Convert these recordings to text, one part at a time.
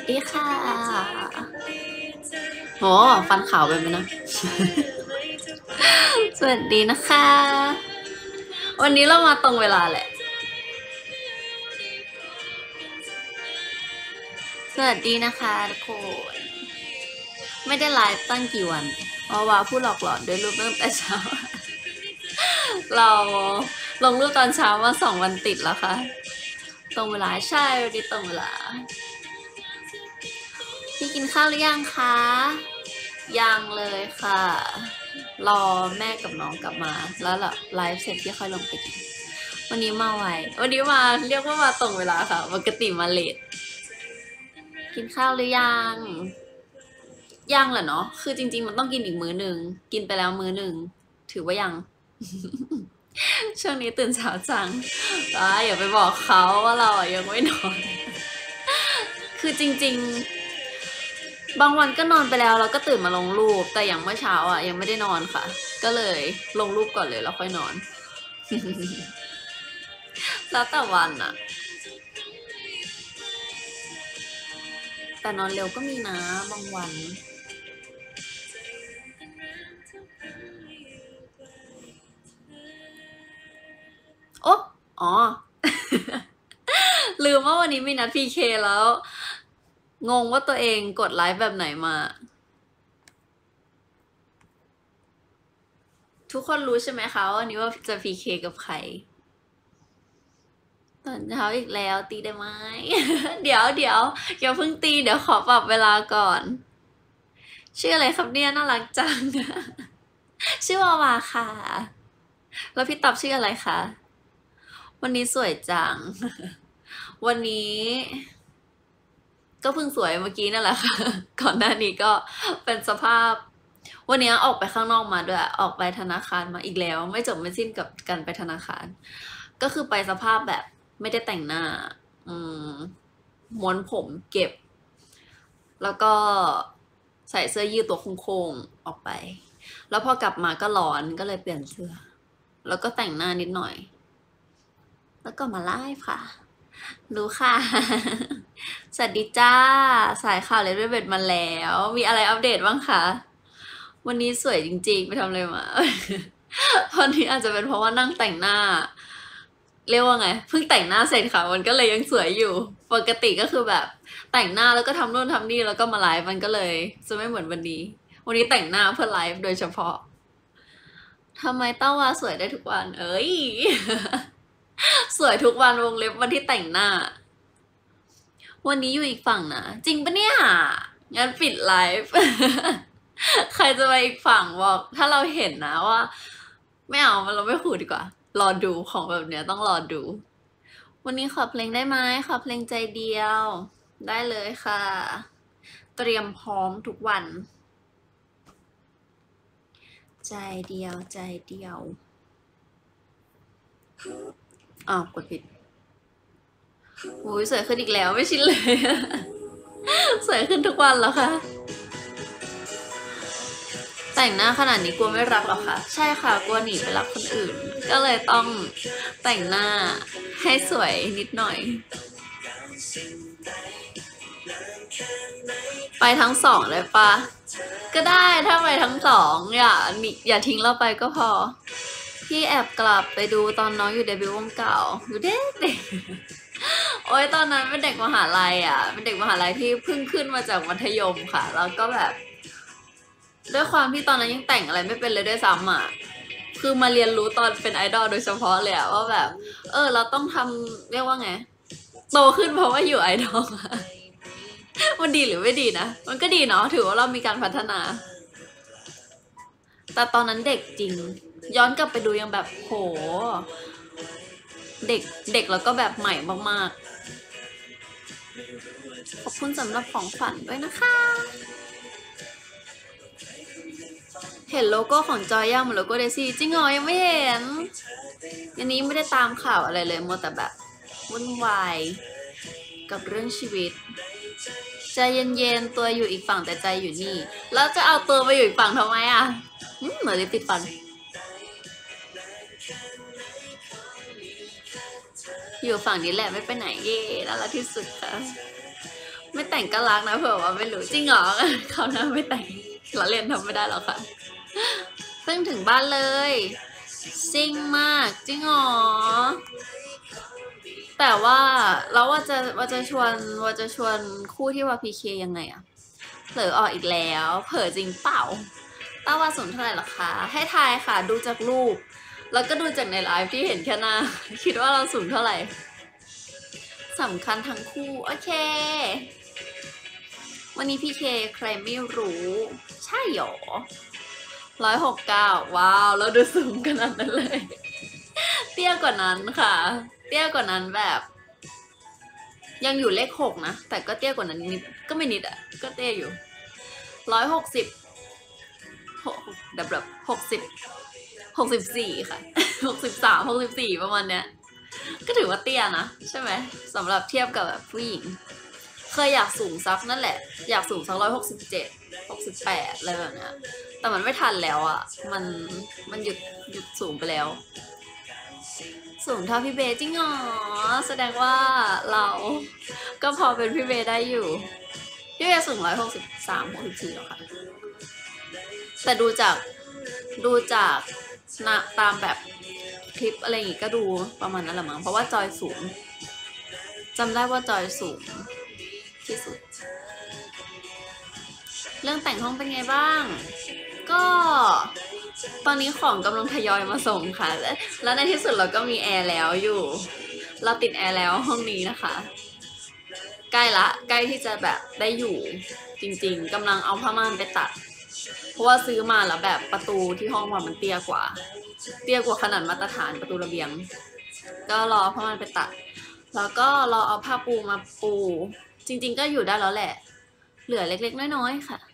ดีค่ะโหฟันขาวไปไหมนะ สวัสดีนะคะ วันนี้เรามาตรงเวลาแหละ สวัสดีนะคะทุกคน ไม่ได้ไลฟ์ตั้งกี่วันเพราะว่าผู้หลอกหลอนด้วยรูปเริ่มแต่เช้า เราลงรูปตอนเช้ามา2 วันติดแล้วค่ะ ตรงเวลาใช่วันนี้ตรงเวลา พี่กินข้าวหรือยังคะ ยังเลยค่ะ รอแม่กับน้องกลับมาแล้วไลฟ์เสร็จพี่ค่อยลงไปกิน วันนี้มาไววันนี้มาเรียกว่ามาตรงเวลาค่ะปกติมาเลทกินข้าวหรือยังยังแหละเนาะคือจริงๆมันต้องกินอีกมื้อหนึ่งกินไปแล้วมื้อหนึ่งถือว่ายัง ช่วงนี้ตื่นเช้าจังอย่าไปบอกเขาว่าเรายังไม่นอน คือจริงๆบางวันก็นอนไปแล้วเราก็ตื่นมาลงรูปแต่อย่างเมื่อเช้ายังไม่ได้นอนค่ะ ก็เลยลงรูปก่อนเลยแล้วค่อยนอน แล้วแต่วันแต่นอนเร็วก็มีนะบางวันโอ้อ๋อ ลืมว่าวันนี้มีนัดพีเคแล้ว งงว่าตัวเองกดไลฟ์แบบไหนมา ทุกคนรู้ใช่ไหมคะว่าวันนี้ว่าจะพีเคกับใคร ตอนเช้าอีกแล้วตีได้ไหม เดี๋ยวอย่าเพิ่งตีเดี๋ยวขอปรับเวลาก่อน ชื่ออะไรครับเนี่ยน่ารักจัง ชื่อวาวาค่ะ แล้วพี่ตอบชื่ออะไรคะ วันนี้สวยจัง วันนี้ ก็เพิ่งสวยเมื่อกี้นั่นแหละค่ะ ก่อนหน้านี้ก็เป็นสภาพ วันนี้ออกไปข้างนอกมาด้วย ออกไปธนาคารมาอีกแล้ว ไม่จบไม่สิ้นกับการไปธนาคาร ก็คือไปสภาพแบบไม่ได้แต่งหน้า ม้วนผมเก็บ แล้วก็ใส่เสื้อยืดตัวโค้งๆออกไป แล้วพอกลับมาก็ร้อนก็เลยเปลี่ยนเสื้อ แล้วก็แต่งหน้านิดหน่อย แล้วก็มาไลฟ์ค่ะ รู้ค่ะ สวัสดีจ้า สายข่าวเลดเวทมาแล้ว มีอะไรอัปเดตบ้างคะ วันนี้สวยจริงๆ ไปทำอะไรมา วันนี้อาจจะเป็นเพราะว่านั่งแต่งหน้า เรียกว่าไง เพิ่งแต่งหน้าเสร็จค่ะ มันก็เลยยังสวยอยู่ ปกติก็คือแบบแต่งหน้าแล้วก็ทำนู่นทำนี่แล้วก็มาไลฟ์มันก็เลยจะไม่เหมือนวันนี้ วันนี้แต่งหน้าเพื่อไลฟ์โดยเฉพาะทำไมเต้าวาสวยได้ทุกวัน เอ้ย สวยทุกวันวงเล็บวันที่แต่งหน้า วันนี้อยู่อีกฝั่งนะ จริงปะเนี่ย งั้นปิดไลฟ์ ใครจะไปอีกฝั่งบอก ถ้าเราเห็นนะว่า ไม่เอาเราไม่ขู่ดีกว่า รอดูของแบบเนี้ยต้องรอดู วันนี้ขอเพลงได้ไหมขอเพลงใจเดียว ได้เลยค่ะ เตรียมพร้อมทุกวัน ใจเดียวใจเดียวกดผิดโอ้ยสวยขึ้นอีกแล้วไม่ชินเลย สวยขึ้นทุกวันแล้วค่ะ แต่งหน้าขนาดนี้กลัวไม่รักหรอคะ ใช่ค่ะกลัวหนีไปรักคนอื่น ก็เลยต้องแต่งหน้าให้สวยนิดหน่อย ไปทั้งสองเลยปะก็ได้ถ้าไปทั้งสองอย่าทิ้งเราไปก็พอ พี่แอบกลับไปดูตอนน้องอยู่เดบิวต์วงเก่าอยู่เด็กโอ้ยตอนนั้นเป็นเด็กมหาลัยเป็นเด็กมหาลัยที่เพิ่งขึ้นมาจากมัธยมค่ะ แล้วก็แบบ ด้วยความที่ตอนนั้นยังแต่งอะไรไม่เป็นเลยด้วยซ้ำคือมาเรียนรู้ตอนเป็นไอดอลโดยเฉพาะเลยว่าแบบเราต้องทำเรียกว่าไงโตขึ้นเพราะว่าอยู่ไอดอลมันดีหรือไม่ดีนะมันก็ดีเนาะถือว่าเรามีการพัฒนา แต่ตอนนั้นเด็กจริง ย้อนกลับไปดูยังแบบโหเด็กแล้วก็แบบใหม่มากๆขอบคุณสำหรับของขวัญด้วยนะคะ เห็นโลโก้ของจอยย่างเหมือนโลโก้เดซี่จริงเหรอยังไม่เห็นอันนี้ไม่ได้ตามข่าวอะไรเลยมัวแต่แบบวุ่นวายกับเรื่องชีวิตใจเย็นๆตัวอยู่อีกฝั่งแต่ใจอยู่นี่แล้วจะเอาตัวไปอยู่อีกฝั่งทำไมเหมือนลิปติดฟันอยู่ฝั่งนี้แหละไม่ไปไหนเย่น่ารักที่สุดค่ะไม่แต่งก็รักนะเผื่อว่าไม่รู้จริงเหรอเขาวหน้าไม่แต่งเราเรียนทำไม่ได้หรอกค่ะเพิ่งถึงบ้านเลยซิ่งมากจริงเหรอแต่ว่าเราว่าจะชวนคู่ที่ว่าพีเคยังไงอะเผลอออกอีกแล้วเผลอจริงเปล่าต้าว่าสูงเท่าไหร่หรอคะให้ทายค่ะดูจากรูปแล้วก็ดูจากในไลฟ์ที่เห็นแค่หน้าคิดว่าเราสูงเท่าไหร่สำคัญทั้งคู่โอเควันนี้พีเคใครไม่รู้ใช่หรอ169ว้าวแล้วดูสูงขนาดนั้นเลยเตี้ยกว่านั้นค่ะเตี้ยกว่านั้นแบบยังอยู่เลข6นะแต่ก็เตี้ยกว่านั้นนิดก็ไม่นิดอะก็เตี้ยอยู่160แบบ64ค่ะ63 64ประมาณเนี้ยก็ถือว่าเตี้ยนะใช่ไหมสำหรับเทียบกับแบบผู้หญิงเคยอยากสูงซักนั่นแหละอยากสูงสัก167 68อะไรแบบเนี้ยแต่มันไม่ทันแล้วอ่ะมันหยุดสูงไปแล้วสูงเท่าพี่เบจริงเหรอแสดงว่าเราก็พอเป็นพี่เบได้อยู่พี่เบสูง163 64หรอคะแต่ดูจากนะตามแบบคลิปอะไรอย่างงี้ก็ดูประมาณนั้นแหละมั้งเพราะว่าจอยสูงจำได้ว่าจอยสูงที่สุดเรื่องแต่งห้องเป็นไงบ้างก็ตอนนี้ของกำลังทยอยมาส่งค่ะแล้วในที่สุดเราก็มีแอร์แล้วอยู่เราติดแอร์แล้วห้องนี้นะคะใกล้ที่จะแบบได้อยู่จริงๆกำลังเอาผ้าม่านไปตัดเพราะว่าซื้อมาแล้วแบบประตูที่ห้องมันเตี้ยกว่าขนาดมาตรฐานประตูระเบียงก็รอผ้าม่านไปตัดแล้วก็รอเอาผ้าปูมาปูจริงๆก็อยู่ได้แล้วแหละเหลือเล็กๆน้อยๆค่ะ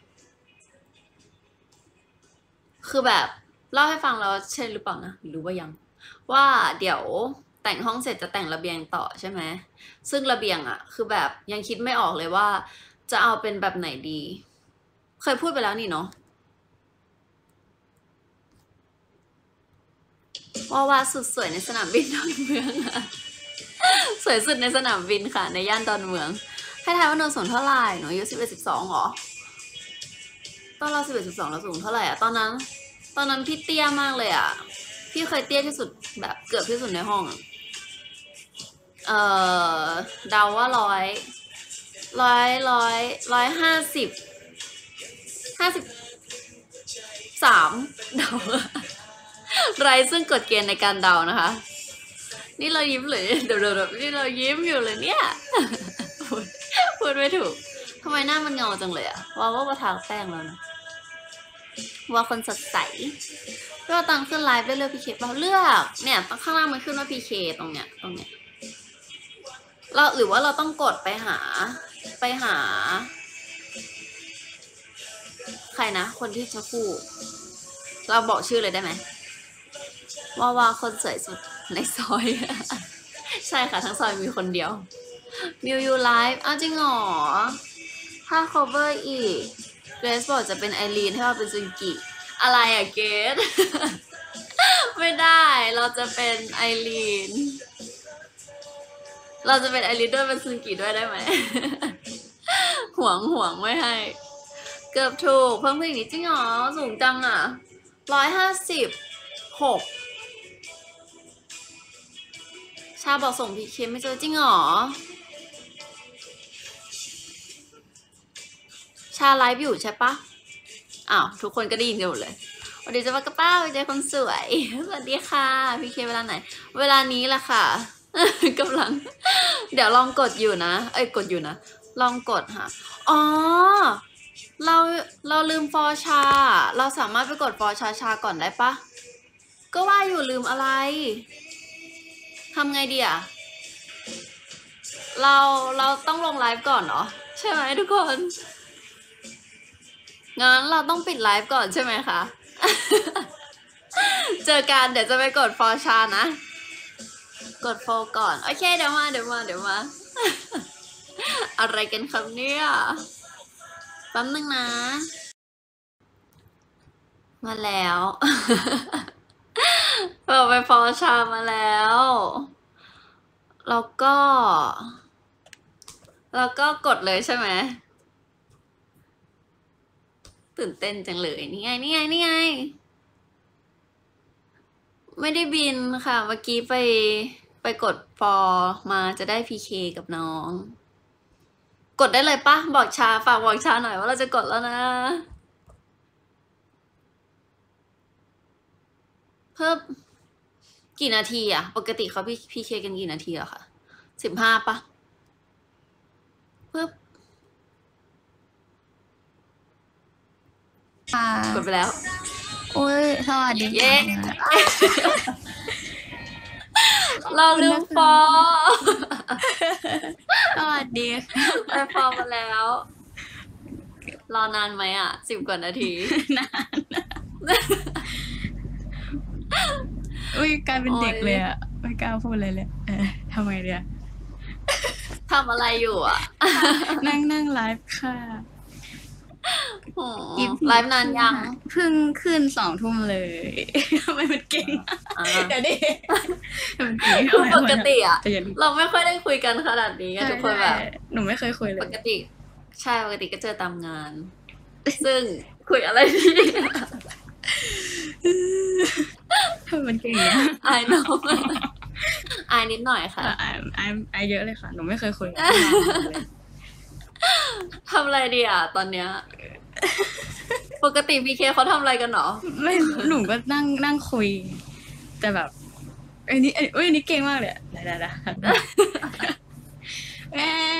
คือแบบเล่าให้ฟังแล้วใช่หรือเปล่านะหรือว่ายังว่าเดี๋ยวแต่งห้องเสร็จจะแต่งระเบียงต่อใช่ไหมซึ่งระเบียงอะคือแบบยังคิดไม่ออกเลยว่าจะเอาเป็นแบบไหนดีเคยพูดไปแล้วนี่เนาะว่าสุดสวยในสนามบินดอนเมืองอะสวยสุดในสนามบินค่ะในย่านดอนเมืองให้ทายว่าหนูสูงเท่าไหร่หนูอายุ11 12หรอตอนเรา11 12เราสูงเท่าไหร่อะตอนนั้นพี่เตี้ยมากเลยอะพี่เคยเตี้ยที่สุดแบบเกือบที่สุดในห้องอะเดาว่า153เดาไรซึ่งกฎเกณฑ์ในการเดานะคะนี่เรายิ้มเลยเดี๋ยวนี่เรายิ้มอยู่เลยเนี่ยพูดไม่ถูกทำไมหน้ามันเงาจังเลยอะว่าประทาแป้งแล้วนะว่าคนสดใสก็ตังขึ้นไลฟ์ได้เลยพีเคเราเลือกเนี่ยข้างล่างมันขึ้นว่าพีเคตรงเนี้ยเราหรือว่าเราต้องกดไปหาใครนะคนที่จะคู่เราบอกชื่อเลยได้ไหมว่าคนสวยสุดในซอย ใช่ค่ะทั้งซอยมีคนเดียวมิวยูไลฟ์อ้าวจริงเหรอถ้า cover อีกเกรซบอกจะเป็นไอรีนให้ว่าเป็นซุนกิอะไรอะเกรซ ไม่ได้เราจะเป็นไอรีนด้วยเป็นซุนกิด้วยได้ไหม ห่วงไม่ให้เกือบถูกเพิ่มขึ้นอีกนิดจริงเหรอสูงจังอ่ะ156ชาบอกส่งพีเคไม่เจอจริงเหรอชาไลฟ์อยู่ใช่ปะอ้าวทุกคนก็ได้ยินกันหมดเลยสวัสดีจ้าป้ากระเป้าเจคนสวยสวัสดีค่ะพีเคเวลาไหนเวลานี้แหละค่ะ กำลังเดี๋ยวลองกดอยู่นะกดอยู่นะลองกดค่ะอ๋อเราลืมฟอชาเราสามารถไปกดฟอชาก่อนได้ปะก็ว่าอยู่ลืมอะไรทำไงดีอะเราต้องลงไลฟ์ก่อนเหรอใช่ไหมทุกคนงั้นเราต้องปิดไลฟ์ก่อนใช่ไหมคะ เจอกันเดี๋ยวจะไปกดฟอชานะกดโฟก่อนโอเคเดี๋ยวมา อะไรกันครับเนี่ยแป๊บนึงนะมาแล้วเราไปฟอชามาแล้วแล้วก็แล้วก็กดเลยใช่ไหมตื่นเต้นจังเลยนี่ไงนี่ไงนี่ไงไม่ได้บินค่ะเมื่อกี้ไปกดฟอร์มาจะได้พีเคกับน้อง กดได้เลยปะบอกชาฝากบอกชาหน่อยว่าเราจะกดแล้วนะ เพิ่มกี่นาทีอะปกติเขาพีเคกันกี่นาทีอะค่ะ15ปะเพิ่มค่ะกดไปแล้วอุ้ยสวัสดีเย้ค่ะเราลืมฟอร์สวัสดีค่ะไปฟอร์มาแล้ว รอนานไหมอะ10 กว่านาทีนาน อุ้ยกลายเป็นเด็กเลยอะไม่กล้าพูดเลยทำไมเนี่ยทำอะไรอยู่อะนั่งไลฟ์ค่ะโอ้ไลฟ์นานยังเพิ่งขึ้น2 ทุ่มเลย ทำไมมันเก่งอ่าเดี๋ยวดิมันเก่งคือปกติอะแต่อย่าเราไม่ค่อยได้คุยกันขนาดนี้อะทุกคนแบบหนูไม่เคยคุยเลปยกติ ใช่ปกติก็เจอตามงาน ซึ่งคุยอะไรดีทำไมมันเก่งเนี่ยอายน้องอายนิดหน่อยค่ะไอเยอะเลยค่ะ หนูไม่เคยคุยทำอะไรดีอ่ะตอนเนี้ย ปกติพีเคเขาทำอะไรกันหรอไม่หนูก็นั่งคุย แต่แบบอันนี้เก่งมากเลยอะได้แหม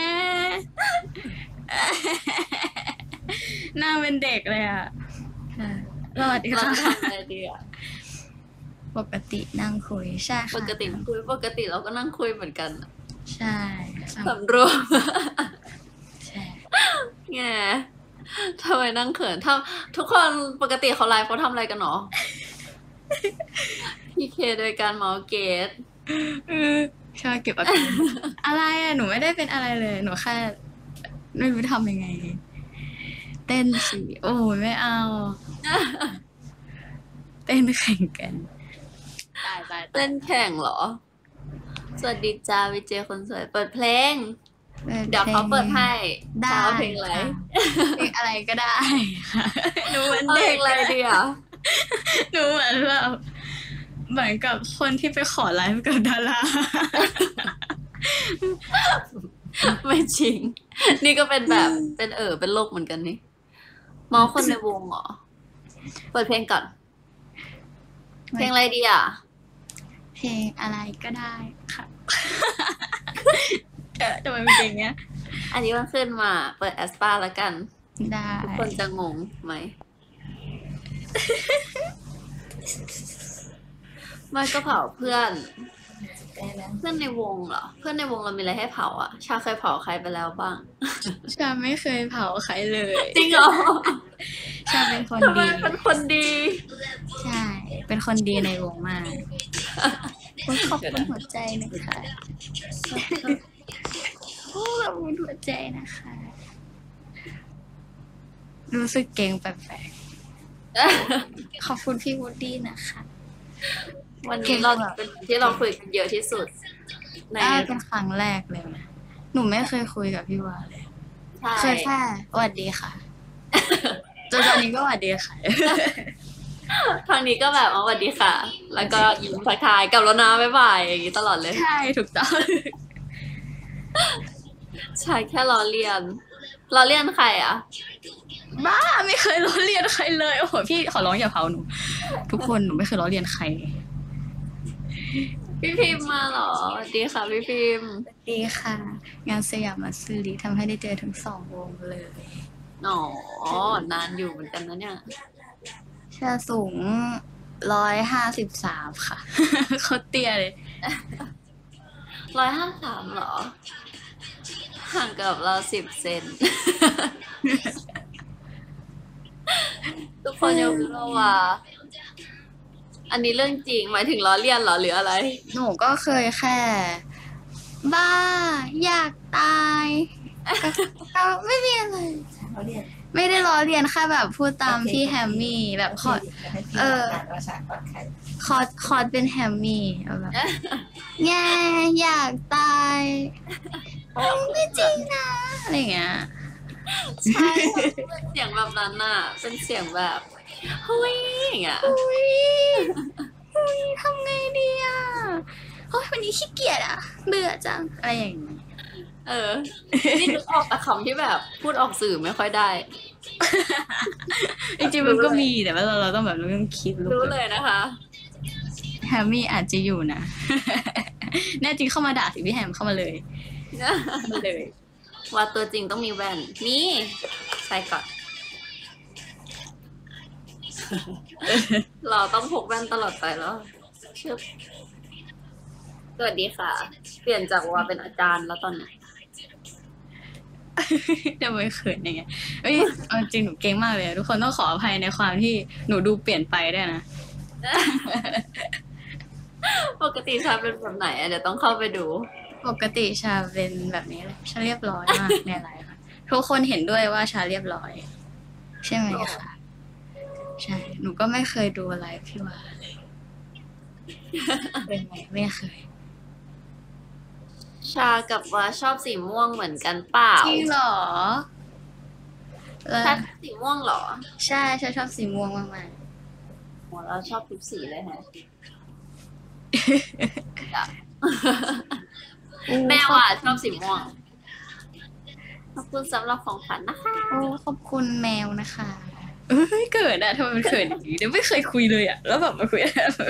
หน้าเป็นเด็กเลยอ่ะสวัสดีเราค่ะทำอะไรดีอ่ะปกตินั่งคุยใช่ค่ะปกติเราก็นั่งคุยเหมือนกันใช่สำรวมใช่แง่ทำไมนั่งเขินทุกคนปกติเขาไลฟ์เขาทำอะไรกันหรอ พีเคโดยการเมาส์เกตชอบเก็บอาการอะไรอ่ะหนูไม่ได้เป็นอะไรเลย หนูแค่ไม่รู้ทำยังไง เต้นสิโอ้ยไม่เอา เต้นแข่งกันตายเล่นแข่งเหรอ สวัสดีจ้าวิเจคนสวยเปิดเพลง เดี๋ยวเขาเปิดให้ได้จะเอาเพลงอะไรเพลงอะไรก็ได้ค่ะหนูเหมือนเอาเพเด็ลกงอะไรดีอ่ะหนูเหมือนแบบเหมือนกับคนที่ไปขอไลฟ์กับดาราไม่จริง นี่ก็เป็นแบบเป็นโรคเหมือนกันนี่เมาส์คนในวงเหรอ เปิดเพลงก่อน เพลงอะไรดีอ่ะเพลงอะไรก็ได้ค่ะทำไมเป็นอย่างเงี้ยอันนี้มันขึ้นมา เปิดแอสปาแล้วกันได้ทุกคนจะงงไหม ไม่ก็เผาเพื่อน เพื่อนในวงเหรอ เพื่อนในวงเรามีอะไรให้เผาอ่ะ ชาเคยเผาใครไปแล้วบ้างชาไม่เคยเผาใครเลยจริงเหรอชาเป็นคนทำไมดีเป็นคนดีใช่ เป็นคนดีในวงมากขอบคุณหัวใจนะคะขอบคุณหัวใจนะคะ รู้สึกเก่งแปลกๆขอบคุณพี่วูดดี้นะคะวันนี้เราเป็นที่เราคุยกันเยอะที่สุด ในเป็นครั้งแรกเลยนะหนูไม่เคยคุยกับพี่วาเลยใช่เคยแค่สวัสดีค่ะ จนตอนนี้ก็สวัสดีค่ะทางนี้ก็แบบสวัสดีค่ะ แล้วก็ยิ้มทักทายกลับแล้วนะบ๊ายบายอย่างนี้ตลอดเลยใช่ถูกต้องใช่แค่ล้อเลียนใครอ่ะบ้าไม่เคยล้อเลียนใครเลย โอ้โหพี่ขอร้องอย่าเผาหนู ทุกคนหนูไม่เคยล้อเลียนใครพี่พิมพ์มาเหรอสวัสดีค่ะพี่พิมพ์ดีค่ะ งานสยามมาซื้อดีทำให้ได้เจอทั้ง2 วงเลยอ๋อนานอยู่เหมือนกันนะเนี่ยชาสูง153ค่ะ เขาเตี้ยเลย 153เหรอ ห่างกับเรา10 เซน ทุกคนยกเราว่า อันนี้เรื่องจริงหมายถึงล้อเลียนเหรอหรืออะไรหนูก็เคยแค่ บ้า อยากตายก็ไม่มีอะไร ไม่ได้ล้อเลียนแค่แบบพูดตามพี่แฮมมี่แบบคอร์ดคอร์ดเป็นแฮมมี่แบบแง่อยากตายไม่จริงนะอะไรอย่างเงี้ยใช่เสียงแบบนั้นน่ะเป็นเสียงแบบเฮ้ยอย่างเงี้ยอุ้ยอุ้ยทำไงดีอ่ะโอ้ยวันนี้ขี้เกียจอ่ะเบื่อจังอะไรอย่างนี้เออนี่นึกออกแต่คำที่แบบพูดออกสื่อไม่ค่อยได้จริงๆมันก็มีแต่ว่าเราต้องแบบเราต้องคิดรู้เลยนะคะแฮมมี่อาจจะอยู่นะ แน่จริงเข้ามาด่าสิพี่แฮมเข้ามาเลยเข้ามาเลยว่าตัวจริงต้องมีแว่นนี่ใส่ก่อน เราต้องพกแว่นตลอดไปแล้วชึบสวัสดีค่ะ เปลี่ยนจากว่าเป็นอาจารย์แล้วตอนนี้ทำไมเขินอย่างเงี้ยเอ้ยเอาจริงหนูเก่งมากเลยทุกคนต้องขออภัยในความที่หนูดูเปลี่ยนไปด้วยนะปกติชาเป็นแบบไหนอะเดี๋ยวต้องเข้าไปดูปกติชาเป็นแบบนี้เลยชาเรียบร้อยมากในไลฟ์ค่ะทุกคนเห็นด้วยว่าชาเรียบร้อย ใช่ไหมคะใช่ หนูก็ไม่เคยดูไลฟ์พี่วาเลยเป็นไงไม่เคยชากับว่าชอบสีม่วงเหมือนกันเปล่าจริงเหรอแล้วชาสีม่วงเหรอใช่ชาชอบสีม่วงมากโหเราชอบทุกสีเลยฮะๆแม่ว่าชอบสีม่วง ขอบคุณสำหรับของขวัญนะคะโอ้ขอบคุณแมวนะคะเอ้ยเกิดอะทำไมมันเขินอย่างนี้เดี๋ยวไม่เคยคุยเลยอะแล้วแบบมาคุย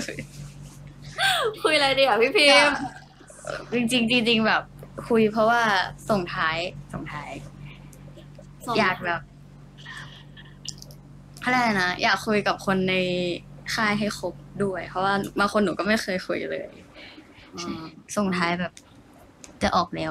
คุยอะไรดีอ่ะพี่พิมพ์จริงๆจริงๆแบบ คุยเพราะว่าส่งท้าย อยากแบบอะไรนะอยากคุยกับคนในค่ายให้ครบด้วย เพราะว่าบางคนหนูก็ไม่เคยคุยเลยอืมส่งท้ายแบบ จะออกแล้ว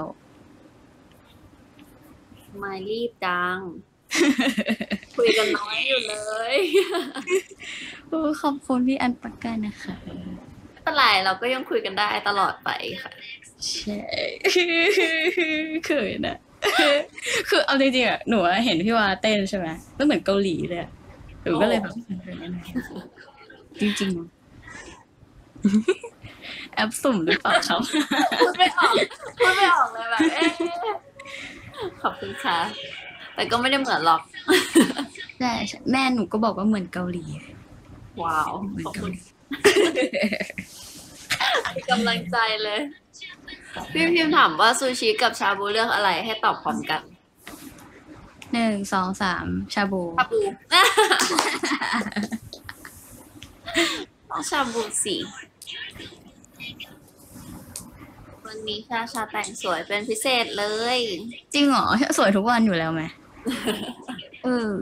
ไม่รีบจัง คุยกันน้อยอยู่เลยโอ้ขอบคุณพี่อันปากกานะคะไม่เป็นไรเราก็ยังคุยกันได้ตลอดไปค่ะใช่ เขินอะคือเอาจริงๆอะหนูอะเห็นพี่วาเต้นใช่ไหมมันเหมือนเกาหลีเลยอะหนูก็เลยแบบเขินๆจริงๆนะแอปสุ่มหรือเปล่าครับพูดไม่ออกเลยแบบ เอ๊ะขอบคุณค่ะ แต่ก็ไม่ได้เหมือนหรอกใช่ใช่แม่หนูก็บอกว่าเหมือนเกาหลีว้าวเหมือนขอบเกาคุหณลีให้กำลังใจเลย พี่พิมพ์ถามว่าซูชิกับชาบูเลือกอะไรให้ตอบพร้อมกัน 1 2 3 ชาบูชาบู ต้องชาบูสิวันนี้ชาแต่งสวยเป็นพิเศษเลยจริงเหรอสวยทุกวันอยู่แล้วไหมเออ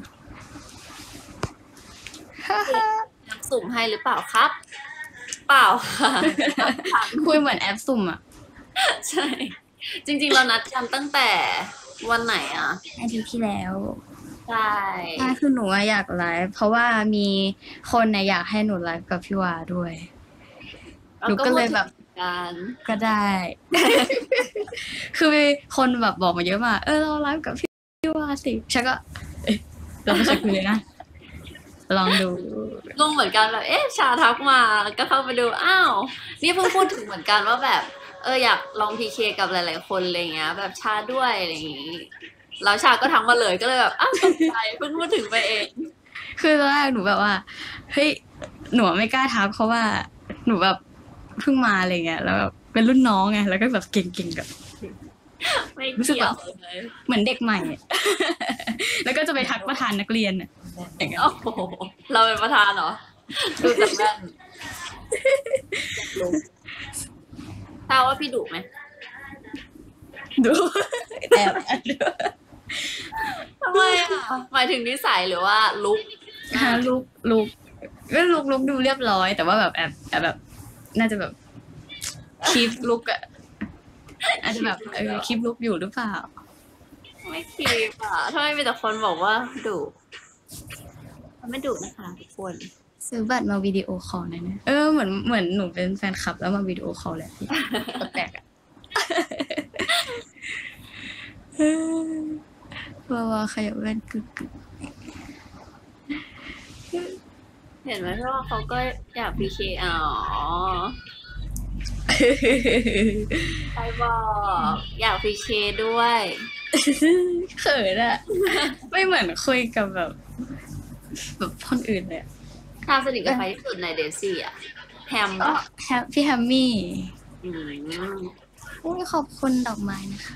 นับสุ่มให้หรือเปล่าครับ เปล่าค่ะคุยเหมือนแอปสุ่มอ่ะใช่ จริงๆเรานัดกันตั้งแต่วันไหนอ่ะอาทิตย์ที่แล้วใช่คือหนูอะอยากไลฟ์เพราะว่ามีคนเนี่ยอยากให้หนูไลฟ์กับพี่วาด้วย หนูก็เลยแบบกันก็ได้ คือมีคนแบบบอกมาเยอะมากเราไลฟ์กับพี่วาสิฉันก็ เราไม่เคยคุยเลยนะ ลองดูงงเหมือนกันแบบชาทักมาก็เข้าไปดูอ้าวนี่เพิ่งพูดถึงเหมือนกันว่าแบบอยากลองพีเคกับหลายๆคนอะไรเงี้ย แบบชาด้วยอะไรอย่างงี้แล้วชาก็ทักมาเลยก็เลยแบบอ้าวตกใจเพิ่งพูดถึงไปเองคือตอนแรกหนูแบบว่าเฮ้ยหนูไม่กล้าทักเพราะว่าหนูแบบเพิ่งมาอะไรเงี้ยแล้วแบบเป็นรุ่นน้องไงแล้วก็แบบเก่งๆกับไม่รู้สึกเกี่แบยวบเลยเหมือนเด็กใหม่ แล้วก็จะไปทักประธานนักเรียนอะอย่างเงี้ยโอ้โหเราเป็นประธานเหรอดูจากแว่นทราบว่าพี่ดุไหมดูแอบดูทำไมอ่ะหมายถึงนิสัยหรือว่าลุคฮะลุกก็ลุกดูเรียบร้อย แต่ว่าแบบแอบแบบ น่าจะแบบคีปลุกอะอาจจะแบบคีปลุกอยู่หรือเปล่าไม่คีบอ่ะทำไมมีแต่คนบอกว่าดุมันไม่ดุนะคะทุกคนซื้อบัตรมาวิดีโอคอลหน่อยนะเหมือนหนูเป็นแฟนคลับแล้วมาวิดีโอคอลแหละพี่แปลกๆอะว้าขยับแว่นกึกเห็นไหมเพราะว่าเขาก็อยากพีเคอ๋อใครบอกอยากพีเคด้วยเขินอะไม่เหมือนคุยกับแบบคนอื่นเลยอะถ้าสนิทกับใครที่สุดในเดซี่อ่ะแฮมก็ปะพี่แฮมมี่อืมอุ้ยขอบคุณดอกไม้นะคะ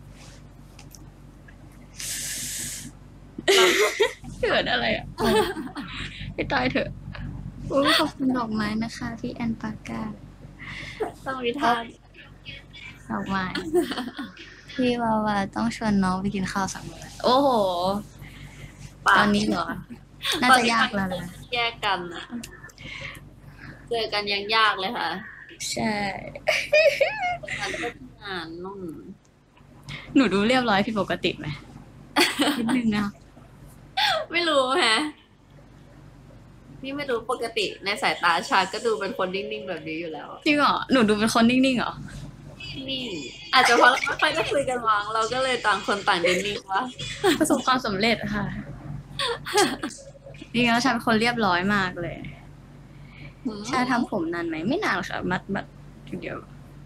เกิดอะไรอ่ะไปตายเถอะอุ้ยขอบคุณดอกไม้นะคะพี่แอนปากาต้องมีท่าดอกไม้ พี่วาวาต้องชวนน้องไปกินข้าวสักมื้อโอ้โห ตอนนี้เหรอ น่าจะยากแล้วนะแยกกันอะเจอกันยังยากเลยค่ะใช่การก็ทำงานนุ่มหนูดูเรียบร้อยผิดปกติไหม นิดนึงนะไม่รู้แฮะนี่ไม่รู้ปกติในสายตาชาก็ดูเป็นคนนิ่งๆแบบนี้อยู่แล้วจริงเหรอ หนูดูเป็นคนนิ่งๆเหรอนิ่งอาจจะเพราะเราไม่ค่อยได้คุยกันวางเราก็เลยต่างคนต่างเดินนิ่งวะประสบความสำเร็จค่ะ จริงๆแล้วฉันเป็นคนเรียบร้อยมากเลย ชาทำผมนานไหมไม่นานค่ะ มัดทีเดียว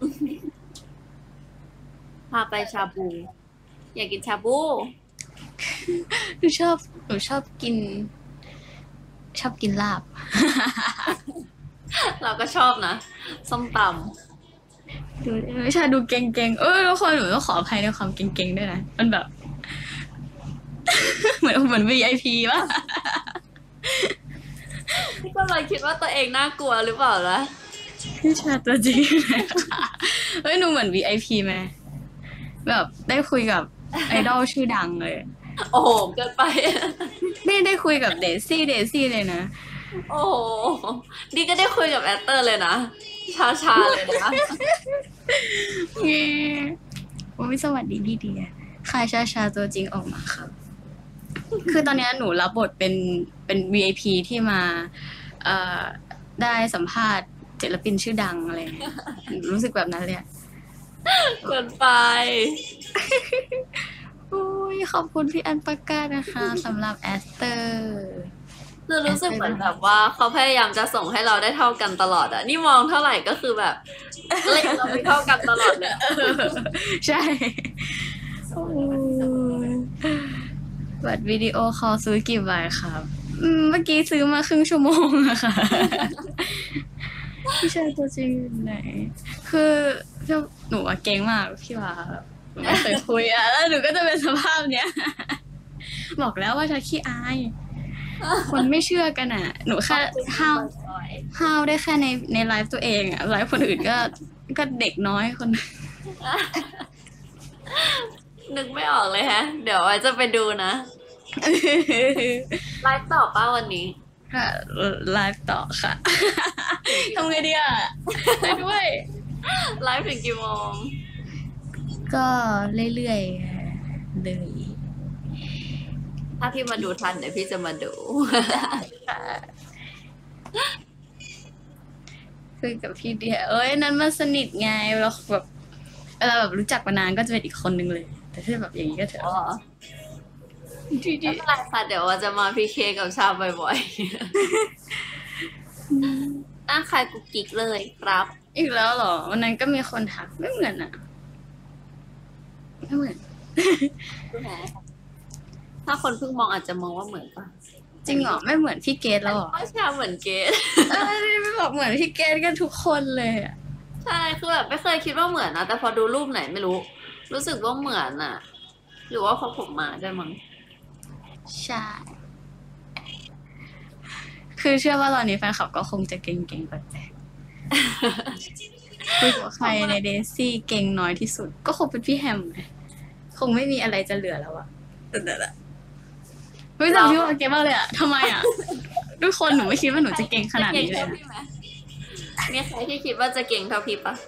พาไปชาบู อยากกินชาบูหนูชอบกินลาบเราก็ชอบนะส้มตดูวิชาดูเก่งๆทุกคนหนูต้องขออภัยในความเก่งๆด้วยนะ มันแบบ เหมือน VIP วะำพี่ก็เลยคิดว่าตัวเองน่ากลัวหรือเปล่าล่ะวิชาตัวจริงเลยหนูเหมือน VIP ไหมแบบได้คุยกับไอดอลชื่อดังเลยโอ้โหเกินไปได้คุยกับเดซี่เลยนะโอ้โหดีก็ได้คุยกับแอตเตอร์เลยนะชาเลยนะเย้โอ้ยสวัสดีพี่เดียค่ายชาตัวจริงออกมาครับ คือตอนนี้หนูรับบทเป็น VIP ที่มาได้สัมภาษณ์ศิลปินชื่อดังอะไรเงี้ยรู้สึกแบบนั้นเลยอะเกินไปโอ้ยขอบคุณพี่อันปากานะคะสำหรับแอสเตอร์คือรู้สึกเหมือนแบบว่าเขาพยายามจะส่งให้เราได้เท่ากันตลอดอะนี่มองเท่าไหร่ก็คือแบบเลขเราไม่เท่ากันตลอดเลยใช่โอ้ยบัตรวิดีโอคอลซื้อกี่ใบครับเมื่อกี้ซื้อมาครึ่งชั่วโมงอะค่ะ พี่ชายตัวจริงอยู่ไหน คือหนูอะเก่งมากพี่ว่าหนูไม่เคยคุยอะแล้วหนูก็จะเป็นสภาพเนี้ย บอกแล้วว่าฉันขี้อาย คนไม่เชื่อกันอ่ะ หนูแค่ห้าวได้แค่ในไลฟ์ตัวเองอ่ะไลฟ์คนอื่นก็เด็กน้อยคนนึกไม่ออกเลยฮะ เดี๋ยวไว้จะไปดูนะ ไลฟ์ต่อป้าวันนี้ค่ะไลฟ์ต่อค่ะ ทำไงดีอ่ะไปด้วยไลฟ์ถึงกี่โมงก็เรื่อยๆเลยถ้าพี่มาดูทันเดี๋ยวพี่จะมาดูคุยกับพี่เดียนั้นมันสนิทไงเราแบบเวลาแบบรู้จักมานานก็จะเป็นอีกคนนึงเลย แต่ถ้าแบบอย่างนี้ก็เถอะอ๋อไม่เป็นไรค่ะเดี๋ยวว่าจะมาพีเคกับชาบ่อยๆตั้งใครกุกกิกเลยครับอีกแล้วเหรอวันนั้นก็มีคนทักไม่เหมือนอ่ะไม่เหมือนถ้าคนเพิ่งมองอาจจะมองว่าเหมือนปะจริงเหรอไม่เหมือนพี่เกดแล้วเหรอก็ชาเหมือนเกดไม่บอกเหมือนพี่เกดกันทุกคนเลยอ่ะใช่คือแบบไม่เคยคิดว่าเหมือนนะแต่พอดูรูปไหนไม่รู้ รู้สึกว่าเหมือนอ่ะ หรือว่าเพราะผมมาด้วยมั้งใช่ คือเชื่อว่าตอนนี้แฟนคลับก็คงจะเก่งๆแปลกๆคุยกับใครในเดซี่เก่งน้อยที่สุด ก็คงเป็นพี่แฮมไงคงไม่มีอะไรจะเหลือแล้วอะเฮ้ยแต่พี่ว่าเก่งมากเลยอะทำไมอะทุกคนหนูไม่คิดว่าหนูจะเก่งขนาดนี้เลยมีใครที่คิดว่าจะเก่งเท่าพี่ปะ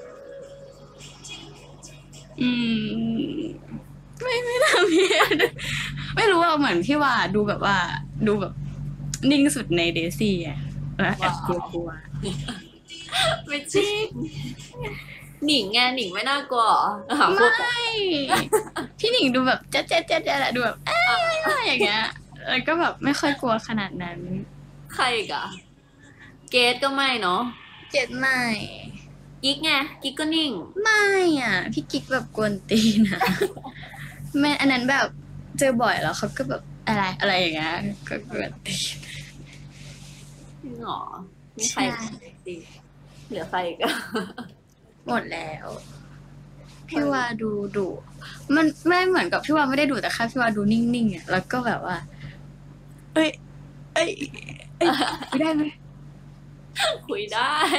ไม่ทำพี่ไม่รู้ว่าเหมือนพี่ว่าดูแบบนิ่งสุดในเดซี่อะแล้วแอบกลัวไม่จริงหนิงไงหนิงไม่น่ากลัวเหรอหาพวกไม่พี่หนิงดูแบบเจ๊ดูแบบอย่างเงี้ยแล้วก็แบบไม่ค่อยกลัวขนาดนั้นใครอีกอะเกดก็ไม่เนาะเจ็ดไม่กิ๊กไงกิ๊กก็นิ่งไม่อ่ะ พี่กิ๊กแบบกวนตีนนะแม่อันนั้นแบบเจอบ่อยแล้วเขาก็แบบอะไรอย่างเงี้ยก็กวนตีนจริงเหรอมีใครใช่สิเหลือใครอีกอะหมดแล้ว พี่ว่าดูดุมันไม่เหมือนกับพี่ว่าไม่ได้ดุแต่แค่พี่ว่าดูนิ่งๆอ่ะแล้วก็แบบว่า เอ้ยไม่ได้ไหมคุยได้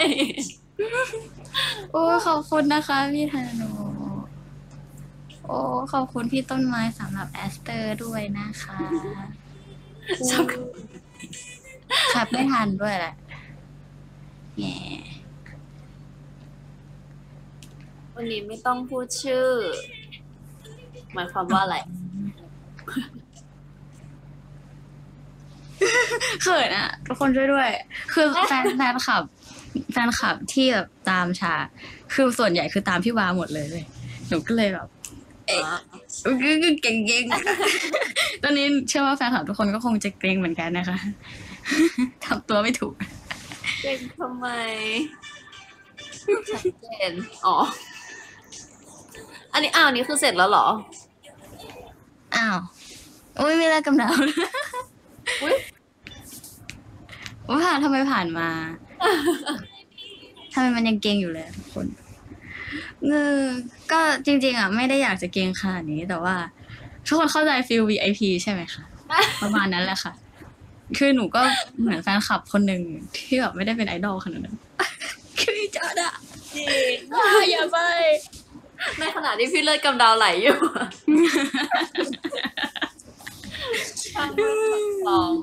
โอ้ขอบคุณนะคะพี่ธนูโอ้ขอบคุณพี่ต้นไม้สำหรับแอสเตอร์ด้วยนะคะชอบครับไม่ทันด้วยแหละแง่วันนี้ไม่ต้องพูดชื่อ หมายความว่าอะไรเขินอ่ะทุกคนช่วยด้วย คือแฟนคลับที่แบบตามชา คือส่วนใหญ่คือตามพี่วาหมดเลยเว้ยหนูก็เลยแบบ เก่งๆ ตอนนี้เชื่อว่าแฟนคลับทุกคนก็คงจะเกรงเหมือนกันนะคะ ทำตัวไม่ถูกเก่งทำไมชัดเจนอ๋อ อันนี้คือเสร็จแล้วเหรออ้าวโอ้ยมีอะไรกำเดาอุ๊ยว่าทำไมผ่านมาทำไมมันยังเกรงอยู่เลยทุกคนก็จริงๆอ่ะไม่ได้อยากจะเกรงขนาดนี้แต่ว่าทุกคนเข้าใจฟีล VIP ใช่ไหมคะ ประมาณนั้นแหละค่ะ คือหนูก็เหมือนแฟนคลับคนหนึ่งที่แบบไม่ได้เป็นไอดอลขนาดนั้น คือจอดอะจริงอย่าไปในขณะที่พี่เลือดกำเดาไหลอยู่ทางลอง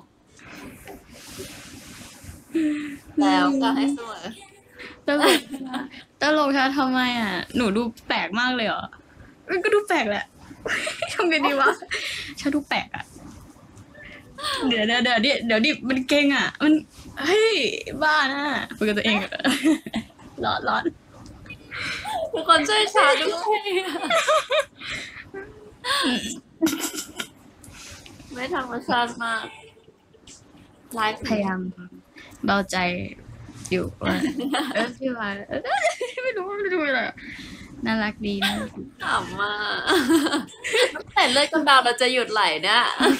แล้วก็ให้เสมอตลกชาทำไมอ่ะ หนูดูแปลกมากเลยเหรอมันก็ดูแปลกแหละ ทำไงดีวะชาดูแปลกอ่ะ เดี๋ยวดิมันเก่งอ่ะ มันเฮ้ยบ้านะคุยกับตัวเองอะร้อนทุกคนช่วยชาด้วยไม่ธรรมชาติมากไลฟ์พยายามเบาใจอยู่ว่าพี่ว่าไม่รู้อะไรน่ารักดีนะขำมากแต่เลือดกำเดาเราจะหยุดไหลเนี่ย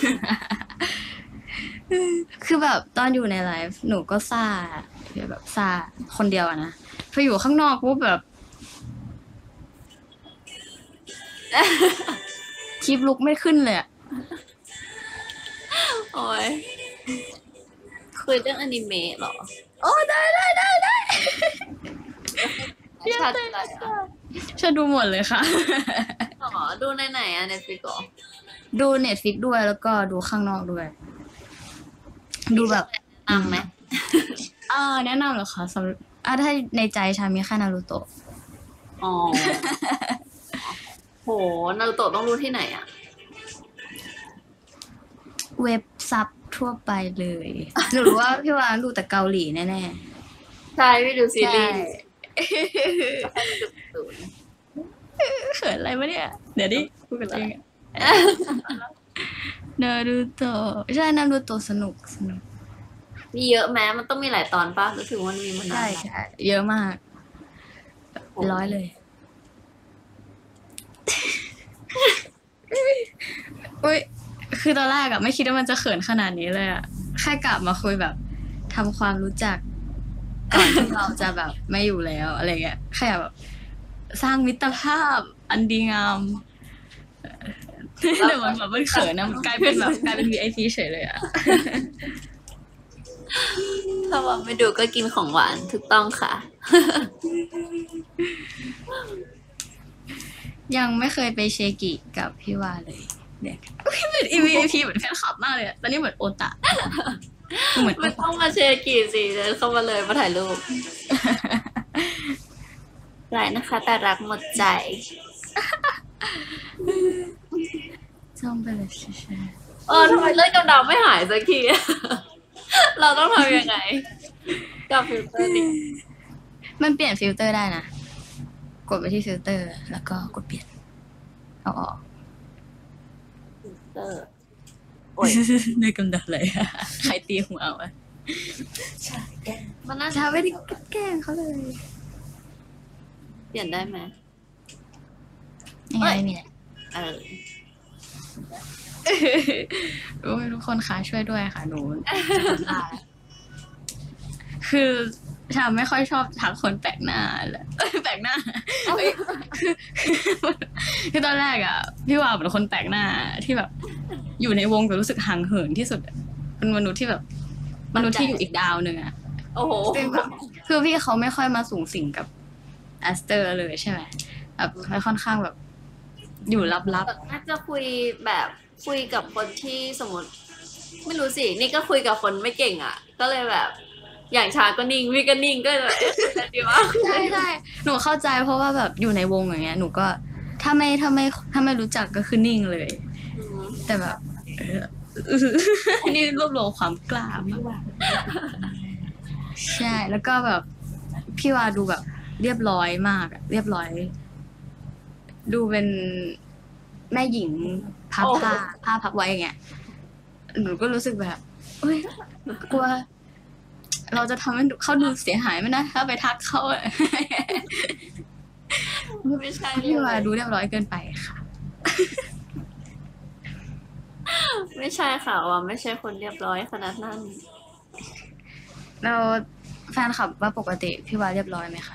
คือแบบตอนอยู่ในไลฟ์หนูก็ซ่าแบบซ่าคนเดียวอะนะพออยู่ข้างนอกปุ๊บแบบคลิปลุกไม่ขึ้นเลยอะโอ้ยคุยเรื่องอนิเมะเหรอโอ้ได้ชัดใจอ่ะฉันดูหมดเลยค่ะอ๋อดูในไหนอ่ะเน็ตฟลิกเหรอดูเน็ตฟิกด้วยแล้วก็ดูข้างนอกด้วย ดูแบบนำไหมแนะนำเหรอคะสำหรับถ้าในใจชามีแค่นารูโตะอ๋อโหนารูโตะต้องรู้ที่ไหนอ่ะเว็บซับทั่วไปเลย หนูรู้ว่าพี่วานดูแต่เกาหลีแน่ใช่พี่ดูๆซีรีส์เขินอะไรวะเนี่ย เดี๋ยวดิพูดกันเองนารูโตะใช่นารูโตะสนุกมีเยอะแม้มันต้องมีหลายตอนป่ะรู้สึกว่ามันมีมานานใช่เยอะมากร้อยเลย อุ้ยคือตอนแรกอะไม่คิดว่ามันจะเขินขนาดนี้เลยอะแค่กลับมาคุยแบบทำความรู้จักก่อนที่เราจะแบบไม่อยู่แล้วอะไรเงี้ยแค่แบบสร้างมิตรภาพอันดีงามแต่มันแบบมันเขินนะมันกลายเป็น VIP เฉยเลยอะถ้าว่าไม่ดูก็กินของหวานถูกต้องค่ะยังไม่เคยไปเชกิกับพี่วาเลยเด็กเหมือน VIP เหมือนแฟนคลับมากเลยอะตอนนี้เหมือนโอตะเหมือนโอไม่ตะต้องมาเชร์กี่สิเดินเข้ามาเลยมาถ่ายรูปไรนะคะ แต่รักหมดใจจ้องไปเลยใช่ทำไมเลือดกำเดาไม่หายสักที เราต้องทำยังไง กับฟิลเตอร์ดิมันเปลี่ยนฟิลเตอร์ได้นะกดไปที่ฟิลเตอร์แล้วก็กดเปลี่ยนเอาออกฟิลเตอร์ โอ้ยในกำดักเลยใครตีหัวเอาอะมันน่าจะชาไม่ได้แกล้งเขาเลยเปลี่ยนได้ไหมยังไงไม่มีแหละเออโอ้ยทุกคนคะช่วยด้วยค่ะหนูจะทำได้คือชาไม่ค่อยชอบทักคนแปลกหน้าเลยแปลกหน้าเอ้ยคือตอนแรกอ่ะพี่วาวเป็นคนแปลกหน้าที่แบบ อยู่ในวงแต่รู้สึกห่างเหินที่สุดอะเป็นมนุษย์ที่แบบมนุษย์ที่อยู่อีกดาวหนึ่งอ่ะโอ้โหซึ่งแบบคือพี่เขาไม่ค่อยมาสูงสิงกับแอสเตอร์เลยใช่ไหมแบบเขาค่อนข้างแบบ อยู่ลับน่าจะคุยแบบคุยกับคนที่สมมติ ไม่รู้สิ นี่ก็คุยกับคนไม่เก่งอ่ะ ก็เลยแบบ อย่างชาก็นิ่งวิก็นิ่งก็แบบเอ๊ะอะไรดีวะๆใช่ใช่หนูเข้าใจเพราะว่าแบบอยู่ในวงอย่างเงี้ยหนูก็ถ้าไม่รู้จักก็คือนิ่งเลยอืมแต่แบบนี่รวบรวมความกล้ามากใช่ แล้วก็แบบพี่วาดูแบบเรียบร้อยมากอะเรียบร้อย ดูเป็นแม่หญิงพับผ้าพับไว้อย่างเงี้ยหนูก็รู้สึกแบบเอ้ยกลัว เราจะทำให้เขาดูเสียหายไหมนะถ้าไปทักเขาอะไม่ใช่พี่วาเลยดูเรียบร้อยเกินไปค่ะไม่ใช่ค่ะว่าไม่ใช่คนเรียบร้อยขนาดนั้นเราแฟนคลับว่าปกติพี่วาเรียบร้อยไหมคะ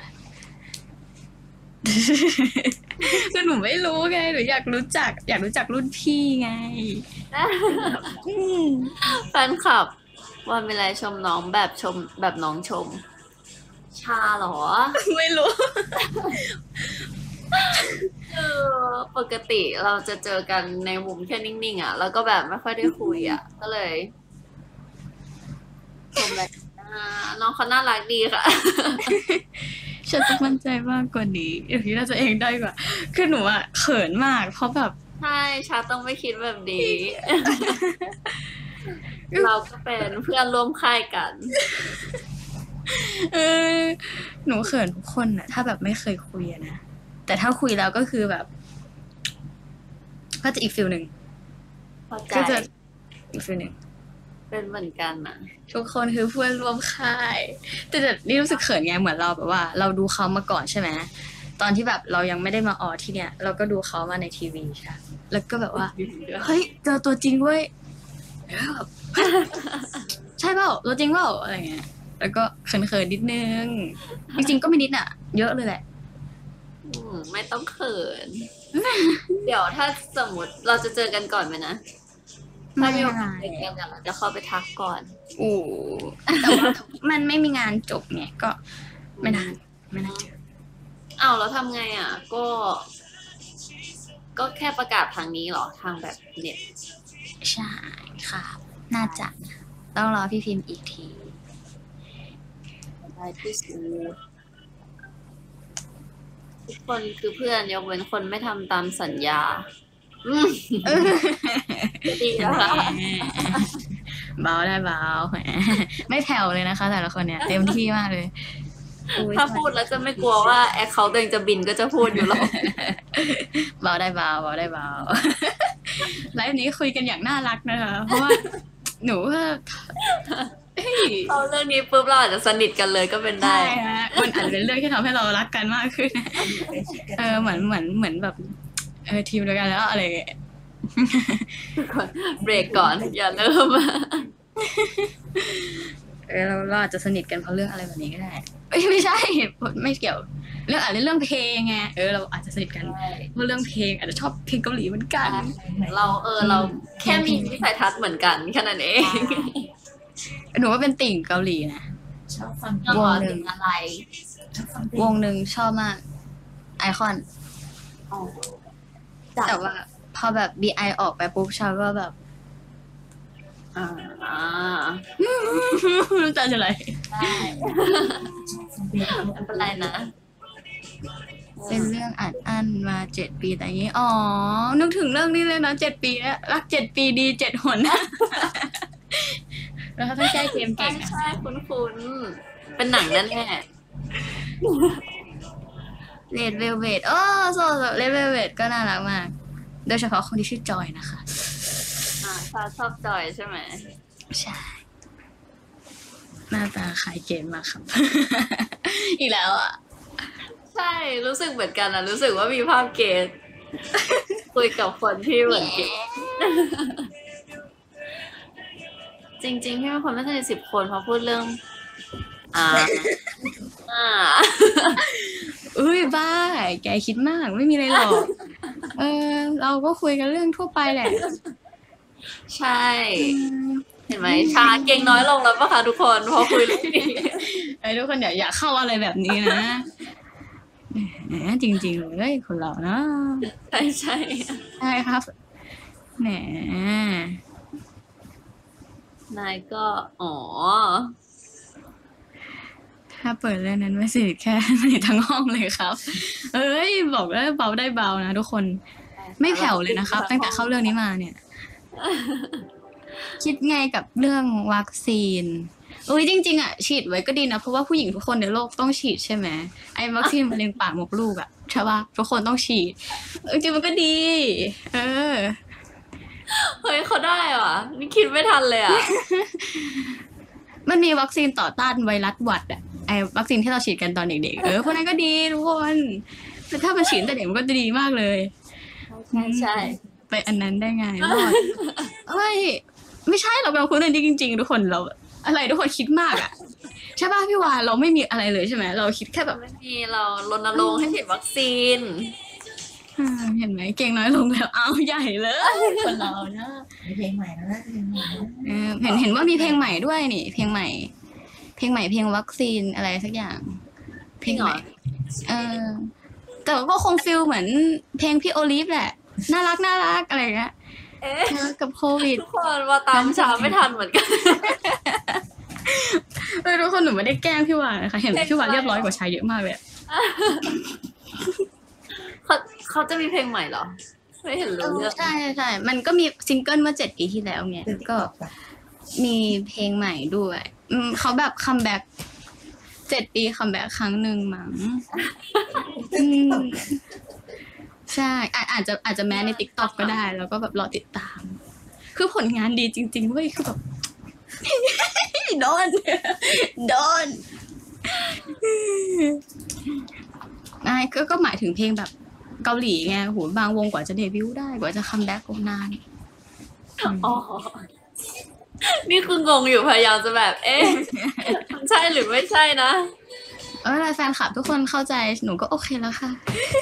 คือหนูไม่รู้ไงหนูอยากรู้จักรุ่นพี่ไงแฟนคลับวันเวลาชมน้องแบบชมแบบน้องชม ชาเหรอไม่รู้คือปกติเราจะเจอกันในมุมแค่นิ่งๆอ่ะ แล้วก็แบบไม่ค่อยได้คุยอ่ะ ก็เลยชมแบบน้องเขาน่ารักดีค่ะฉันต้องมั่นใจมากกว่านี้อย่างนี้น่าจะเองได้กว่า คือหนูอะเขินมาก เพราะแบบใช่ชาต้องไม่คิดแบบนี้ เราก็เป็นเพื่อนร่วมค่ายกันเออหนูเขินทุกคนอะถ้าแบบไม่เคยคุยอะนะ แต่ถ้าคุยแล้วก็คือแบบ ก็จะอีกฟิลหนึ่งเข้าใจก็จะอีกฟิลหนึ่งเป็นเหมือนกันนะทุกคนคือเพื่อนร่วมค่าย แต่นี่รู้สึกเขินไงเหมือนเราแบบว่า เราดูเขามาก่อนใช่ไหมตอนที่แบบเรายังไม่ได้มาออที่เนี่ย เราก็ดูเขามาในทีวีใช่แล้วก็แบบว่า เฮ้ยเจอตัวจริงเว้ยแล้วแบบใช่เปล่าตัวจริงเปล่าอะไรเงี้ย แล้วก็เขินๆนิดนึง จริงๆก็ไม่นิดอะเยอะเลยแหละไม่ต้องเขิน เดี๋ยวถ้าสมมติเราจะเจอกันก่อนไหมนะ ถ้ามีโอกาสเจอกันเดี๋ยวเราจะเข้าไปทักก่อนโอ้แต่ว่ามันไม่มีงานจบไงก็ไม่นานเจออ้าวแล้วทำไงอ่ะ ก็แค่ประกาศทางนี้เหรอ ทางแบบเน็ตใช่ค่ะ น่าจะต้องรอพี่พิมพ์อีกทีได้ที่สุดทุกคนคือเพื่อนยกเว้นคนไม่ทำตามสัญญา อืมดีนะคะเบาได้เบาแหมไม่แผ่วเลยนะคะ แต่ละคนเนี่ยเต็มที่มากเลยอุ๊ยถ้าพูดแล้วจะไม่กลัวว่าแอคเคาท์ตัวเองจะบินก็จะพูดอยู่หรอกเบาได้เบาไลฟ์นี้คุยกันอย่างน่ารักนะคะ เพราะว่าหนูว่าเฮ้ยเอาเรื่องนี้ปุ๊บเราอาจจะสนิทกันเลยก็เป็นได้ใช่ฮะมันอาจจะเป็นเรื่องที่ทำให้เรารักกันมากขึ้นเหมือนแบบทีมเดียวกันแล้วอะไรอย่างเงี้ยเบรกก่อน อย่าเริ่มเราอาจจะสนิทกันเพราะเรื่องอะไรแบบนี้ก็ได้ไม่ใช่ไม่เกี่ยวเรื่องเพลงไงเราอาจจะสนิทกันเพราะเรื่องเพลงอาจจะชอบเพลงเกาหลีเหมือนกันเราแค่มีวิสัยทัศน์เหมือนกันแค่นั้นเองหนูว่าเป็นติ่งเกาหลีนะชอบฟังวงหนึ่งอะไรชอบฟังเพลวงหนึ่งชอบมากไอคอนอ๋อแต่ว่าพอแบบ BI ออกไปปุ๊บชาวก็แบบอ่าน้ำตาจะไหลได้ชอบฟังเพลงไม่เป็นไรนะเป็นเรื่องอัดอั้นมา7 ปีแต่อย่างนี้อ๋อนึกถึงเรื่องนี้เลยนะ7 ปีแล้วรัก7 ปีดี7 หน แล้วเขาต้องแก้เกมใช่เก่งนะใช่คุณเป็นหนังแน่เลดเวลเวดโซเลดเวลเวดก็น่ารักมาก โดยเฉพาะคนที่ชื่อจอยนะคะชอบจอยใช่ไหมใช่ หน้าตาคล้ายเกมมากครับ อีกแล้วอ่ะใช่รู้สึกเหมือนกันนะรู้สึกว่ามีภาพเกตคุยกับคนที่เหมือนเกตจริงๆพี่เป็นคนไม่สนิท10 คนเพราะพูดเรื่อง อ่า อ่าอุ้ยบ้า แกคิดมากไม่มีอะไรหรอก เราก็คุยกันเรื่องทั่วไปแหละใช่ เห็นไหมชาเก่งน้อยลงแล้วปะคะทุกคนพอคุยเรื่องนี้ทุกคนอย่าเข้าอะไรแบบนี้นะแหมจริงๆเลยคนเรานะใช่ใช่ใช่ครับแหมนายก็อ๋อถ้าเปิดเรื่องนั้นไม่สนิทแค่สนิททั้งห้องเลยครับ บอกแล้วเบาได้เบานะทุกคนไม่แผ่วเลยนะครับ ตั้งแต่เข้าเรื่องนี้มาเนี่ย คิดไงกับเรื่องวัคซีนจริงๆอ่ะฉีดไว้ก็ดีนะเพราะว่าผู้หญิงทุกคนในโลกต้องฉีดใช่ไหมไอ้วัคซีนมะเร็งปากมดลูกอ่ะใช่ป่ะทุกคนต้องฉีดจริงๆมันก็ดีเฮ้ยเขาได้ว่ะนี่คิดไม่ทันเลยอ่ะมันมีวัคซีนต่อต้านไวรัสหวัดอ่ะไอ้วัคซีนที่เราฉีดกันตอนเด็กๆพวกนั้นก็ดีทุกคนแต่ถ้ามันฉีดแต่เด็กมันก็จะดีมากเลยใช่ไปอันนั้นได้ไงรอดไม่ใช่เราเป็นคนนั้นจริงๆทุกคนเราอะไรทุกคนคิดมากอ่ะใช่ป่ะพี่วาเราไม่มีอะไรเลยใช่ไหมเราคิดแค่แบบไม่มีเรารณรงค์ให้ฉีดวัคซีนเห็นไหมเก่งน้อยลงแล้วเอาใหญ่เลยคนเราเนะมีเพลงใหม่แล้วนะเพลงใหม่นะเห็นว่ามีเพลงใหม่ด้วยนี่เพลงใหม่เพลงวัคซีนอะไรสักอย่างเพลงใหม่แต่ก็คงฟิลเหมือนเพลงพี่โอลิฟแหละน่ารักอะไรอย่างเงี้ยกับโควิดทุกคนมาตามชาไม่ทันเหมือนกันทุกคนหนูไม่ได้แกล้งพี่วานนะคะเห็นพี่วานเรียบร้อยกว่าชายเยอะมากเลยเขาจะมีเพลงใหม่เหรอไม่เห็นรู้เรื่องใช่มันก็มีซิงเกิลเมื่อ7 ปีที่แล้วไงก็มีเพลงใหม่ด้วยเขาแบบคัมแบ็ก7 ปีคัมแบ็กครั้งหนึ่งมั้งใช่อาจจะแม้ใน TikTok ก็ได้แล้วก็แบบรอติดตาม คือผลงานดีจริงๆเว้ยคือแบบ โดนก็หมายถึงเพลงแบบเกาหลีไงโหบางวงกว่าจะเดบิวต์ได้กว่าจะคัมแบ็กนานอ๋อนี่คืองงอยู่พยายามจะแบบ ใช่หรือไม่ใช่นะอะไรแฟนคลับทุกคนเข้าใจหนูก็โอเคแล้วค่ะ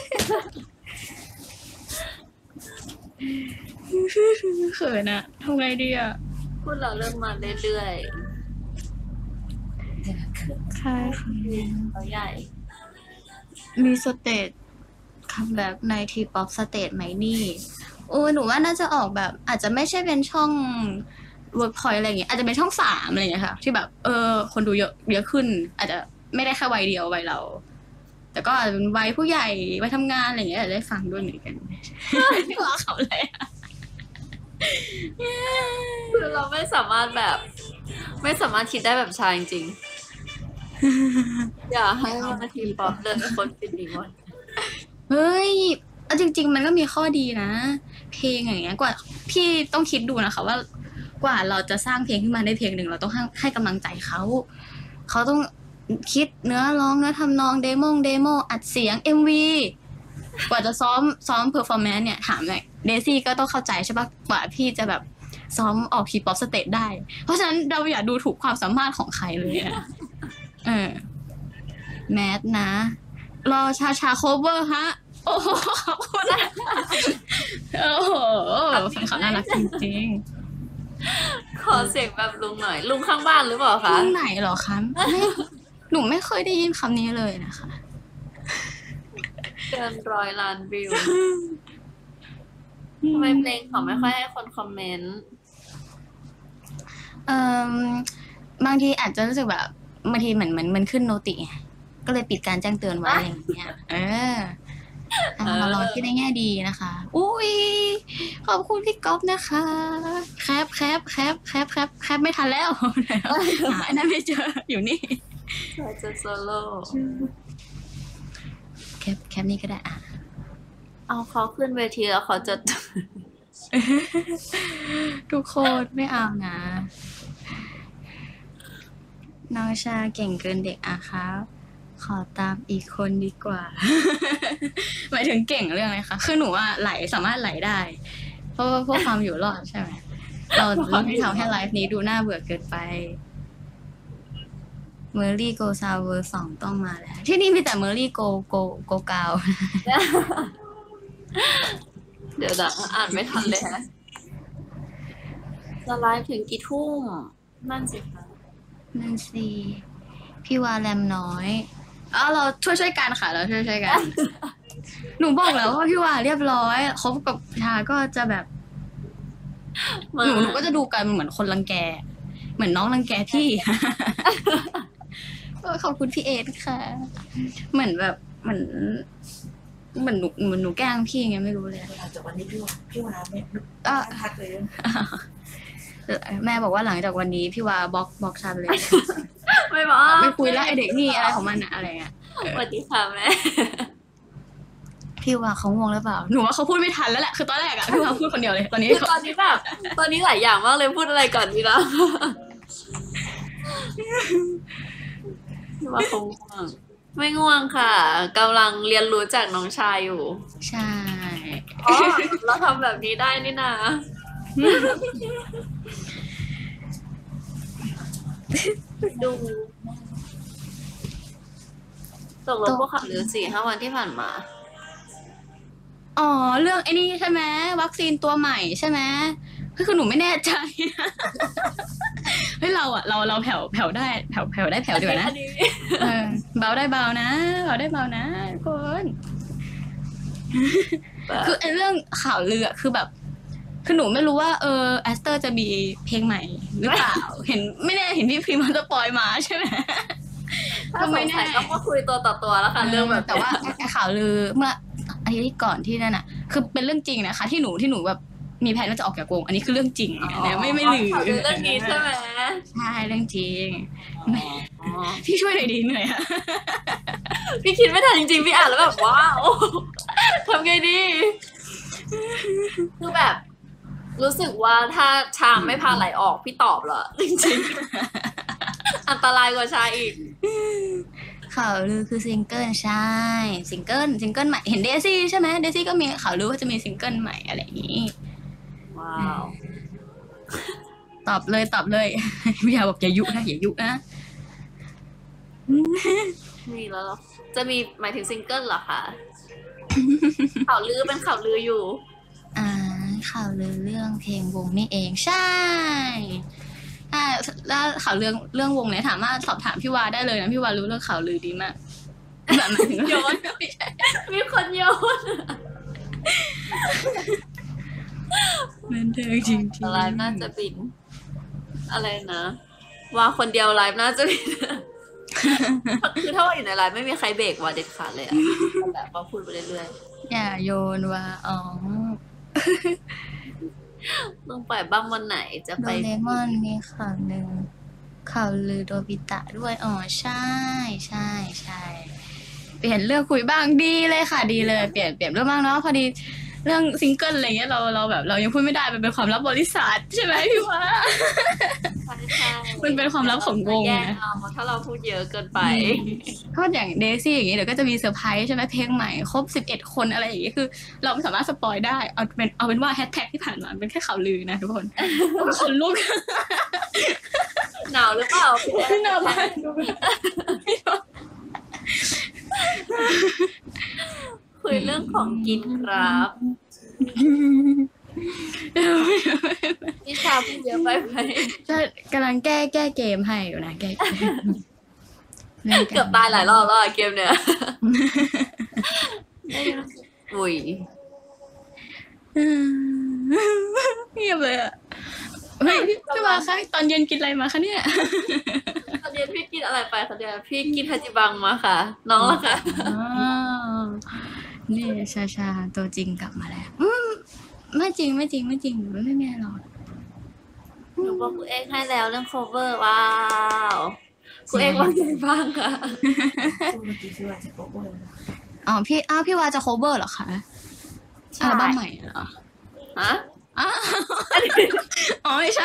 เขินอะทำไงดีอะพูดเราเริ่มมาเรื่อยๆใช่ค่ะเขาใหญ่มีสเตจคัมแบ็กในทีป๊อปสเตจไหมนี่หนูว่าน่าจะออกแบบอาจจะไม่ใช่เป็นช่องเวิร์กพอยต์อะไรอย่างเงี้ยอาจจะเป็นช่อง3อะไรอย่างเงี้ยค่ะที่แบบคนดูเยอะขึ้น อาจจะไม่ได้แค่วัยเดียววัยเรา แต่ก็อาจจะเป็นวัยผู้ใหญ่วัยทำงานอะไรอย่างเงี้ยอาจจะได้ฟังด้วยเหมือนกันว่าเขาเลยคือเราไม่สามารถคิดได้แบบชายจริงๆอย่าให้มาทีป๊อปเลยคนปิดดีหมดเฮ้ยจริงๆมันก็มีข้อดีนะเพลงอย่างเงี้ยกว่าพี่ต้องคิดดูนะคะว่ากว่าเราจะสร้างเพลงขึ้นมาได้เพลงหนึ่งเราต้องให้กำลังใจเขาต้องคิดเนื้อร้องเนื้อทำนองเดโมอัดเสียง MV กว่าจะซ้อมเพอร์ฟอร์แมนซ์เนี่ยถามหน่อยเดซี่ก็ต้องเข้าใจใช่ปะกว่าพี่จะแบบซ้อมออกทีป๊อปสเตจได้เพราะฉะนั้นเราอย่าดูถูกความสามารถของใครเลยอะแมสนะรอชาโคเวอร์ฮะโอ้โหขอบคุณนะโอ้โหแฟนคลับน่ารักจริงๆขอเสียงแบบลุงหน่อยลุงข้างบ้านหรือเปล่าคะลุงไหนหรอคะหนูไม่เคยได้ยินคำนี้เลยนะคะเกิน100 ล้านวิวทำไมเพลงเขาไม่ค่อยให้คนคอมเมนต์บางทีอาจจะรู้สึกแบบบางทีเหมือนมันขึ้นโนติไงก็เลยปิดการแจ้งเตือนไว้อย่างเงี้ยเราลองคิดในแง่ดีนะคะอุ้ยขอบคุณพี่ก๊อฟนะคะแคปไม่ทันแล้วหาอันนั้นไม่เจออยู่นี่จะโซโล่แคปนี่ก็ได้เอาเขาขึ้นเวทีแล้วเขาจะทุกคนไม่เอานะน้องชาเก่งเกินเด็กครับขอตามอีกคนดีกว่า หมายถึงเก่งเรื่องอะไรคะคือหนูว่าไหลสามารถไหลได้ เพราะว่าพวกความอยู่รอดใช่ไหมเราไม่ทำให้ไลฟ์นี้ดูน่าเบื่อเกินไปเมอร์รี่โกซาวเวอร์2ต้องมาแล้วที่นี่มีแต่เมอร์รี่โกกาวเดี๋ยวนะอ่านไม่ทันเลยฮะจะไลฟ์ถึงกี่ทุ่มนั่นสิคะนั่นสิพี่วาแรมน้อยเราช่วยกันค่ะเราช่วยกัน หนูบอกแล้วว่าพี่วาเรียบร้อยคบกับชาก็จะแบบหนูก็จะดูกันเหมือนคนรังแกเหมือนน้องรังแกพี่ ขอบคุณพี่เอสค่ะเหมือนแบบเหมือนหนูแกล้งพี่ไงไม่รู้เลยหลังจากวันนี้พี่วาไม่พักเลยแม่บอกว่าหลังจากวันนี้พี่วาบล็อกชาไปเลยไม่บอกไม่คุยแล้วไอเด็กนี่อะไรของมันอะไรเงี้ยสวัสดีค่ะแม่พี่วาเขาง่วงหรือเปล่าหนูว่าเขาพูดไม่ทันแล้วแหละคือตอนแรกอะพี่วาพูดคนเดียวเลยตอนนี้คือตอนนี้แบบตอนนี้หลายอย่างมากเลยพูดอะไรก่อนดีนะว่าคงง่วงไม่ง่วงค่ะกำลังเรียนรู้จากน้องชายอยู่ใช่อ๋อเราทำแบบนี้ได้นี่นะดูตกลงพวกข่าวลือ4-5 วันที่ผ่านมาอ๋อเรื่องไอ้นี่ใช่ไหมวัคซีนตัวใหม่ใช่ไหมคือหนูไม่แน่ใจ เฮ้ยเราแผ่วได้แผ่วได้แผ่วดีกว่านะเบาได้เบานะเบาได้เบานะทุกคน คือไอ้เรื่องข่าวลือคือแบบคือหนูไม่รู้ว่าแอสเตอร์จะมีเพลงใหม่หรือเปล่า ไม่แน่เห็นพี่พิมพ์มันจะปล่อยมาใช่ไหมก็ไม่แน่ต้องมาคุยตัวต่อตัวแล้วค่ะเรื่องแบบแต่ว่าไอ้ข่าวลือเมื่ออาทิตย์ก่อนที่นั่นน่ะคือเป็นเรื่องจริงนะคะที่หนูแบบมีแผนว่าจะออกจากวงอันนี้คือเรื่องจริงนะไม่ลือข่าวลือเรื่องนี้ใช่ไหมใช่เรื่องจริงพี่ช่วยหน่อยดีเหนื่อยอะพี่คิดไม่ทันจริงๆพี่อ่านแล้วแบบว้าวทำไงดีคือแบบรู้สึกว่าถ้าชามไม่พาไหลออกพี่ตอบเหรอจริงๆอันตรายกว่าชาอีกข่าวลือคือซิงเกิลใช่ซิงเกิลใหม่เห็นเดซี่ใช่ไหมเดซี่ก็มีข่าวลือว่าจะมีซิงเกิลใหม่อะไรอย่างนี้ว้าวตอบเลย พี่ยาบอกอย่ายุนะมีแล้วเหรอจะมีหมายถึงซิงเกิลเหรอคะข่าวลือเป็นข่าวลืออยู่ข่าวลือเรื่องเพลงวงนี่เองใช่แล้วข่าวเรื่องวงเนี่ยสามารถสอบถามพี่วาได้เลยนะพี่วารู้เรื่องข่าวลือดีมากแบบหมายถึงโยนมีคนโยนมันเธอจริงไลฟ์น่าจะบินอะไรนะว่าคนเดียวไลฟ์น่าจะบินคือถ้าว่าอยู่ในไลฟ์ไม่มีใครเบรกว่าเด็ดขาดเลยอะแบบว่าพูดไปเรื่อยๆอย่าโยนว่าต้องปล่อยบ้างวันไหนจะไปโดเรมอนมีข่าวหนึ่งข่าวลือโดบิตะด้วยใช่เปลี่ยนเรื่องคุยบ้างดีเลยค่ะดีเลยเปลี่ยนเรื่องบ้างเนาะพอดีเรื่องซิงเกิลอะไรเงี้ยเราแบบเรายังพูดไม่ได้มันเป็นความลับบริษัทใช่ไหมพี่วะใช่มันเป็นความลับของวงนะถ้าเราพูดเยอะเกินไปก็อย่างเดซี่อย่างงี้เดี๋ยวก็จะมีเซอร์ไพรส์ใช่ไหมเพลงใหม่ครบ11 คนอะไรอย่างงี้คือเราไม่สามารถสปอยได้เอาเป็นว่าแฮชแท็กที่ผ่านมาเป็นแค่ข่าวลือนะทุกคนคนลุกหนาวหรือเปล่าหนาวมากคุยเรื่องของกินครับพี่ชาพูดเยอะไปไหมจะกำลังแก้เกมให้อยู่นะแก้เกือบตายหลายรอบแล้วเกมเนี่ยอุ้ยเงียบเลยอ่ะไม่พี่มาคะตอนเย็นกินอะไรมาคะเนี่ยตอนเย็นพี่กินอะไรไปคะเนี่ยพี่กินฮาจิบังมาค่ะน้องล่ะค่ะนี่ชาตัวจริงกลับมาแล้วไม่จริงไม่มีอะไรหรอกหนูบอกคุณเอกให้แล้วเรื่อง cover ว้าวคุณเอกว่าไงบ้างคะเมื่อกี้พี่วาจะโคเวอร์พี่วาจะ cover เหรอคะอัลบั้มใหม่เหรอฮะไม่ใช่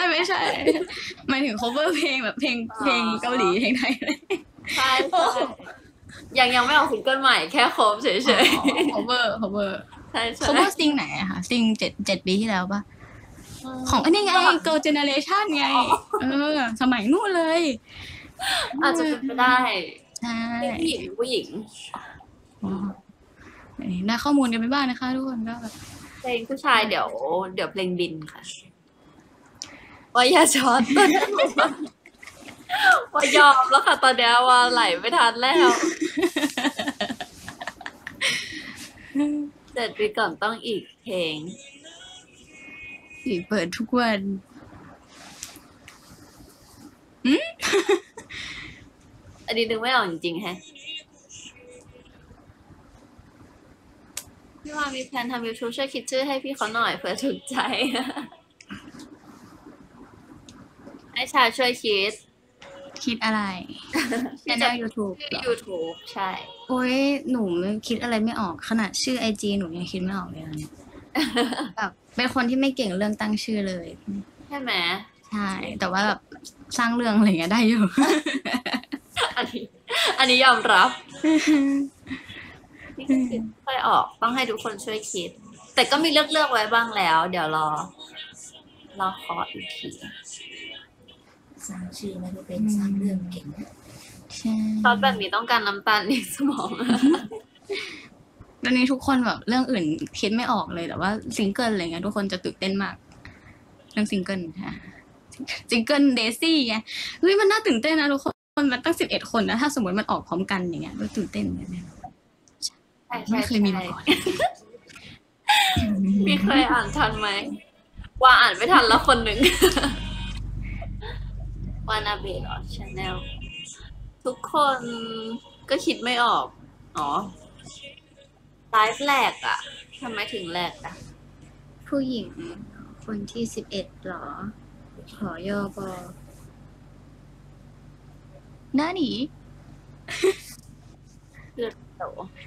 หมายถึง cover เพลงแบบเพลงเกาหลีเพลงไทยเลยใช่ยังไม่ออกซิงเกิลใหม่แค่โคบเฉย cover ๆใช่ใช่ cover ซิงไหนอะคะซิง7 ปีที่แล้วปะของอันนี้ไง girl generation ไงสมัยนู่นเลยอาจจะเป็นไปได้ใช่ผู้หญิงได้ข้อมูลกันไปบ้างนะคะทุกคนก็แบบเพลงผู้ชายเดี๋ยวเพลงบินค่ะว่าอย่าช็อตว่ายอมแล้วค่ะตอนเนี้ยว่าไหลไม่ทันแล้ว7 ปีก่อนต้องอีกเพลงเปิดทุกวันอันนี้นึกไม่ออกจริงๆแฮะพี่ว่ามีแพลนทำ YouTube ช่วยคิดชื่อให้พี่เขาหน่อยเผื่อถูกใจ ให้ชาช่วยคิดอะไร channel YouTube เหรอ YouTube ใช่โอ้ยหนูคิดอะไรไม่ออกขนาดชื่อ IG หนูยังคิดไม่ออกเลยเนี่ย แบบเป็นคนที่ไม่เก่งเรื่องตั้งชื่อเลยใช่ไหมใช่แต่ว่าแบบสร้างเรื่องอะไรเงี้ยได้อยู่อันนี้ยอมรับนี่ก็คือค่อยออกต้องให้ทุกคนช่วยคิด แต่ก็มีเลือกไว้บ้างแล้ว เดี๋ยวรอขออีกทีสร้างชื่อไม่ได้เป็นสร้างเรื่องเก่งใช่ตอนแบบนี้ต้องการน้ำตาลในสมองตอนนี้ทุกคนแบบเรื่องอื่นคิดไม่ออกเลยแต่ว่าซิงเกิลอะไรเงี้ยทุกคนจะตื่นเต้นมากเรื่องซิงเกิลค่ะซิงเกิลเดซี่ไงเฮ้ยมันน่าตื่นเต้นนะทุกคนมันตั้ง11 คนนะถ้าสมมติมันออกพร้อมกันอย่างเงี้ยก็ตื่นเต้นเหมือนกันไม่เคยมีมาก่อนพี่เคยอ่านทันไหมว่าอ่านไม่ทันแล้วคนหนึ่ง วานาเบะเหรอชาแนลทุกคนก็คิดไม่ออกอ๋อไลฟ์แรกอะทำไมถึงแรกอะผู้หญิงคนที่11หรอขอยอบอน้าหนีเลือดโต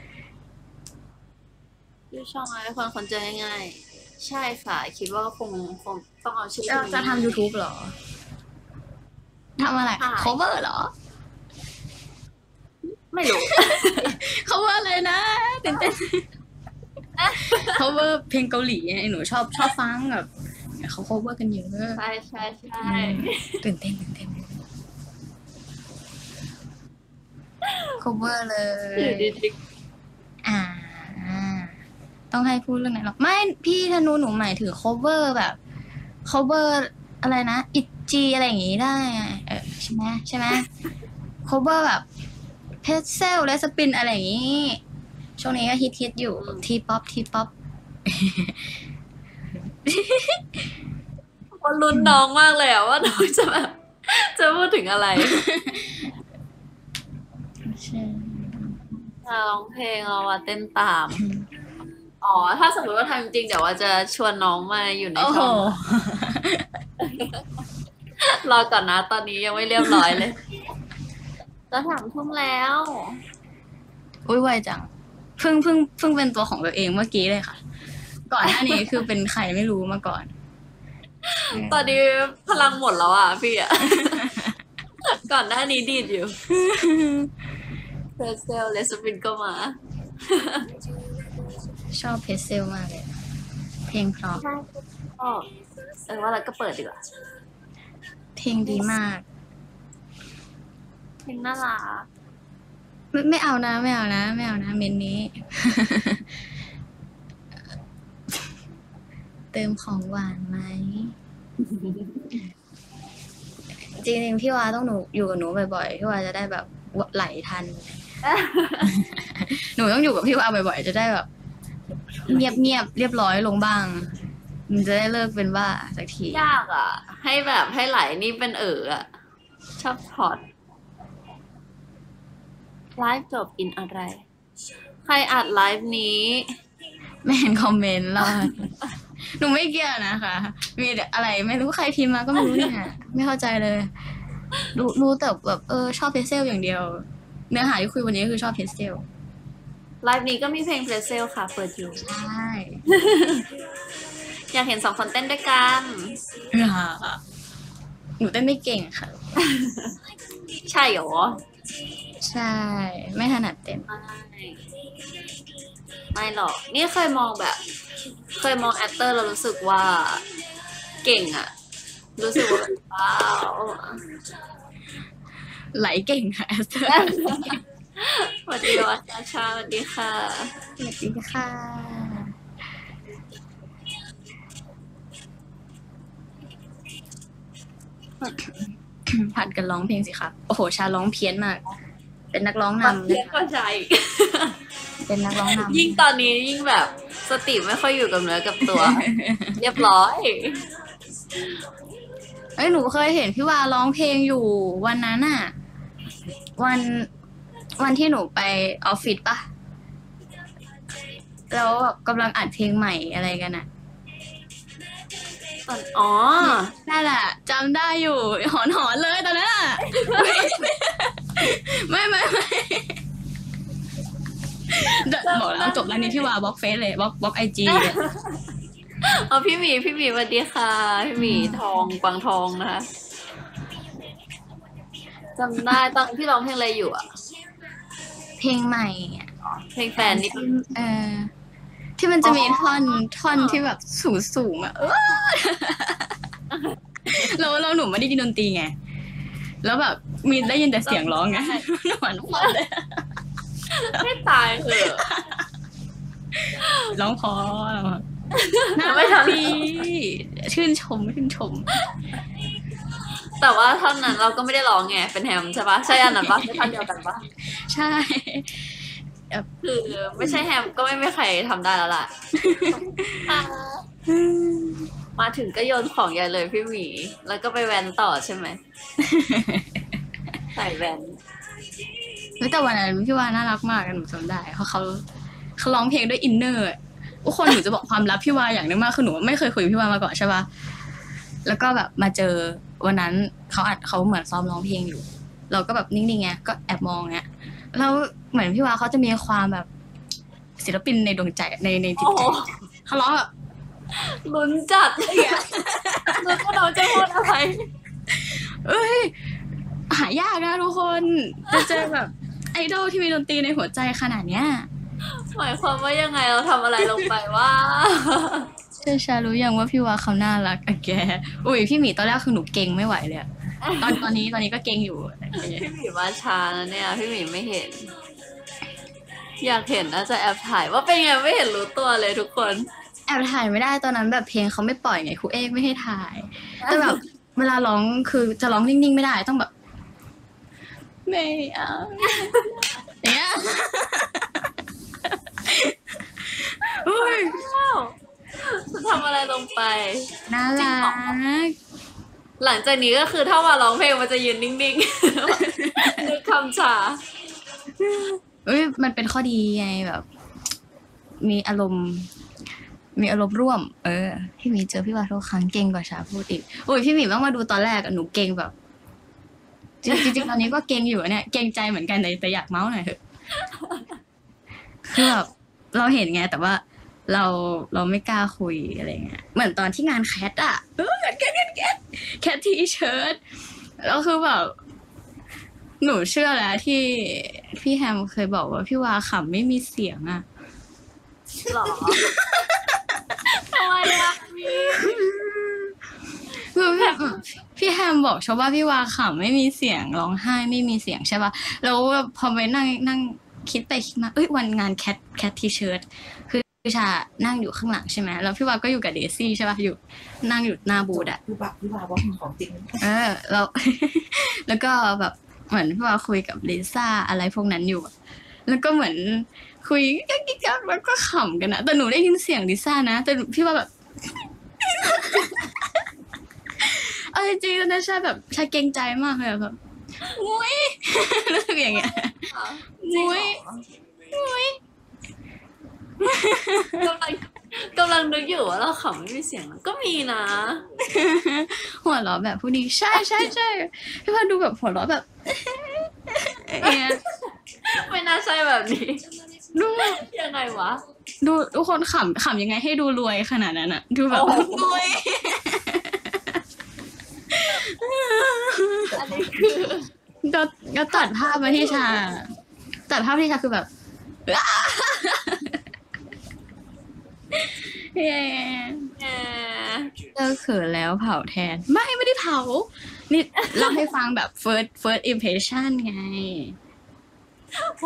ชื่อช่องอะไรคนเจอง่ายๆใช่ค่ะคิดว่าคงต้องเอาชื่อจะทำ YouTube เหรอทำอะไร cover เหรอไม่รู้ cover อะไรนะตื่นเต้น cover เพลงเกาหลีไงหนูชอบฟังแบบเขา cover กันเยอะใช่ตื่นเต้น cover เลยอยู่ดีต้องให้พูดเรื่องไหนหรอไม่พี่ธนูหนูหมายถึง cover แบบ cover อะไรนะอิจีอะไรอย่างงี้ได้ใช่ไหม cover แบบเพจเซลและสปินอะไรอย่างงี้ช่วงนี้ก็ฮิตอยู่ทีป๊อปคนลุ้นน้องมากเลยอะว่าน้องจะแบบจะพูดถึงอะไรร้องเพลงเอาว่าเต้นตามอ๋อถ้าสมมติว่าทำจริงเดี๋ยวว่าจะชวนน้องมาอยู่ในช่องรอก่อนนะตอนนี้ยังไม่เรียบร้อยเลยจะ3 ทุ่มแล้วอุ้ยไวจังเพิ่งเป็นตัวของตัวเองเมื่อกี้เลยค่ะก่อนหน้านี้คือเป็นใครไม่รู้มาก่อนตอนนี้พลังหมดแล้วอ่ะพี่อ่ะ ก่อนหน้านี้ดีดอยู่เพรสเซลเลสปินก็มาชอบเพจเซลมากเลยเพลงเพราะว่าเราก็เปิดดีกว่าเพลงดีมากเพลงน่ารักไม่เอานะเมนนี้ เติมของหวานไหม จริงๆพี่วาต้องอยู่กับหนูบ่อยๆพี่วาจะได้แบบไหลทัน หนูต้องอยู่กับพี่วาบ่อยๆจะได้แบบเงียบเรียบร้อยลงบ้างมันจะได้เลิกเป็นบ้าสักทียากอ่ะให้แบบให้ไหลนี่เป็นอ่ะชอบพอดไลฟ์จบอินอะไรใครอัดไลฟ์นี้ไม่เห็นคอมเมนต์เลยหนูไม่เกี่ยวนะคะมีอะไรไม่รู้ใครพิมพ์มาก็ไม่รู้เนี่ยไม่เข้าใจเลยรู้แต่แบบชอบเพจเซลอย่างเดียวเนื้อหาที่คุยวันนี้คือชอบเพจเซลไลฟ์นี้ก็มีเพลงเพลเซลค่ะเปิดอยู่ใช่อยากเห็น2 คนเต้นด้วยกันหนูเต้นไม่เก่งค่ะใช่เหรอใช่ ไม่ถนัดเต้นไม่หรอก นี่เคยมองแบบ เคยมองแอคเตอร์เรารู้สึกว่าเก่งอะรู้สึกว่าว้าวไหลเก่งค่ะสวัสดีวัชชาสวัสดีค่ะสวัสดีค่ะ ผัดกันร้องเพลงสิครับ โอ้โห ชาร้องเพี้ยนมาก เป็นนักร้องนำเรียกก็ใจเป็นนักร้องนำยิ่งตอนนี้ยิ่งแบบสติไม่ค่อยอยู่กับเนื้อกับตัว เรียบร้อยเอ้ยหนูเคยเห็นพี่วาร้องเพลงอยู่วันนั้นอะวันที่หนูไปออฟฟิศปะแล้วกำลังอัดเพลงใหม่อะไรกันอะอ๋อนั่นแหละจำได้อยู่หอนเลยตอนนั้นอะ ไม่บอกแล้วจบแล้วนี่พี่วาบล็อกเฟซเลยบล็อกไอจีเลยเอาพี่หมีสวัสดีค่ะ พี่หมีทองกวางทองนะคะจำได้ตอนพี่ร้องเพลงอะไรอยู่อะเพลงใหม่อะเพลงแฟนนี่ที่มันจะมีท่อนที่แบบสูงอะแล้วหนูไม่ได้ยินดนตรีไงแล้วแบบมีได้ยินแต่เสียงร้องไงหวานฟันเลยไม่ตายเหอะร้องพอน่าไม่รักทำดีชื่นชมแต่ว่าท่อนนั้นเราก็ไม่ได้ร้องไงเป็นแฮมใช่ปะใช่อันนั้นปะใช่ท่อนเดียวกันปะใช่คือไม่ใช่แฮมก็ไม่มีใครทำได้แล้วล่ะ มาถึงก็โยนของใหญ่เลยพี่หมี แล้วก็ไปแวนต่อใช่ไหม ใส่แวนแต่วันนั้นพี่วาน่ารักมากหนูจำได้เพราะเขาร้องเพลงด้วยอินเนอร์ทุกคนหนูจะบอกความลับพี่วาอย่างนึงมากคือหนูไม่เคยคุยกับพี่วามาก่อนใช่ปะแล้วก็แบบมาเจอวันนั้นเขาเหมือนซ้อมร้องเพลงอยู่ เราก็แบบนิ่งๆไงก็แอบมองเงี้ยแล้วเหมือนพี่วาเขาจะมีความแบบศิลปินในดวงใจในจิตโอ้ใจโหเขาร้องแบบลุ้นจัดเลยอะลุ้นว่าเราจะพูดอะไรเอ้ยหายากนะทุกคนจะเจอแบบไอดอลที่มีดนตรีในหัวใจขนาดเนี้ยหมายความว่ายังไงเราทำอะไรลงไปว่าชารู้ยังว่าพี่วาเขาน่ารักอะแกอุ้ยพี่หมีตอนแรกคือหนูเก่งไม่ไหวเลยอะตอนนี้ก็เก่งอยู่พี่หมีมาช้านะเนี่ยพี่หมีไม่เห็น อยากเห็นน่าจะแอบถ่ายว่าเป็นไงไม่เห็นรู้ตัวเลยทุกคนแอบถ่ายไม่ได้ตอนนั้นแบบเพลงเขาไม่ปล่อยไงครูเอกไม่ให้ถ่าย แต่แบบเวลาร้องคือจะร้องนิ่งๆไม่ได้ต้องแบบไม่เอาเนี่ยอุ้ยว้าวจะทำอะไรลงไปน่ารักหลังจากนี้ก็คือถ้ามาร้องเพลงมันจะยืนนิ่งๆ นึกคำชาอุ้ยมันเป็นข้อดีไงแบบ มีอารมณ์ร่วม พี่หมีเจอพี่วาทุกครั้งเก่งกว่าชาพูดอีกอุ้ยพี่หมีต้องมาดูตอนแรกอะหนูเก่งแบบ จริงตอนนี้ก็เก่งอยู่เนี่ยเก่งใจเหมือนกันแต่อยากเมาส์หน่อยเถอะคือแบบเราเห็นไงแต่ว่าเราไม่กล้าคุยอะไรเงี้ยเหมือนตอนที่งานแคทอะแคททีเชิร์ตแล้วคือแบบหนูเชื่อแล้วที่พี่แฮมเคยบอกว่าพี่วาขำไม่มีเสียงอะหรอ ทำไมล่ะมีคือพี่แฮมบอกชาวว่าพี่วาขำไม่มีเสียงร้องไห้ไม่มีเสียงใช่ป่ะแล้วพอไปนั่งคิดไปคิดมาวันงานแคททีเชิร์ตคือชานั่งอยู่ข้างหลังใช่ไหมแล้วพี่วาก็อยู่กับเดซี่ใช่ป่ะนั่งอยู่หน้าบูธอะพี่วาบอกของจริงแล้ว แล้วก็แบบเหมือนพี่วาคุยกับลิซ่าอะไรพวกนั้นอยู่อะแล้วก็เหมือนคุยกักแล้วก็ขำกันนะแต่หนูได้ยินเสียงลิซ่านะแต่พี่วาแบบ จริงๆนะชาแบบชาเกรงใจมากเลยแบบงุ้ย รู้สึกอย่างเงี้ยจริงเหรองุ้ยกำลังนึกอยู่ว่าเราขำไม่มีเสียงก็มีนะหัวเราะแบบผู้ดีใช่พี่วาดูแบบหัวเราะแบบเนี่ยไม่น่าใช่แบบนี้ดูยังไงวะดูทุกคนขำยังไงให้ดูรวยขนาดนั้นอะดูแบบโอ้โหรวยอันนี้คือก็ก็ตัดภาพมาที่ชาตัดภาพที่ชาคือแบบเย้แหมเลิกเขินแล้วเผาแทน ไม่ได้เผา นี่เล่าให้ฟังแบบ first impression ไงโห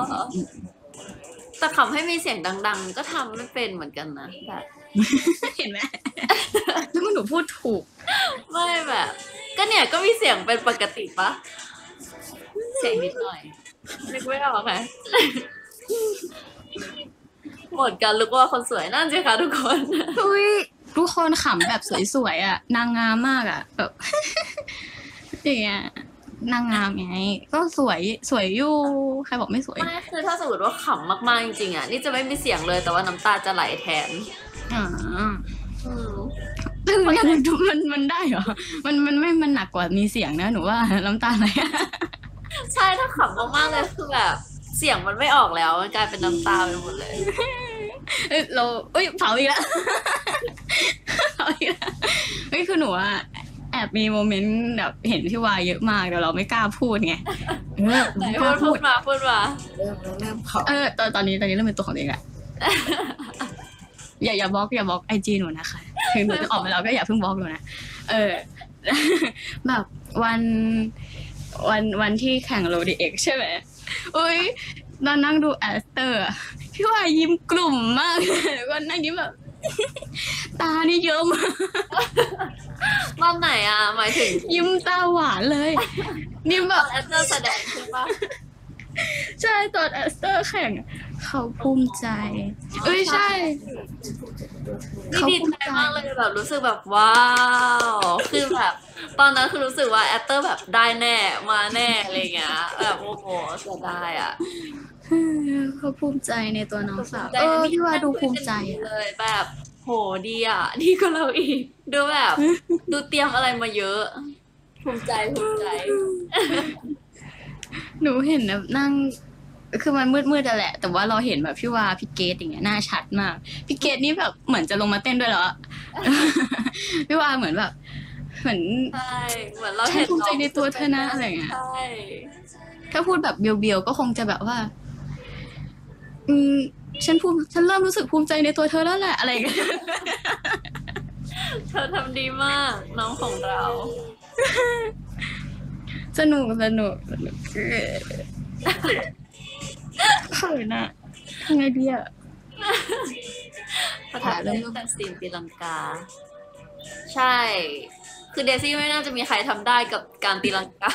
แต่คำให้มีเสียงดัง ๆ ก็ทำไม่เป็นเหมือนกันนะแบบเห็นไหมแล้วมันหนูพูดถูกไม่แบบ ก็เนี่ยก็มีเสียงเป็นปกติปะเสียงนิดหน่อยนึกไม่ออกไงหมดกันลุกว่าคนสวยนั่นสิคะทุกคนอุ้ยทุกคนขำแบบสวยๆอ่ะ นางงามมากอ่ะแบบ อย่างเงี้ยนางงามไง ก็สวยอยู่ ใครบอกไม่สวยไม่คือถ้าสมมติว่าขำมากๆจริงๆอ่ะนี่จะไม่มีเสียงเลยแต่ว่าน้ำตาจะไหลแทนอ่าอืมมันได้เหรอ มันหนักกว่ามีเสียงนะหนูว่าน้ำตาไหลใช่ถ้าขำมากๆเลยคือแบบเสียงมันไม่ออกแล้วมันกลายเป็นน้ำตาไปหมดเลยเราเผาอีกแล้ว เผาอีกแล้วเฮ้ยคือหนูอะแอบมีโมเมนต์แบบเห็นพี่วายเยอะมากแต่เราไม่กล้าพูดไงไหนไม่กล้าพูพูดดมาเริ่มเผาตอนนี้เริ่มเป็นตัวของตัวเองอะ อย่าบล็อกไอจีหนูนะคะถึงหนูจะออกมาแล้วก็อย่าเพิ่งบล็อกหนูนะแบบวันที่แข่งโรดีเอ็กใช่ไหมอุ้ยตอนนั่งดูแอสเตอร์อะพี่วายยิ้มกลุ่มมาก วันนั่งยิ้มแบบ ตานี่เยอะมากตอนไหนอ่ะหมายถึงยิ้มตาหวานเลยนี่แบตอบ นแอปเตอร์แสดงใช่ปะใช่ตอนแอสเตอร์แข่งเขาภูมิใจเอ้ยใช่นี่ดีใจมากเลยแบบรู้สึกแบบว้าว คือแบบ ตอนนั้นคือรู้สึกว่าแอปเตอร์แบบได้แน่มาแน่อะไรเงี้ยแบบโอ้โหเสียดายอ่ะเขาภูมิใจในตัวน้องสาวภูมิใจนะพี่ว่าดูภูมิใจอะเลยแบบโหดีอ่ะดีกว่าเราอีกดูแบบดูเตรียมอะไรมาเยอะ ภูมิใจหนูเห็นแบบนั่ง คือมันมืดๆแหละ แต่ว่าเราเห็นแบบพี่วาพี่เกดอย่างเงี้ยหน้าชัดมาก พี่เกดนี่แบบเหมือนจะลงมาเต้นด้วยแล้วอะ พี่วาเหมือนแบบ เหมือนใช่เหมือนเราเห็นภูมิใจในตัวเธอนะอะไรเงี้ยใช่ถ้าพูดแบบเบียวๆก็คงจะแบบว่า ฉันเริ่มรู้สึกภูมิใจในตัวเธอแล้วแหละอะไรอย่างเงี้ยเธอทำดีมากน้องของเราสนุกเขินอะทำไงดีอะประทับใจตั้งแต่ซีนตีลังกา ใช่ คือเดซี่ไม่น่าจะมีใครทำได้กับการตีลังกา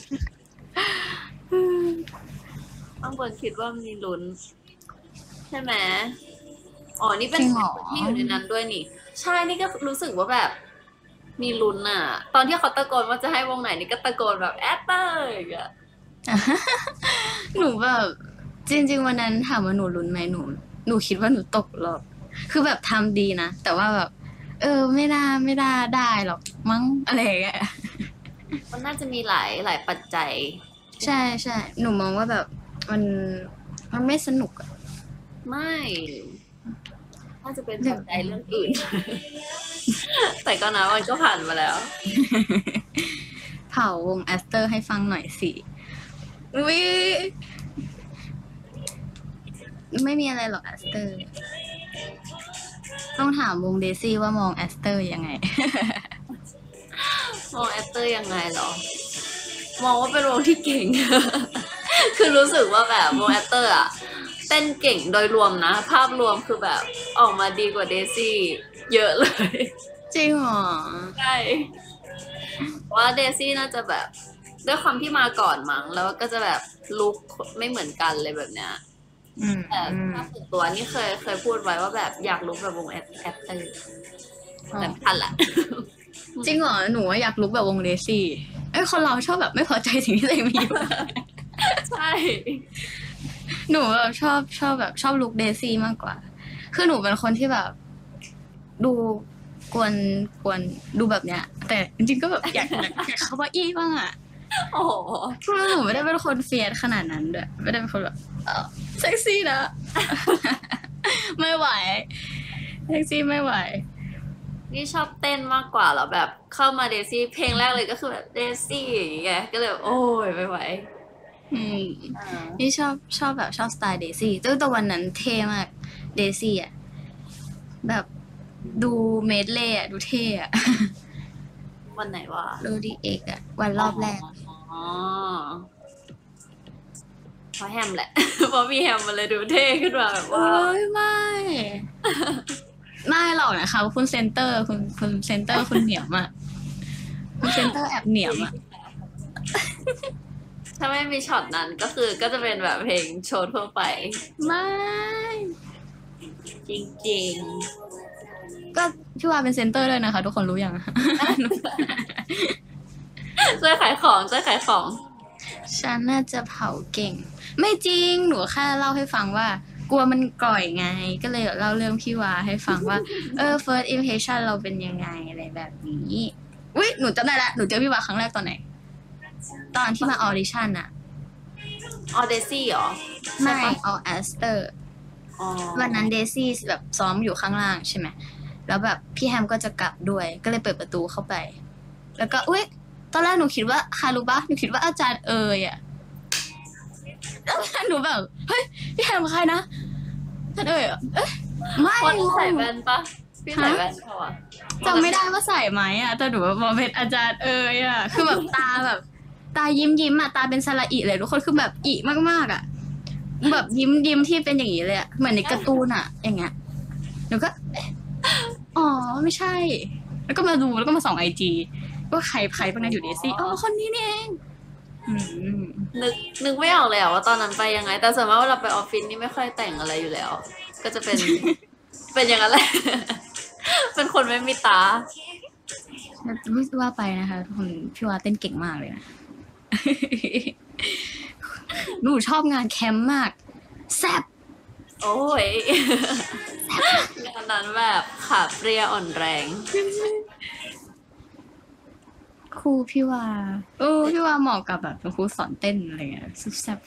ข้างบนคิดว่ามีลุ้น ใช่ไหมอ๋อนี่เป็นคนที่อยู่ในนั้นด้วยนี่ ใช่นี่ก็รู้สึกว่าแบบ มีลุ้นอ่ะ ตอนที่เขาตะโกนว่าจะให้วงไหนนี่ก็ตะโกนแบบแอปเปิ้ลอย่างเงี้ยหนูแบบจริงๆวันนั้นถามว่าหนูลุ้นไหมหนูคิดว่าหนูตกรอบคือแบบทำดีนะแต่ว่าแบบ ไม่ได้หรอกมั้งอะไรอย่างเงี้ยมันน่าจะมีหลายปัจจัยใช่หนูมองว่าแบบมันไม่สนุกอะไม่น่าจะเป็นปัจจัยเรื่องอื่น แต่ก็นะมันก็ผ่านมาแล้วเผาวงแอสเตอร์ให้ฟังหน่อยสิวิไม่มีอะไรหรอกแอสเตอร์ ต้องถามวงเดซี่ว่ามองแอสเตอร์ยังไงมองแอปเตอร์ยังไงเหรอ มองว่าเป็นวงที่เก่ง คือรู้สึกว่าแบบวงแอปเตอร์อะเต้นเก่งโดยรวมนะ ภาพรวมคือแบบออกมาดีกว่าเดซี่เยอะเลยจริงเหรอใช่ว่าเดซี่น่าจะแบบด้วยความที่มาก่อนมั้งแล้วก็จะแบบลุคไม่เหมือนกันเลยแบบเนี้ยแต่ถ้าส่วนตัวนี่เคยพูดไว้ว่าแบบอยากลุคแบบวงแอปเตอร์แต่ไม่ทันละจริงเหรอหนูว่าอยากลุกแบบวงเดซี่คนเราชอบแบบไม่พอใจสิ่งที่ตัวเองมีอยู่ใช่หนูแบบชอบแบบชอบลุคเดซี่มากกว่า คือหนูเป็นคนที่แบบ ดูกวนดูแบบเนี้ย แต่จริงๆก็แบบอยากคาวาอี้บ้างอ่ะโอ้โหคือหนูไม่ได้เป็นคนเฟียสขนาดนั้นด้วยไม่ได้เป็นคนแบบเซ็กซี่นะ ไม่ไหวเซ็กซี่ไม่ไหวนี่ชอบเต้นมากกว่าแล้วแบบเข้ามาเดซี่เพลงแรกเลยก็คือแบบเดซี่อย่างเงี้ยก็เลยแบบโอ้ยไม่ไหวอืมอ่านี่ชอบแบบชอบสไตล์เดซี่แต่วันนั้นเท่มากเดซี่อ่ะแบบดูเมดเล่อะดูเท่อะวันไหนวะดูดีเอกอะวันรอบแรกอ๋อเพราะแฮมแหละ เพราะมีแฮมมันเลยดูเท่ขึ้นมาแบบว่าโอ้ยไม่ ไม่หรอกนะคะคุณเซนเตอร์คุณเซนเตอร์คุณเหนียมอะคุณเซนเตอร์แอบเหนียมอะถ้าไม่มีช็อตนั้นก็คือก็จะเป็นแบบเพลงโชว์ทั่วไปไม่จริงก็พี่วาเป็นเซนเตอร์ด้วยนะคะ ทุกคนรู้ยังๆช่วยขายของช่วยขายของฉันน่าจะเผาเก่ง ไม่จริงหนูแค่เล่าให้ฟังว่า กลัวมันก่อยไง ก็เลยเล่าเรื่องพี่วาให้ฟังว่า first impression เราเป็นยังไงอะไรแบบนี้อุ้ยหนูจำได้ละหนูเจอพี่วาครั้งแรกตอนไหน ตอนที่มาออดิชั่นอะออเดซี่เหรอไม่ใช่ปะเอาแอสเตอร์อ๋อวันนั้นเดซี่แบบซ้อมอยู่ข้างล่างใช่ไหม แล้วแบบพี่แฮมก็จะกลับด้วย ก็เลยเปิดประตูเข้าไป แล้วก็อุ๊ย ตอนแรกหนูคิดว่าใครรู้ปะหนูคิดว่าอาจารย์อะแล้วหนูแบบ เฮ้ย พี่แฮมใครนะอาจารย์เหรอเอ๊ะไม่คนใส่แว่นปะพี่ใส่แว่นเขาอะจำไม่ได้ว่าใส่ไหมอะแต่หนูบอกเป็นอาจารย์อะคือแบบตาแบบ ตายิ้มอะตาเป็นสระอิเลยทุกคนคือแบบอิมากๆอะแบบยิ้มที่เป็นอย่างนี้เลยอะเหมือนในการ์ตูนอะอย่างเงี้ยหนูก็เอ๊ะอ๋อไม่ใช่ แล้วก็มาดูแล้วก็มาส่องIGว่าใครบ้างนะอยู่เดซี่อ๋อคนนี้นี่เองอืมนึกไม่ออกเลยอะว่าตอนนั้นไปยังไง แต่ส่วนมากเวลาไปออฟฟิศนี่ไม่ค่อยแต่งอะไรอยู่แล้ว ก็จะเป็น เป็นอย่างนั้นแหละ เป็นคนไม่มีตารู้สึกว่าไปนะคะทุกคนพี่ว่าเต้นเก่งมากเลยนะ หนูชอบงานแคมป์มากแซ่บโอ้ย งานนั้นแบบขาเปรี้ยอ่อนแรงครูพี่ว่าพี่ว่าเหมาะกับแบบเป็นครูสอนเต้นอะไรเงี้ยแซ่บ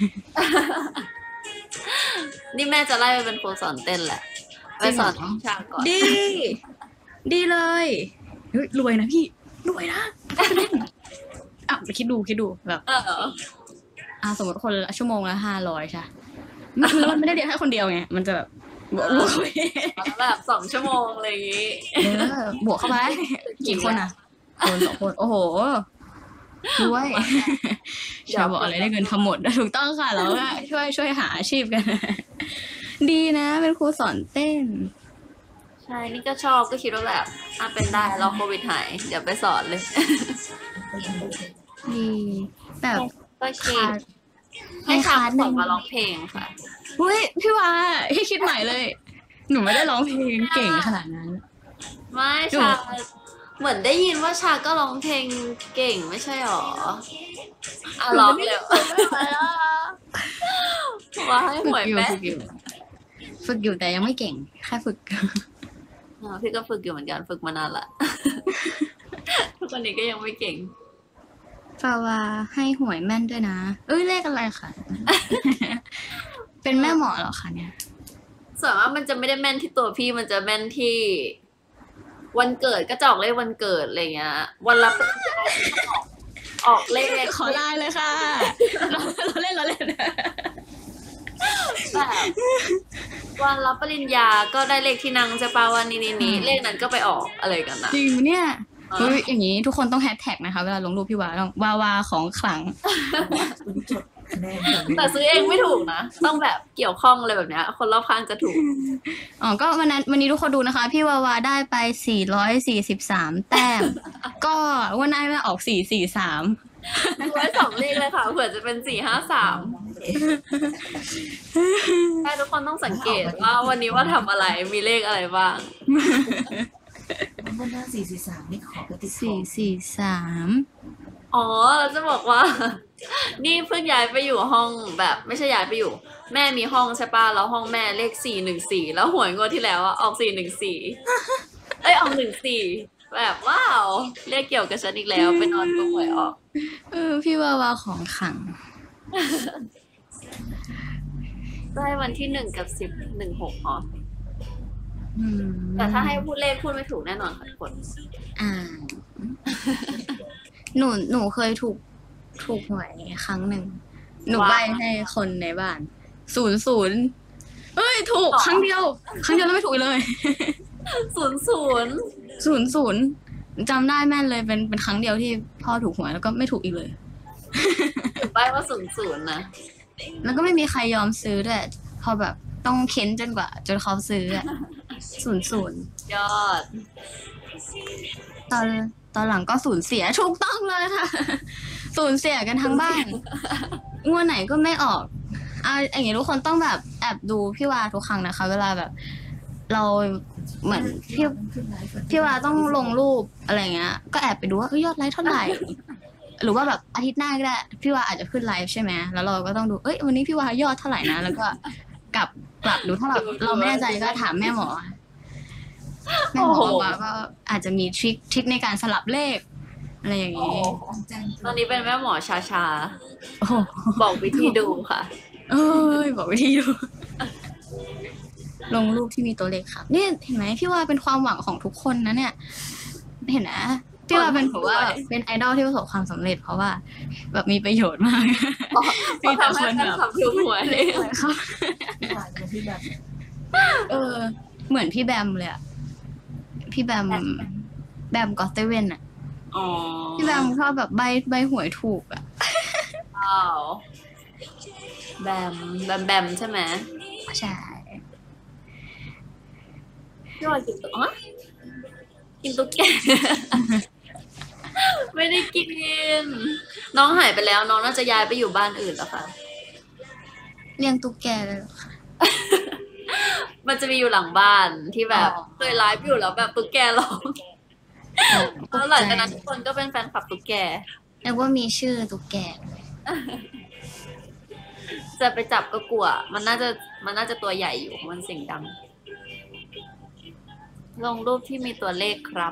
นี่แม่จะไล่ไปเป็นครูสอนเต้นแหละ ไปสอนวิชาก่อนดี ดีเลยเฮ้ยรวยนะพี่รวยนะอ่ะไปคิดดูแบบเออสมมติคนละชั่วโมงละ500ใช่แล้วมันไม่ได้เรียนแค่คนเดียวไงมันจะแบบบวกแบบ2 ชั่วโมงอะไรอย่างงี้บวกเข้าไปกี่คนอ่ะคน2 คนโอ้โหด้วยชาวบอกอะไรได้เงินทั้งหมดถูกต้องค่ะแล้วก็ช่วยหาอาชีพกัน ดีนะเป็นครูสอนเต้นใช่ นี่ก็ชอบก็คิดว่าแบบเป็นได้เราโควิดหาย เดี๋ยวไปสอนเลยดีแบบก็คิด ให้ให้ชาคลาสสหอนึ่นงมาร้องเพลงค่ะอุ้ยพี่วาให้คิดใหม่เลย หนูไม่ได้ร้องเพลงเก่งขนาดนั้นไม่ชา เหมือนได้ยินว่าชาก็ร้องเพลงเก่งไม่ใช่หรอร้องเร็วว่าให้หวยแม่ฝึกอยู่แต่ยังไม่เก่งแค่ฝึกพี่ก็ฝึกอยู่เหมือนกันฝึกมานานละ ทุกวันนี้ก็ยังไม่เก่งฟาวาให้หวยแม่นด้วยนะ เลขอะไรคะ เป็นแม่หมอเหรอคะเนี่ยส่วนมากมันจะไม่ได้แม่นที่ตัวพี่มันจะแม่นที่ วันเกิดก็จะออกเลขวันเกิดอะไรเงี้ย วันรับปริญญาออกเลขขอไลน์เลยค่ะ เราเล่นแบบวันรับปริญญาก็ได้เลขที่นั่งใช่ปะวันนี้เลขนั้นก็ไปออกอะไรกันนะจริงเนี่ยอย่างนี้ทุกคนต้องแฮชแท็กนะคะเวลาลงรูปพี่วาต้องวาของขลังคุณจดคะแนนแต่ซื้อเองไม่ถูกนะ ต้องแบบเกี่ยวข้องอะไรแบบเนี้ย คนรอบข้างจะถูกก็วันนี้ทุกคนดูนะคะ พี่วาวาได้ไป443 แต้ม ก็วันนั้นออก443 ไว้2 เลขเลยค่ะ เผื่อจะเป็น453แต่ทุกคนต้องสังเกตว่าวันนี้ว่าทำอะไรมีเลขอะไรบ้างวันหน้า443นี่ขอไปติดคอ 443 อ๋อเราจะบอกว่า นี่เพิ่งย้ายไปอยู่ห้องแบบไม่ใช่ย้ายไปอยู่ แม่มีห้องใช่ป่ะแล้วห้องแม่เลข414แล้วหวยงวดที่แล้วอะออก414ออก14แบบว้าวเลขเกี่ยวกับฉันอีกแล้วไปนอนก็หวยออกพี่วาวาของขลังได้วันที่1 กับ 10 16อ๋ออืมแต่ถ้าให้พูดเลขพูดไม่ถูกแน่นอนค่ะทุกคนอ่า หนูเคยถูกหวยครั้งหนึ่ง หนูใบ้ให้คนในบ้าน 00เอ้ย ถูกครั้งเดียวแล้วไม่ถูกอีกเลย 00 00จำได้แม่นเลยเป็นครั้งเดียวที่พ่อถูกหวยแล้วก็ไม่ถูกอีกเลยใบว่า00นะแล้วก็ไม่มีใครยอมซื้อด้วยพอแบบต้องเค้นจนเขาซื้ออะ00 ยอดตอนหลังก็สูญเสียถูกต้องเลยค่ะ สูญเสียกันทั้งบ้านงวดไหนก็ไม่ออกอย่างนี้ทุกคนต้องแบบแอบดูพี่วาทุกครั้งนะคะ เวลาแบบ เราเหมือนพี่วาต้องลงรูปอะไรเงี้ย ก็แอบไปดูว่ายอดไลค์เท่าไหร่ หรือว่าแบบอาทิตย์หน้าก็ได้พี่วาอาจจะขึ้นไลฟ์ใช่ไหมแล้วเราก็ต้องดูวันนี้พี่วายอดเท่าไหร่นะแล้วก็กลับดูถ้าเราไม่แน่ใจก็ถามแม่หมอว่าก็อาจจะมีทริคในการสลับเลขอะไรอย่างนี้ตอนนี้เป็นแม่หมอชาโอ้โหบอกวิธีดูค่ะบอกวิธีดู ลงรูปที่มีตัวเลขครับนี่เห็นไหมพี่ว่าเป็นความหวังของทุกคนนะเนี่ย เห็นนะพี่ว่าเป็นผมว่าเป็นไอดอลที่ประสบความสำเร็จเพราะว่า แบบมีประโยชน์มากมีแต่คนแบบถูกหวยเลยครับพี่แบบเหมือนพี่แบมเลยอะพี่แบมก็อตเตเว่นอะพี่แบมชอบแบบใบหวยถูกอะว้าวแบมใช่ไหมใช่พี่ว่ากินตุ๊กแก ไม่ได้กิน น้องหายไปแล้วน้องน่าจะย้ายไปอยู่บ้านอื่นแล้วค่ะเลี้ยงตุ๊กแกเลยเหรอคะมันจะมีอยู่หลังบ้านที่แบบเคยไลฟ์อยู่แล้วแบบตุ๊กแกร้องแล้วหลังจากนั้นทุกคนก็เป็นแฟนคลับตุ๊กแกแล้วว่ามีชื่อตุ๊กแกด้วยจะไปจับก็กลัว มันน่าจะตัวใหญ่อยู่มันเสียงดัง ลงรูปที่มีตัวเลขครับ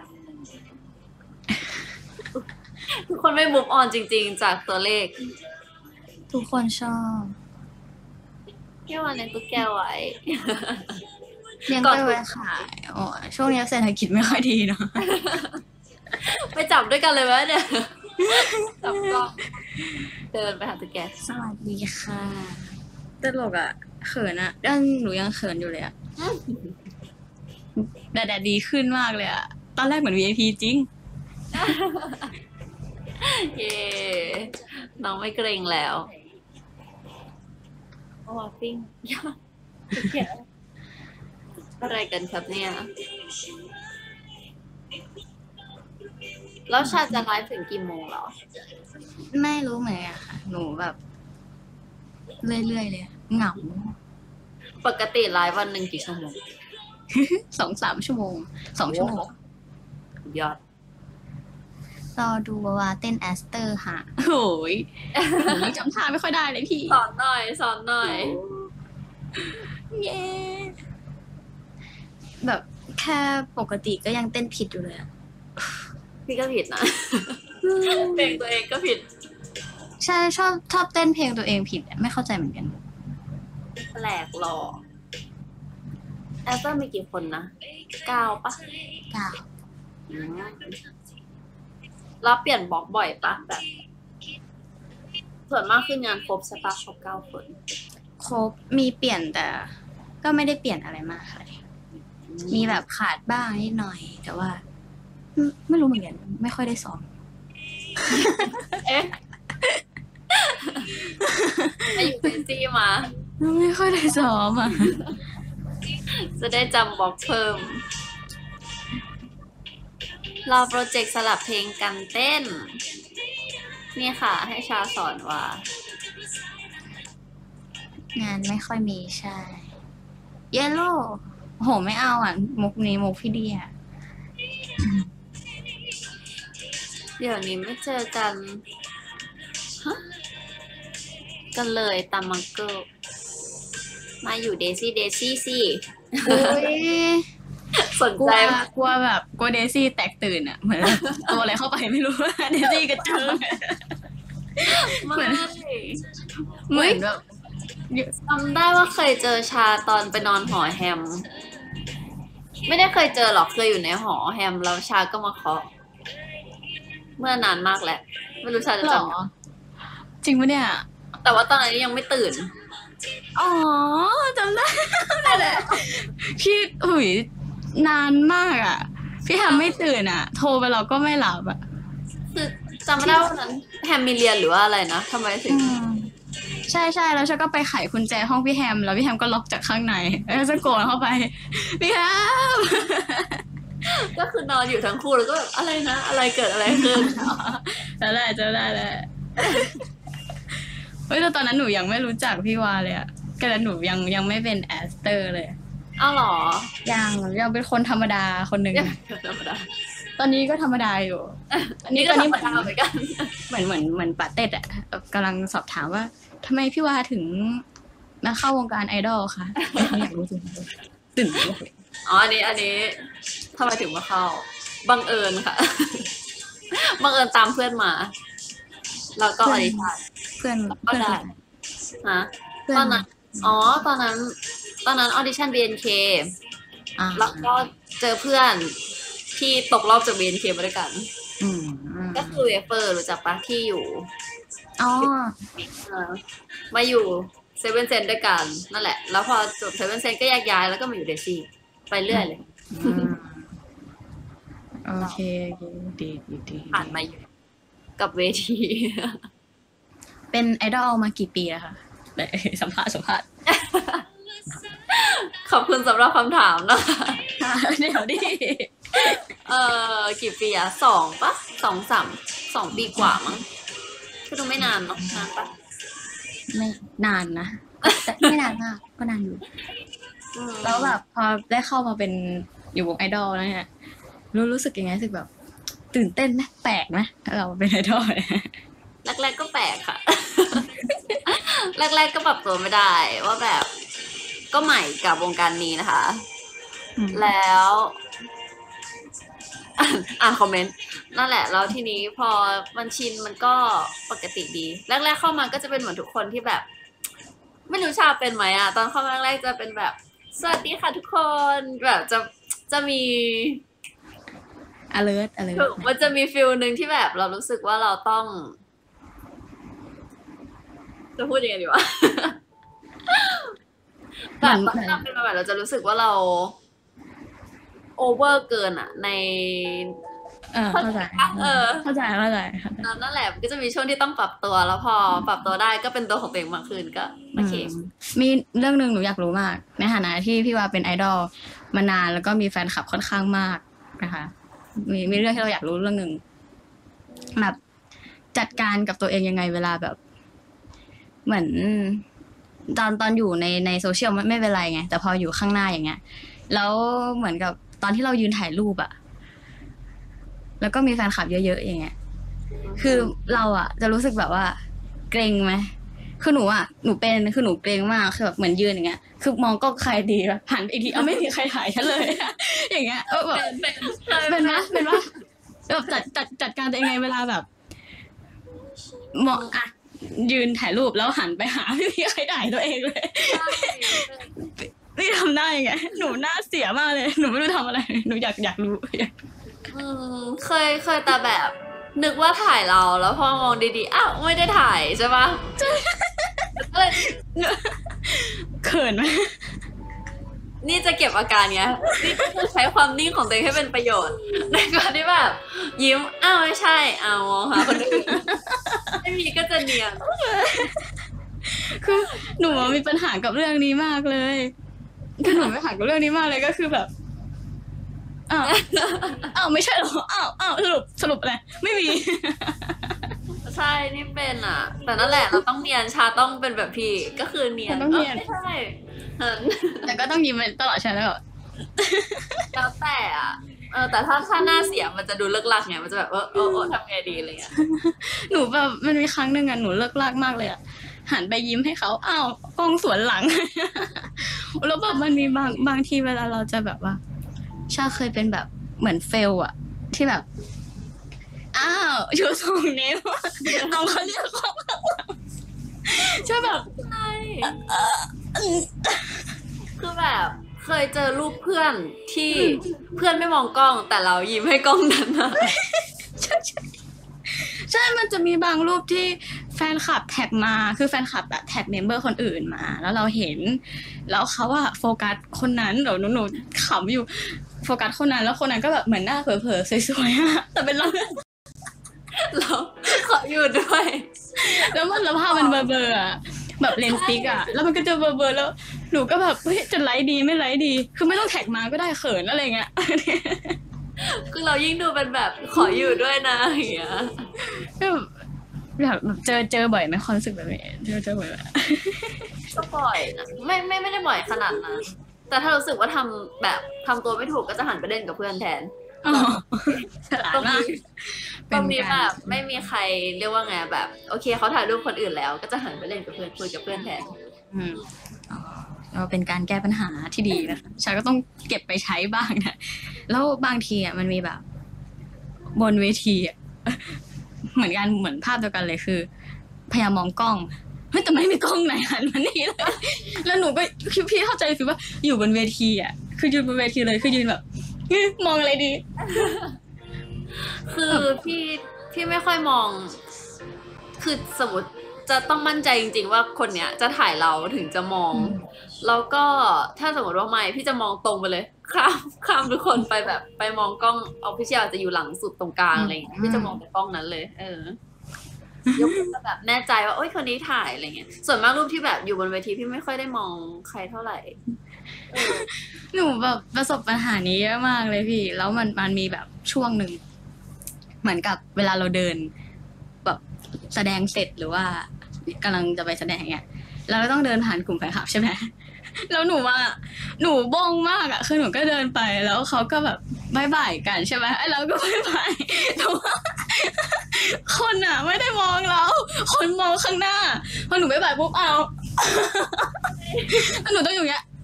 ทุกคนไม่มุฟออนจริงๆจากตัวเลขทุกคนชอบพี่วันเลี้ยงตุ๊กแกไว้เลี้ยงไปไว้ขายช่วงนี้เศรษฐกิจไม่ค่อยดีเนาะไปจับด้วยกันเลยไหมเนี่ยจับกล้องเดินไปหาตุ๊กแกสวัสดีค่ะตลกอ่ะเขินอ่ะหนูยังเขินอยู่เลยอ่ะแต่ดีขึ้นมากเลยอ่ะตอนแรกเหมือน VIP จริงเย่น้องไม่เกรงแล้วว้าปิ้งอะไรกันครับเนี่ยแล้วชาจะไลฟ์ถึงกี่โมงเหรอไม่รู้เหมือนกันค่ะหนูแบบเรื่อยๆเลยเหงาปกติไลฟ์วันหนึ่งกี่ชั่วโมง 2-3 ชั่วโมง2 ชั่วโมงยอดรอดูว่าเต้นแอสเตอร์ค่ะโอ้ยหนูยังจำท่าไม่ค่อยได้เลยพี่สอนหน่อยเย้แบบแค่ปกติก็ยังเต้นผิดอยู่เลยอะพี่ก็ผิดนะ เพลงตัวเองก็ผิดใช่ชอบเต้นเพลงตัวเองผิดอะไม่เข้าใจเหมือนกันแปลกหรอแอสเตอร์มีกี่คนนะ9 ปะ 9 แล้วเปลี่ยนบล็อกบ่อยปะแบบ ส่วนมากขึ้นงานครบใช่ปะครบ9 คนครบมีเปลี่ยนแต่ก็ไม่ได้เปลี่ยนอะไรมากค่ะมีแบบขาดบ้างนิดหน่อย แต่ว่าไม่รู้เหมือนกันไม่ค่อยได้ซ้อมเอ๊ะไปอยู่เจนซี่มาไม่ค่อยได้ซ้อมอ่ะจะได้จำบล็อกเพิ่ม เราโปรเจกต์สลับเพลงกันเต้น นี่ค่ะให้ชาสอนว่างานไม่ค่อยมีใช่ เยลโล่โหไม่เอาอ่ะมุกนี้มุกพี่เดียเดี๋ยวนี้ไม่เจอกันฮะกันเลยตามมังเกิลมาอยู่เดซี่สิอุ้ยสนกลัใจวกลัวแบบกลัวเดซี่แตกตื่นอ่ะเหมือนตัวอะไรเข้าไปไม่รู้ เดซี่กระเจิงไม่เหมือนแบบจำได้ว่าเคยเจอชาตอนไปนอนหอแฮมไม่ได้เคยเจอหรอกเคยอยู่ในหอแฮมแล้วชาก็มาเคาะเมื่อนานมากแล้วไม่รู้ชาจะหรจอ จริงปะเนี่ยำแต่ว่าตอนนั้นยังไม่ตื่นอ๋อจำได้นั่นแหละพี่หุยนานมากอ่ะ พี่แฮมไม่ตื่นอ่ะ โทรไปเราก็ไม่หลับอ่ะคือจำไม่ได้ว่าวันนั้นแฮมมีเรียนหรือว่าอะไรนะทำไมถึงใช่ใช่แล้วฉันก็ไปไขกุญแจห้องพี่แฮมแล้วพี่แฮมก็ล็อกจากข้างในแล้วจะโกนเข้าไปพี่แฮมก็คือนอนอยู่ทั้งคู่แล้วก็แบบอะไรนะอะไรเกิดอะไรขึ้นแล้วแหละเจอได้แหละเฮ้ยแต่ตอนนั้นหนูยังไม่รู้จักพี่วาเลยอะก็แล้วหนูยังไม่เป็นแอสเตอร์เลยอ้าวเหรอยังเป็นคนธรรมดาคนหนึ่งยังธรรมดาตอนนี้ก็ธรรมดาอยู่นี่ก็ตอนธรนี้รมดาเหมือนกันเหมือนปาเต็ดอะกำลังสอบถามว่าทำไมพี่วาถึงมาเข้าวงการไอดอลคะไม่อยากรู้จริงๆตื่นเต้นเลยอ๋ออันนี้ทำไมถึงมาเข้าบังเอิญค่ะ บังเอิญตามเพื่อนมา แล้วก็อดิชั่นเพื่อนก็ได้ ฮะเพื่อนตอนนั้นอ๋อตอนนั้นออดิชั่น BNK อ่าแล้วก็เจอเพื่อนที่ตกรอบจาก BNK มาด้วยกันอืมก็คือเวเฟอร์รู้จักปะที่อยู่อ๋อมาอยู่เซเว่นเซนด้วยกันนั่นแหละ แล้วพอจบเซเว่นเซนก็แยกย้ายแล้วก็มาอยู่เดซี่ไปเรื่อยเลยโอเคดีผ่านมาอยู่กับเวทีเป็นไอดอลมากี่ปีแล้วคะสัมภาษณ์ขอบคุณสำหรับคำถามนะคะเดี๋ยวดิกี่ปีอะ2 ปะ2 ปีกว่ามั้งก็ดูไม่นานเนาะนานปะไม่นานนะแต่ไม่นานมากก็นานอยู่ แล้วแบบพอได้เข้ามาเป็นอยู่วงไอดอลแล้วเนี่ยรู้สึกยังไงรู้สึกแบบ ตื่นเต้นไหมแปลกไหมเราเป็นไอดอลเนี่ยแรกๆก็แปลกค่ะ แรกๆก็ปรับตัวไม่ได้ว่าแบบก็ใหม่กับวงการนี้นะคะ แล้วอ่านคอมเมนต์นั่นแหละแล้วทีนี้พอมันชินมันก็ปกติดีแรกๆเข้ามาก็จะเป็นเหมือนทุกคนที่แบบ ไม่รู้ชาเป็นไหมอะตอนเข้ามาแรกๆจะเป็นแบบสวัสดีค่ะทุกคนแบบจะมี alert มันจะมีฟิลหนึ่งที่แบบเรารู้สึกว่าเราต้อง จะพูดยังไงดีวะ แบบตอนที่เราเป็นมาแบบเราจะรู้สึกว่าเราโอเวอร์เกินอะในเข้าใจเข้าใจนั่นแหละมันก็จะมีช่วงที่ต้องปรับตัว แล้วพอปรับตัวได้ก็เป็นตัวของตัวเองมากขึ้นก็โอเคมีเรื่องหนึ่งหนูอยากรู้มาก ในฐานะที่พี่ว่าเป็นไอดอลมานานแล้วก็มีแฟนคลับค่อนข้างมากนะคะ มีเรื่องที่เราอยากรู้เรื่องหนึ่งแบบจัดการกับตัวเองยังไงเวลาแบบ เหมือนตอนอยู่ในโซเชียลไม่เป็นไรไงแต่พออยู่ข้างหน้าอย่างเงี้ยแล้วเหมือนกับตอนที่เรายืนถ่ายรูปอะแล้วก็มีแฟนคลับเยอะๆอย่างเงี้ยคือเราอะจะรู้สึกแบบว่า เกรงไหมคือหนูคือหนูเกรงมากคือแบบเหมือนยืนอย่างเงี้ยคือมองก็ใครดีแบบหันไปอีกทีไม่มีใครถ่ายฉันเลย อย่างเงี้ยแบบเป็นปะแบบจัดการตัวเองไงเวลาแบบมองอะยืนถ่ายรูปแล้วหันไปหาไม่มีใครถ่ายตัวเองเลยนี่ทำได้ไงหนูหน้าเสียมากเลยหนูไม่รู้ทำอะไรหนูอยากรู้เคยแต่แบบ นึกว่าถ่ายเราแล้วพอมองดีๆอ้าวไม่ได้ถ่ายใช่ปะก็เลยเขินไหมนี่จะเก็บอาการเนี้ยนี่จะใช้ความนิ่งของตัวเองให้เป็นประโยชน์ในการที่แบบยิ้มอ้าวไม่ใช่อ้าวมองหาคนอื่นไม่มีก็จะเนียนคือหนูมีปัญหากับเรื่องนี้มากเลยคือหนูมีปัญหากับเรื่องนี้มากเลยก็คือแบบอ้าวไม่ใช่หรออ้าวสรุปอะไรไม่มีใช่นี่เป็นอ่ะ แต่นั่นแหละเราต้องเนียนชาต้องเป็นแบบพี่ก็คือเนียนต้องเนียนไม่ใช่แต่ก็ต้องยิ้มตลอดใช่ไหมแบบแล้วแต่อ่ะแต่ถ้าหน้าเสียมันจะดูเลิกลักไงมันจะแบบทำไงดีอะไรเงี้ยหนูแบบมันมีครั้งหนึ่งอะหนูเลิกลากมากเลยอะหันไปยิ้มให้เขาอ้าวกล้องสวนหลัง แล้วแบบมันมีบางทีเวลาเราจะแบบว่าชาเคยเป็นแบบเหมือนเฟลอะที่แบบอ้าวชูสองนิ้วเอาเขาเรียกเขาใช่แบบใช่คือแบบเคยเจอรูปเพื่อนที่เพื่อนไม่มองกล้องแต่เรายิ้มให้กล้องนั้นนะใช่ มันจะมีบางรูปที่แฟนคลับแท็กมา คือแฟนคลับอะแท็กเมมเบอร์คนอื่นมา แล้วเราเห็น แล้วเขาอะโฟกัสคนนั้นเดี๋ยวหนูขำอยู่ โฟกัสคนนั้นแล้วคนนั้นก็แบบเหมือนหน้าเผลอๆสวยๆอะแต่เป็นเราเราขออยู่ด้วยแล้วภาพมันเบลอๆอะแบบเลนส์ฟิกอะแล้วมันก็จะเบลอๆแล้วหนูก็แบบเฮ้ยจะไลค์ดีไม่ไลค์ดี คือไม่ต้องแท็กมาก็ได้เขินอะไรเงี้ยคือเรายิ่งดูเป็นแบบขออยู่ด้วยนะอย่างเงี้ยแบบเจอบ่อยไหมความรู้สึกแบบนี้เจอบ่อยไหมก็บ่อยนะไม่ได้บ่อยขนาดนั้นแต่ถ้ารู้สึกว่าทำตัวไม่ถูกก็จะหันไปเล่นกับเพื่อนแทนอ๋อฉลาดมากตรงนี้แบบไม่มีใครเรียกว่าไงแบบ โอเคเขาถ่ายรูปคนอื่นแล้ว ก็จะหันไปเล่นกับเพื่อนคุยกับเพื่อนแทนอ๋อก็เป็นการแก้ปัญหาที่ดีนะคะชาก็ต้องเก็บไปใช้บ้างนะแล้วบางทีอ่ะมันมีแบบบนเวทีอ่ะ เหมือนกันเหมือนภาพเดียวกันเลยคือ พยายามมองกล้องเฮ้ยแต่ไม่มีกล้องไหนหันมานี่เลย แล้วหนูก็คือพี่เข้าใจคือว่าอยู่บนเวทีอ่ะคือยืนบนเวทีเลยคือยืนแบบมองอะไรดีคือพี่ไม่ค่อยมอง คือสมมติจะต้องมั่นใจจริงๆว่าคนเนี้ยจะถ่ายเราถึงจะมอง แล้วก็ถ้าสมมติว่าไม่พี่จะมองตรงไปเลย ข้ามทุกคนไปแบบไปมองกล้องออฟฟิเชียลจะอยู่หลังสุดตรงกลางอะไรอย่างเงี้ยพี่จะมองแต่กล้องนั้นเลย ยกมือแบบแน่ใจว่าโอ๊ยคนนี้ถ่ายอะไรเงี้ย ส่วนมากรูปที่แบบอยู่บนเวทีพี่ไม่ค่อยได้มองใครเท่าไหร่หนูแบบประสบปัญหานี้เยอะมากเลยพี่ แล้วมันมีแบบช่วงหนึ่งเหมือนกับเวลาเราเดินแบบแสดงเสร็จหรือว่ากำลังจะไปแสดงเนี่ยเราก็ต้องเดินผ่านกลุ่มแฟนคลับใช่ไหม แล้วหนูบ้องมากอ่ะคือหนูก็เดินไปแล้วเขาก็แบบบายบายกันใช่ไหมไอ้เราก็บายบายแต่ว่าคนอ่ะไม่ได้มองเราคนมองข้างหน้าพอหนูบายบายปุ๊บเอา แล้วหนูต้องอยู่อย่างเงี้ย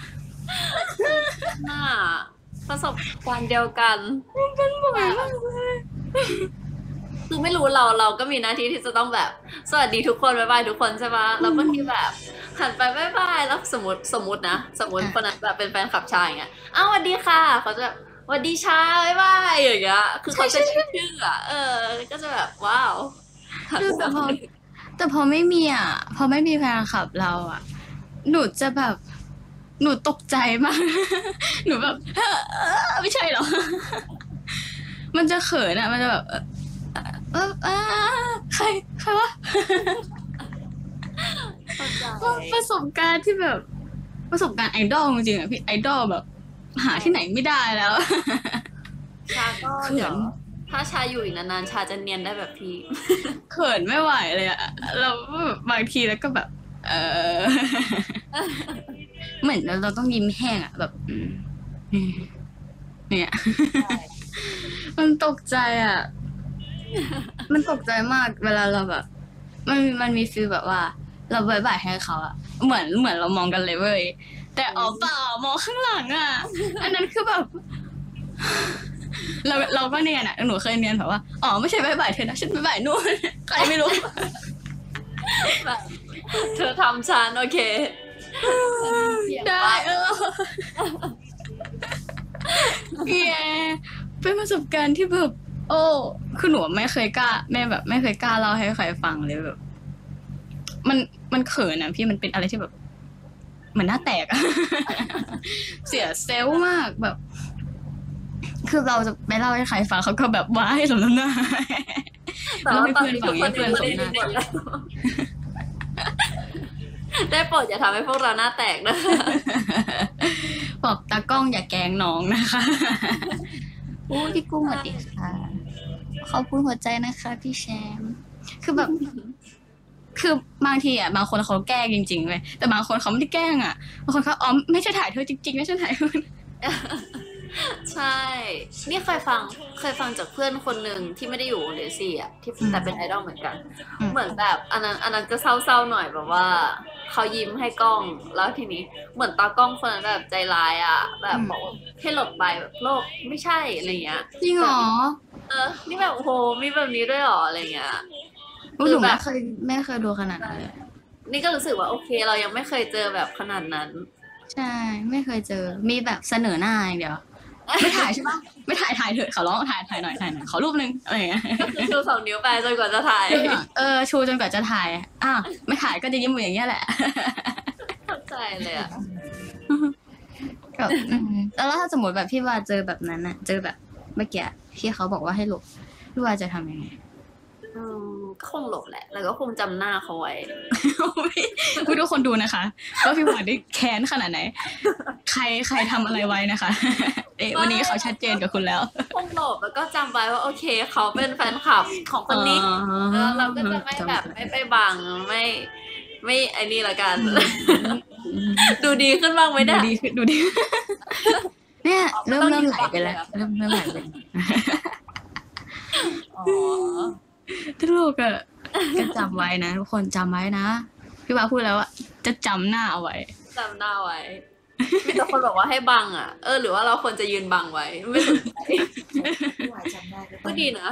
น่าประสบการณ์เดียวกันเป็นบ่อยมากเลยคือไม่รู้เราก็มีหน้าที่ที่จะต้องแบบ สวัสดีทุกคนบ๊ายบายทุกคนใช่ปะแล้วบางทีแบบหันไปบ๊ายบายแล้วสมมตินะสมมติคนนั้นแบบเป็นแฟนคลับชายอย่างเงี้ยอ้าวสวัสดีค่ะเขาจะแบบสวัสดีชาบ๊ายบายอย่างเงี้ยคือเขาจะชื่ออ่ะก็จะแบบว้าวหันไปแต่พอไม่มีอ่ะ พอไม่มีแฟนคลับเราอ่ะ หนูจะแบบ หนูตกใจมาก หนูแบบ ไม่ใช่หรอ มันจะเขินอ่ะ มันจะแบบใครวะเข้าใจประสบการณ์ที่แบบ ประสบการณ์ไอดอลจริงๆอ่ะพี่ไอดอลแบบ หาที่ไหนไม่ได้แล้วชาก็เขินเดี๋ยวถ้าชาอยู่อีกนานๆชาจะเนียนได้แบบพี่เขินไม่ไหวเลยอะเราบางทีแล้วก็แบบ เหมือนเราต้องยิ้มแห้งอะแบบเนี่ย มันตกใจอะ มันตกใจมากเวลาเราแบบ มันมีฟีลแบบว่า เราบายบายให้เขาอะเหมือนเรามองกันเลยเว้ยแต่อ๋อเปล่ามองข้างหลังอะอันนั้นคือแบบ เราก็เนียนอะหนูเคยเนียนแบบว่าอ๋อไม่ใช่บายบายเธอนะฉันบายบายนู่น ใครไม่รู้แบบเธอทำฉันโอเคได้แย่เป็นประสบการณ์ที่แบบโอ้คือหนูไม่เคยกล้าแม่แบบไม่เคยกล้าเล่าให้ใครฟังเลยแบบ มันเขินอะพี่มันเป็นอะไรที่แบบเหมือนหน้าแตกอะ เสียเซลล์มากแบบ คือเราจะไปเล่าให้ใครฟังเขาก็แบบว้ายสมน้ำหน้าแต่ว่าตอนนี้ทุกคนยังไม่ได้ดูหมดแล้วได้โปรดอย่าทำให้พวกเราหน้าแตกนะบอกตากล้องอย่าแกล้งน้องนะคะอู้พี่กุ้งสวัสดีค่ะขอบคุณหัวใจนะคะพี่แชมป์คือแบบ คือบางทีอ่ะบางคนเขาแกล้งจริงๆเลยแต่บางคนเขาไม่ได้แกล้งอ่ะบางคนเขาอ๋อไม่ใช่ถ่ายเธอจริงๆไม่ใช่ถ่ายเธอใช่ นี่เคยฟังจากเพื่อนคนหนึ่งที่ไม่ได้อยู่วงเดซี่อ่ะที่แต่เป็นไอดอลเหมือนกัน เหมือนแบบอันนั้นก็เศร้าๆหน่อยแบบว่าเขายิ้มให้กล้องแล้วทีนี้เหมือนตากล้องคนนั้นแบบใจร้ายอ่ะแบบบอกว่าให้หลบไปแบบโลกไม่ใช่อะไรเงี้ยจริงเหรอนี่แบบโอ้โหมีแบบนี้ด้วยเหรออะไรเงี้ยหนูไม่เคยดูขนาดนั้นเลยนี่ก็รู้สึกว่าโอเค เรายังไม่เคยเจอแบบขนาดนั้นใช่ไม่เคยเจอมีแบบเสนอหน้าอย่างเดียวไม่ถ่ายใช่ปะไม่ถ่ายเถอะขอร้องถ่ายหน่อยขอรูปนึงอะไรอย่างเงี้ยก็คือชู2 นิ้วไปจนกว่าจะถ่ายชูจนกว่าจะถ่ายไม่ถ่ายก็จะยิ้มอย่างเงี้ยแหละเข้าใจเลยอ่ะแบบแล้วถ้าสมมติแบบพี่ว่าเจอแบบนั้นอะเจอแบบเมื่อกี้ที่เขาบอกว่าให้หลบพี่ว่าจะทำยังไงก็คงหลบแหละ แล้วก็คงจำหน้าเขาไว้ผู้ทุกคนดูนะคะว่าพี่หวานได้แค้นขนาดไหน ใครทำอะไรไว้นะคะ วันนี้เขาชัดเจนกับคุณแล้วคงหลบแล้วก็จำไว้ว่าโอเคเขาเป็นแฟนคลับของคนนี้แล้วเราก็จะไม่แบบไม่ไปบังไม่ไอ้นี่ละกัน ดูดีขึ้นบ้างไหมเนี่ยดูดีเนี่ยเริ่มไหลไปแล้วเริ่มไหลไปอ๋อตลกอะก็จำไว้นะทุกคนจำไว้นะพี่วาพูดแล้วอะจะจำหน้าเอาไว้จำหน้าไว้ มีแต่คนบอกว่าให้บังอ่ะ หรือว่าเราควรจะยืนบังไว้ ไม่สนใจพี่หวายจำได้ก็ก็ดีนะ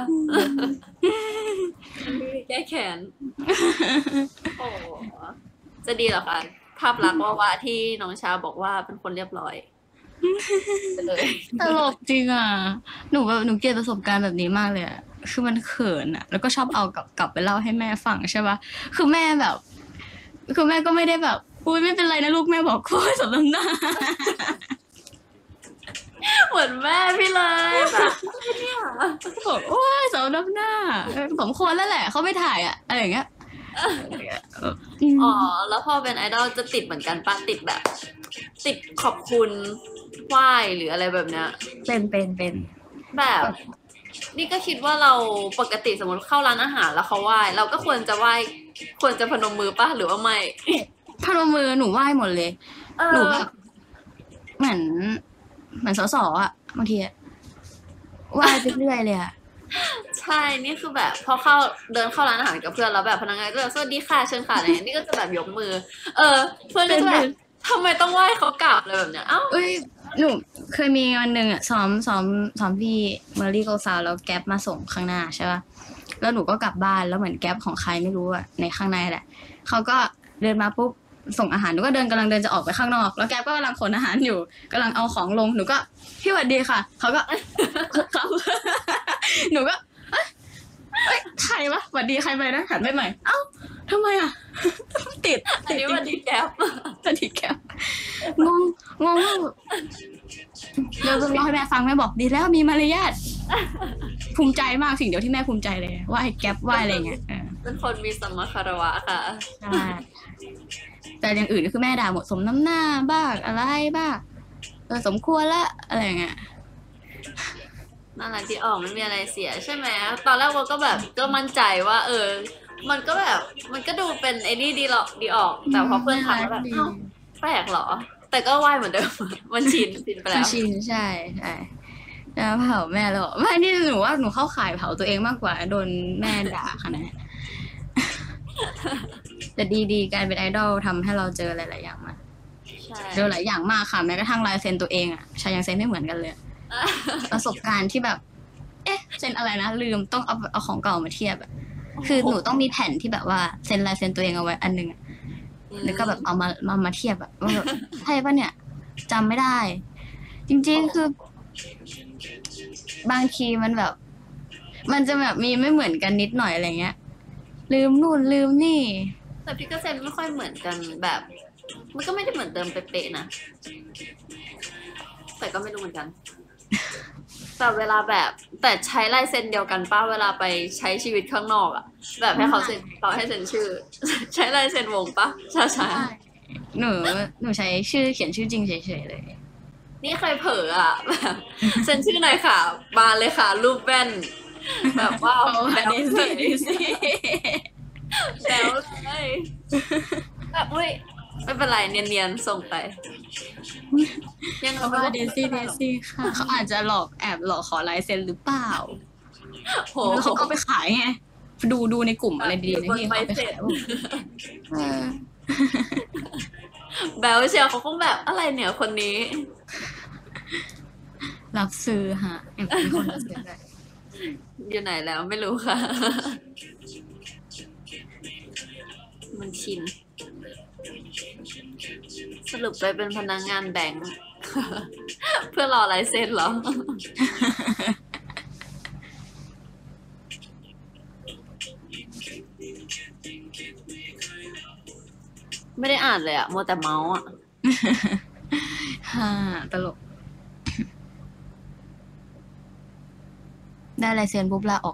แก้แค้นโอ้จะดีเหรอคะภาพลักษณ์ว่าที่น้องชาบอกว่าเป็นคนเรียบร้อยไปเลยตลกจริงอ่ะหนูเกลียดประสบการณ์แบบนี้มากเลยอะคือมันเขินอะแล้วก็ชอบเอากลับไปเล่าให้แม่ฟังใช่ปะคือแม่ก็ไม่ได้แบบอุ้ยไม่เป็นไรนะลูกแม่บอกโค้ยสำนักหน้าเหมือนแม่พี่เลยแบบเนี่ยบอกโอ้ยสำนักหน้าสมควรแล้วแหละเขาไม่ถ่ายอะอะไรอย่างเงี้ยอ๋อแล้วพอเป็นไอดอลจะติดเหมือนกันปะติดแบบ ติดขอบคุณไหว้หรืออะไรแบบเนี้ยเป็นแบบ นี่ก็คิดว่าเราปกติสมมติเข้าร้านอาหารแล้วเขาไหว้เราก็ควรจะไหว้ควรจะพนมมือปะหรือว่าไม่พนมมือหนูไหว้หมดเลยหนูแบบเหมือนสออะบางทีอะไหว้ไปเรื่อยเลยอะใช่นี่คือแบบพอเดินเข้าร้านอาหารกับเพื่อนแล้วแบบพนักงานก็แบบสวัสดีค่ะเชิญค่ะอะไรอย่างเงี้ยนี่ก็จะแบบยกมือ เพื่อนก็จะแบบทำไมต้องไหว้เขากลับอะไรแบบเนี้ยเอ้าเอ้ยหนูเคยมีวันหนึ่งอะซ้อมพี่เมอรี่โกซาวแล้วแก๊ปมาส่งข้างหน้าใช่ป่ะแล้วหนูก็กลับบ้านแล้วเหมือนแก๊ปของใครไม่รู้อะในข้างในแหละเขาก็เดินมาปุ๊บส่งอาหารหนูก็กำลังเดินจะออกไปข้างนอกแล้วแก๊ปก็กำลังขนอาหารอยู่กำลังเอาของลงหนูก็พี่หวัดดีค่ะเขาก็ เขาหนูก็เอ้ยใครวะหวัดดีใครไปนะหันไปใหม่เอ้าทำไมอะ ติดอันนี้วันดีแก๊ปสติแก้วงงว่าแบบเดี๋ยวเล่าให้แม่ฟังแม่บอกดีแล้วมีมารยาทภูมิใจมากสิ่งเดียวที่แม่ภูมิใจเลยว่าไอ้แก๊ปว่าอะไรเงี้ยเป็นคนมีสัมมาคารวะค่ะใช่แต่อย่างอื่นก็คือแม่ด่าหมดสมน้ำหน้าบ้างอะไรบ้างสมควรละอะไรเงี้ยน่ารักที่ออกไม่มีอะไรเสียใช่ไหมตอนแรกว่าก็แบบก็มั่นใจว่ามันก็แบบมันก็ดูเป็นไอ้นี่ดีหรอกดีออก แต่พอเพื่อนทักแล้วแบบเอ้าแปลกเหรอ แต่ก็ไหวเหมือนเดิม มันชินไปแล้วชินใช่แล้วเผาแม่แล้วไม่นี่หนูว่าหนูเข้าข่ายเผาตัวเองมากกว่าโดนแม่ด่าขนาดนั้น แต่ดีการเป็นไอดอลทำให้เราเจอหลายๆอย่างมาใช่เจอหลายอย่างมากค่ะแม้กระทั่งลายเซ็นตัวเองอ่ะชายังเซ็นไม่เหมือนกันเลย ประสบการณ์ที่แบบ เอ๊ะเซ็นอะไรนะลืมต้องเอาของเก่ามาเทียบอะคือหนูต้องมีแผ่นที่แบบว่าเซ็นลายเซ็นตัวเองเอาไว้อันนึงอะแล้วก็แบบเอามาเทียบอะว่าแบบใช่ปะเนี่ยจำไม่ได้ จริงๆคือบางทีมันแบบ มันจะแบบมีไม่เหมือนกันนิดหน่อยอะไรเงี้ย ลืมนู่นลืมนี่แต่พี่ก็เซ็นไม่ค่อยเหมือนกันแบบ มันก็ไม่ได้เหมือนเดิมเป๊ะๆนะ แต่ก็ไม่รู้เหมือนกัน แต่เวลาแบบแต่ใช้ลายเซ็นเดียวกันป้าเวลาไปใช้ชีวิตข้างนอกอะแบบให้เขาเซ็นเขาให้เซ็นชื่อ ใช้ลายเซ็นวงปะใช่ใช่หนูใช้ชื่อเขียนชื่อจริงเฉยๆเลยนี่เคยเผลออะแบบเซ็นชื่อหน่อยค่ะมาเลยค่ะ รูปแว่น แบบว่าแบบนี้สิแล้วเลยแบบอุ้ยไม่เป็นไรเนียนๆส่งไป ยังเขาว่าเดซี่ค่ะเขาอาจจะแอบหลอกขอลายเซ็นหรือเปล่าโหแล้วเขาก็ไปขายไงดูในกลุ่มอะไรดีๆนะที่เขาไปขายแบลเชียวเขาคงแบบอะไรเนี่ยคนนี้รับซื้อฮะเป็นคนรับซื้อเลยอยู่ไหนแล้วไม่รู้ค่ะ มันชินสรุปไปเป็นพนักงานแบงก์ เพื่อรอลายเซ็นเหรอ ไม่ได้อ่านเลยอะมัวแต่เมาส์อะฮ่าตลก ได้ลายเซ็นปุ๊บลาออก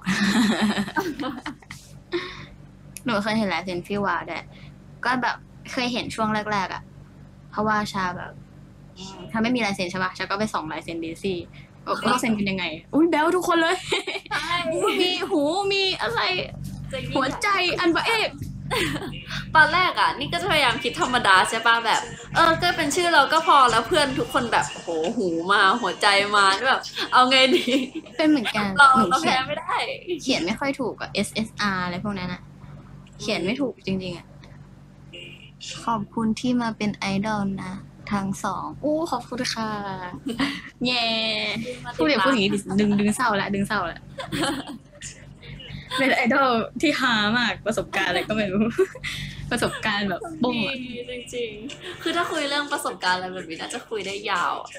หนูเคยเห็นลายเซ็นพี่วาด้วยก็แบบเคยเห็นช่วงแรกๆอ่ะ เพราะว่าชาแบบถ้าไม่มีลายเซ็นใช่ปะชาก็ไปส่องลายเซ็นดีซี่ว่าเซ็นกันยังไง อุ้ยแบ๊วทุกคนเลย มีหูมีอะไร หัวใจอันบะเอกตอนแรกอ่ะ นี่ก็จะพยายามคิดธรรมดาใช่ป่ะแบบ ก็เป็นชื่อเราก็พอแล้วเพื่อนทุกคนแบบโหหูมาหัวใจมาแบบ เอาไงดีเป็นเหมือนกันเราหนูเราแพ้ไม่ได้เขียนไม่ค่อยถูกอะ SSR อะไรพวกนั้นอะเขียนไม่ถูกจริงๆอะขอบคุณที่มาเป็นไอดอลนะทางสองอู้ขอบคุณค่ะ แย่พูดอย่างนี้ดึงเศร้าละดึงเศร้าละเป็นไอดอลที่ฮามากประสบการณ์อะไรก็ไม่รู้ ประสบการณ์แบบบุ้งอะจริงๆคือถ้าคุยเรื่องประสบการณ์อะไรแบบนี้น่าจะคุยได้ยาวอะ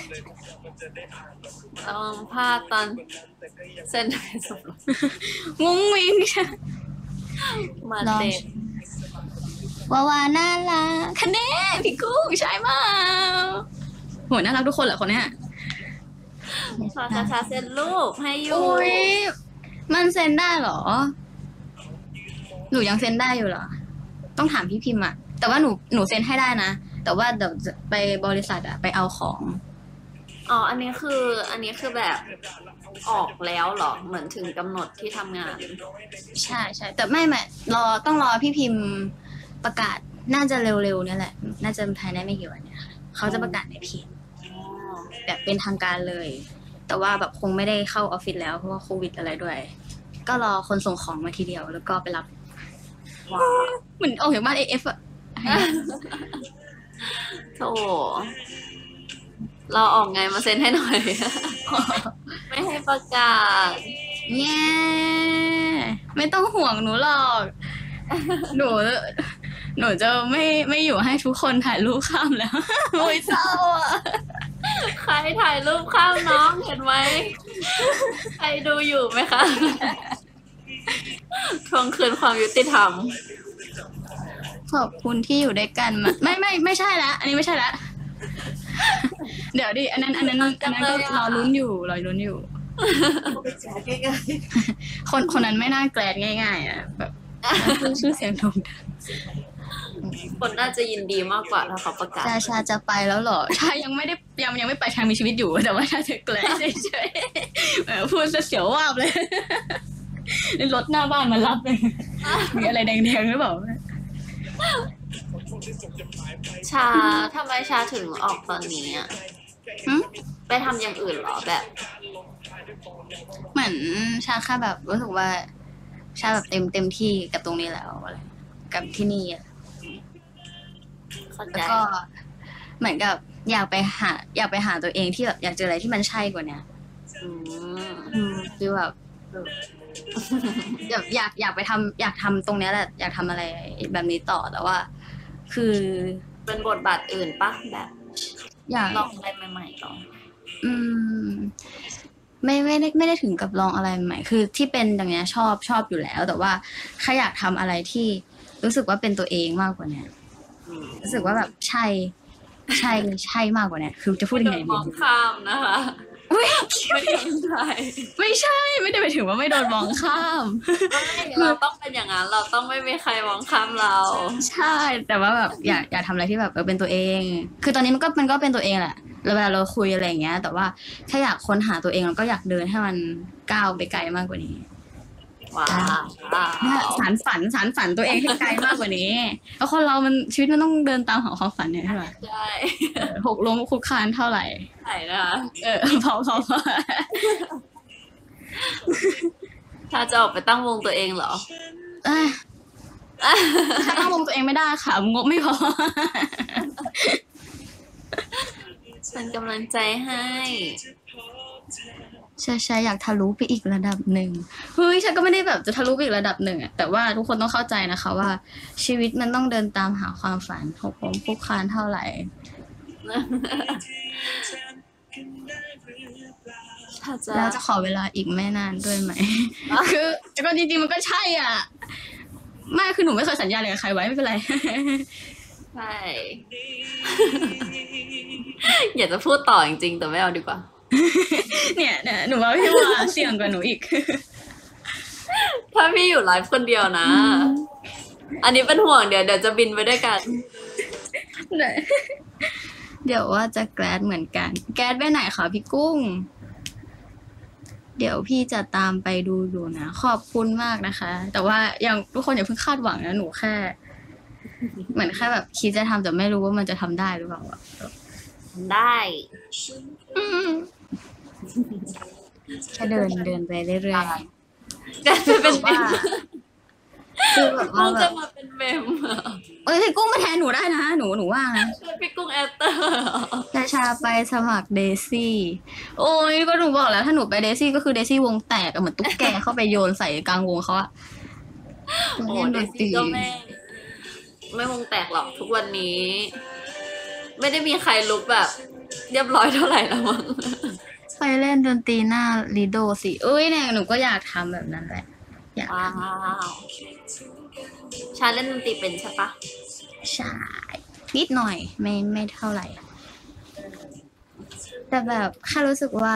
ลองพลาดตอนเส้นทะเบียนสมรสงงวิงมาเต็มวาน่ารักคะแนนพี่กุ้งใช่มาโหน่ารักทุกคนแหละคนเนี้ยขอช้าๆเซ็นรูปให้อยู่อุ้ยมันเซ็นได้เหรอ หนูยังเซ็นได้อยู่เหรอ ต้องถามพี่พิมพ์อะแต่ว่าหนูเซ็นให้ได้นะ แต่ว่าเดี๋ยวจะไปบริษัทอะไปเอาของอ๋อ อันนี้คือแบบออกแล้วเหรอ เหมือนถึงกำหนดที่ทำงานใช่แต่ไม่ต้องรอพี่พิมพ์ประกาศน่าจะเร็วๆเนี่ยแหละ น่าจะภายในไม่กี่วันเนี่ยค่ะเขาจะประกาศในเพจแบบเป็นทางการเลย แต่ว่าแบบคงไม่ได้เข้าออฟฟิศแล้วเพราะว่าโควิดอะไรด้วย ก็รอคนส่งของมาทีเดียวแล้วก็ไปรับว้าวเหมือนออกจากบ้าน AF อะโถเราออกไงมาเซ็นให้หน่อย ไม่ให้ประกาศแย่ไม่ต้องห่วงหนูหรอก หนูจะไม่อยู่ให้ทุกคนถ่ายรูปข้ามแล้ว โอ้ยเศร้าอ่ะใครถ่ายรูปข้าวน้องเห็นไหม ใครดูอยู่ไหมคะ ทวงคืนความยุติธรรมขอบคุณที่อยู่ด้วยกันมาไม่ใช่ละอันนี้ไม่ใช่ละ เดี๋ยวดิอันนั้นก็รอลุ้นอยู่ง่ายคนนั้นไม่น่าแกลดง่ายๆอ่ะแบบชื่อเสียงโด่งดังคนน่าจะยินดีมากกว่าถ้าเขาประกาศชาจะไปแล้วเหรอชายังไม่ไปชามีชีวิตอยู่แต่ว่าชาจะแกลดเฉยๆพูดซะเสียววาบเลย รถหน้าบ้านมารับเลย มีอะไรแดงๆหรือเปล่าชาทำไมชาถึงออกตอนนี้อ่ะหึไปทำอย่างอื่นเหรอแบบเหมือนชาแค่แบบรู้สึกว่าชาแบบเต็มที่กับตรงนี้แล้วอะไรกับที่นี่อะเข้าใจแล้วก็เหมือนกับอยากไปหาตัวเองที่แบบอยากเจออะไรที่มันใช่กว่าเนี้ย คือแบบอยากไปทำอยากทำตรงเนี้ยแหละอยากทำอะไรแบบนี้ต่อแต่ว่า คือเป็นบทบาทอื่นปะแบบอยากลองอะไรใหม่ๆต่ออืมไม่ได้ถึงกับลองอะไรใหม่คือที่เป็นอย่างเนี้ยชอบอยู่แล้ว แต่ว่าแค่อยากทำอะไรที่รู้สึกว่าเป็นตัวเองมากกว่าเนี้ยรู้สึกว่าแบบใช่มากกว่าเนี้ยคือจะพูดยังไงมดีองข้ามนะคะอุ๊ยไม่ได้ใช่ไม่ใช่ไม่ได้ไปถึงว่าไม่โดนมองข้ามเราต้องเป็นอย่างนั้นเราต้องไม่มีใครมองข้ามเราใช่แต่ว่าแบบอยากทำอะไรที่แบบเป็นตัวเอง คือตอนนี้มันก็เป็นตัวเองแหละแล้วเวลาเราคุยอะไรอย่างเงี้ย แต่ว่าถ้าอยากค้นหาตัวเองเราก็อยากเดินให้มันก้าวไปไกลมากกว่านี้ว้าวสารฝันตัวเองให้ไกลมากกว่านี้แล้วคนเรามันชีวิตมันต้องเดินตามหาความฝันเนี่ยใช่ไหมใช่หกล้มคุกคานเท่าไหร่ใช่นะคะพอถ้าจะออกไปตั้งวงตัวเองเหรอถ้าตั้งวงตัวเองไม่ได้ค่ะงบไม่พอเป็นกำลังใจให้ใช่อยากทะลุไปอีกระดับหนึ่งเฮ้ยฉันก็ไม่ได้แบบจะทะลุไปอีกระดับหนึ่งอะแต่ว่าทุกคนต้องเข้าใจนะคะว่าชีวิตมันต้องเดินตามหาความฝันของผมคุกคานเท่าไหร่ถ้าจะแล้วจะขอเวลาอีกไม่นานด้วยไหม คือแต่ก็จริงๆมันก็ใช่อ่ะไม่คือหนูไม่เคยสัญญาอะไรกับใครไว้ไม่เป็นไรใช่ อยากจะพูดต่อจริงๆแต่ไม่เอาดีกว่าเนี่ยหนูว่าพี่ว่าเสี่ยงกว่าหนูอีกถ้าพี่อยู่ไลฟ์คนเดียวนะ อันนี้เป็นห่วงเดี๋ยวจะบินไปด้วยกันเดี๋ยวว่าจะแกรดเหมือนกัน แกรดไปไหนคะพี่กุ้ง เดี๋ยวพี่จะตามไปดูอยู่นะ ขอบคุณมากนะคะ แต่ว่าอย่างทุกคนอย่าเพิ่งคาดหวังนะหนูแค่ เหมือนแค่แบบคิดจะทำแต่ไม่รู้ว่ามันจะทำได้หรือเปล่าอะได้อืมแค่เดินไปเรื่อยจะเป็นๆเมว่าม คือแบบกุ้ว่าง แบจะบมาเป็นเมมเอ้ยพี่กุ้งมาแทนหนูได้นะหนูว่างนะพี่กุ้งแอตเตอร์ชาไปสมัครเดซี่โอ้ยก็หนูบอกแล้วถ้าหนูไปเดซี่ก็คือเดซี่วงแตกอะเหมือนตุ๊กแกเข้าไปโยนใส่กลางวงเขาอะโอ้เล่นเดดนตซี่รีก็ไม่วงแตกหรอกทุกวันนี้ ไม่ได้มีใครลุกแบบ เรียบร้อยเท่าไหร่แล้วมั้งไปเล่นดนตรีหน้าลีโดสิเอ้ยเนี่ยหนูก็อยากทำแบบนั้นแหละอยากว้าวชาเล่นดนตรีเป็นใช่ปะใช่นิดหน่อยไม่เท่าไหร่ แต่แบบแค่รู้สึกว่า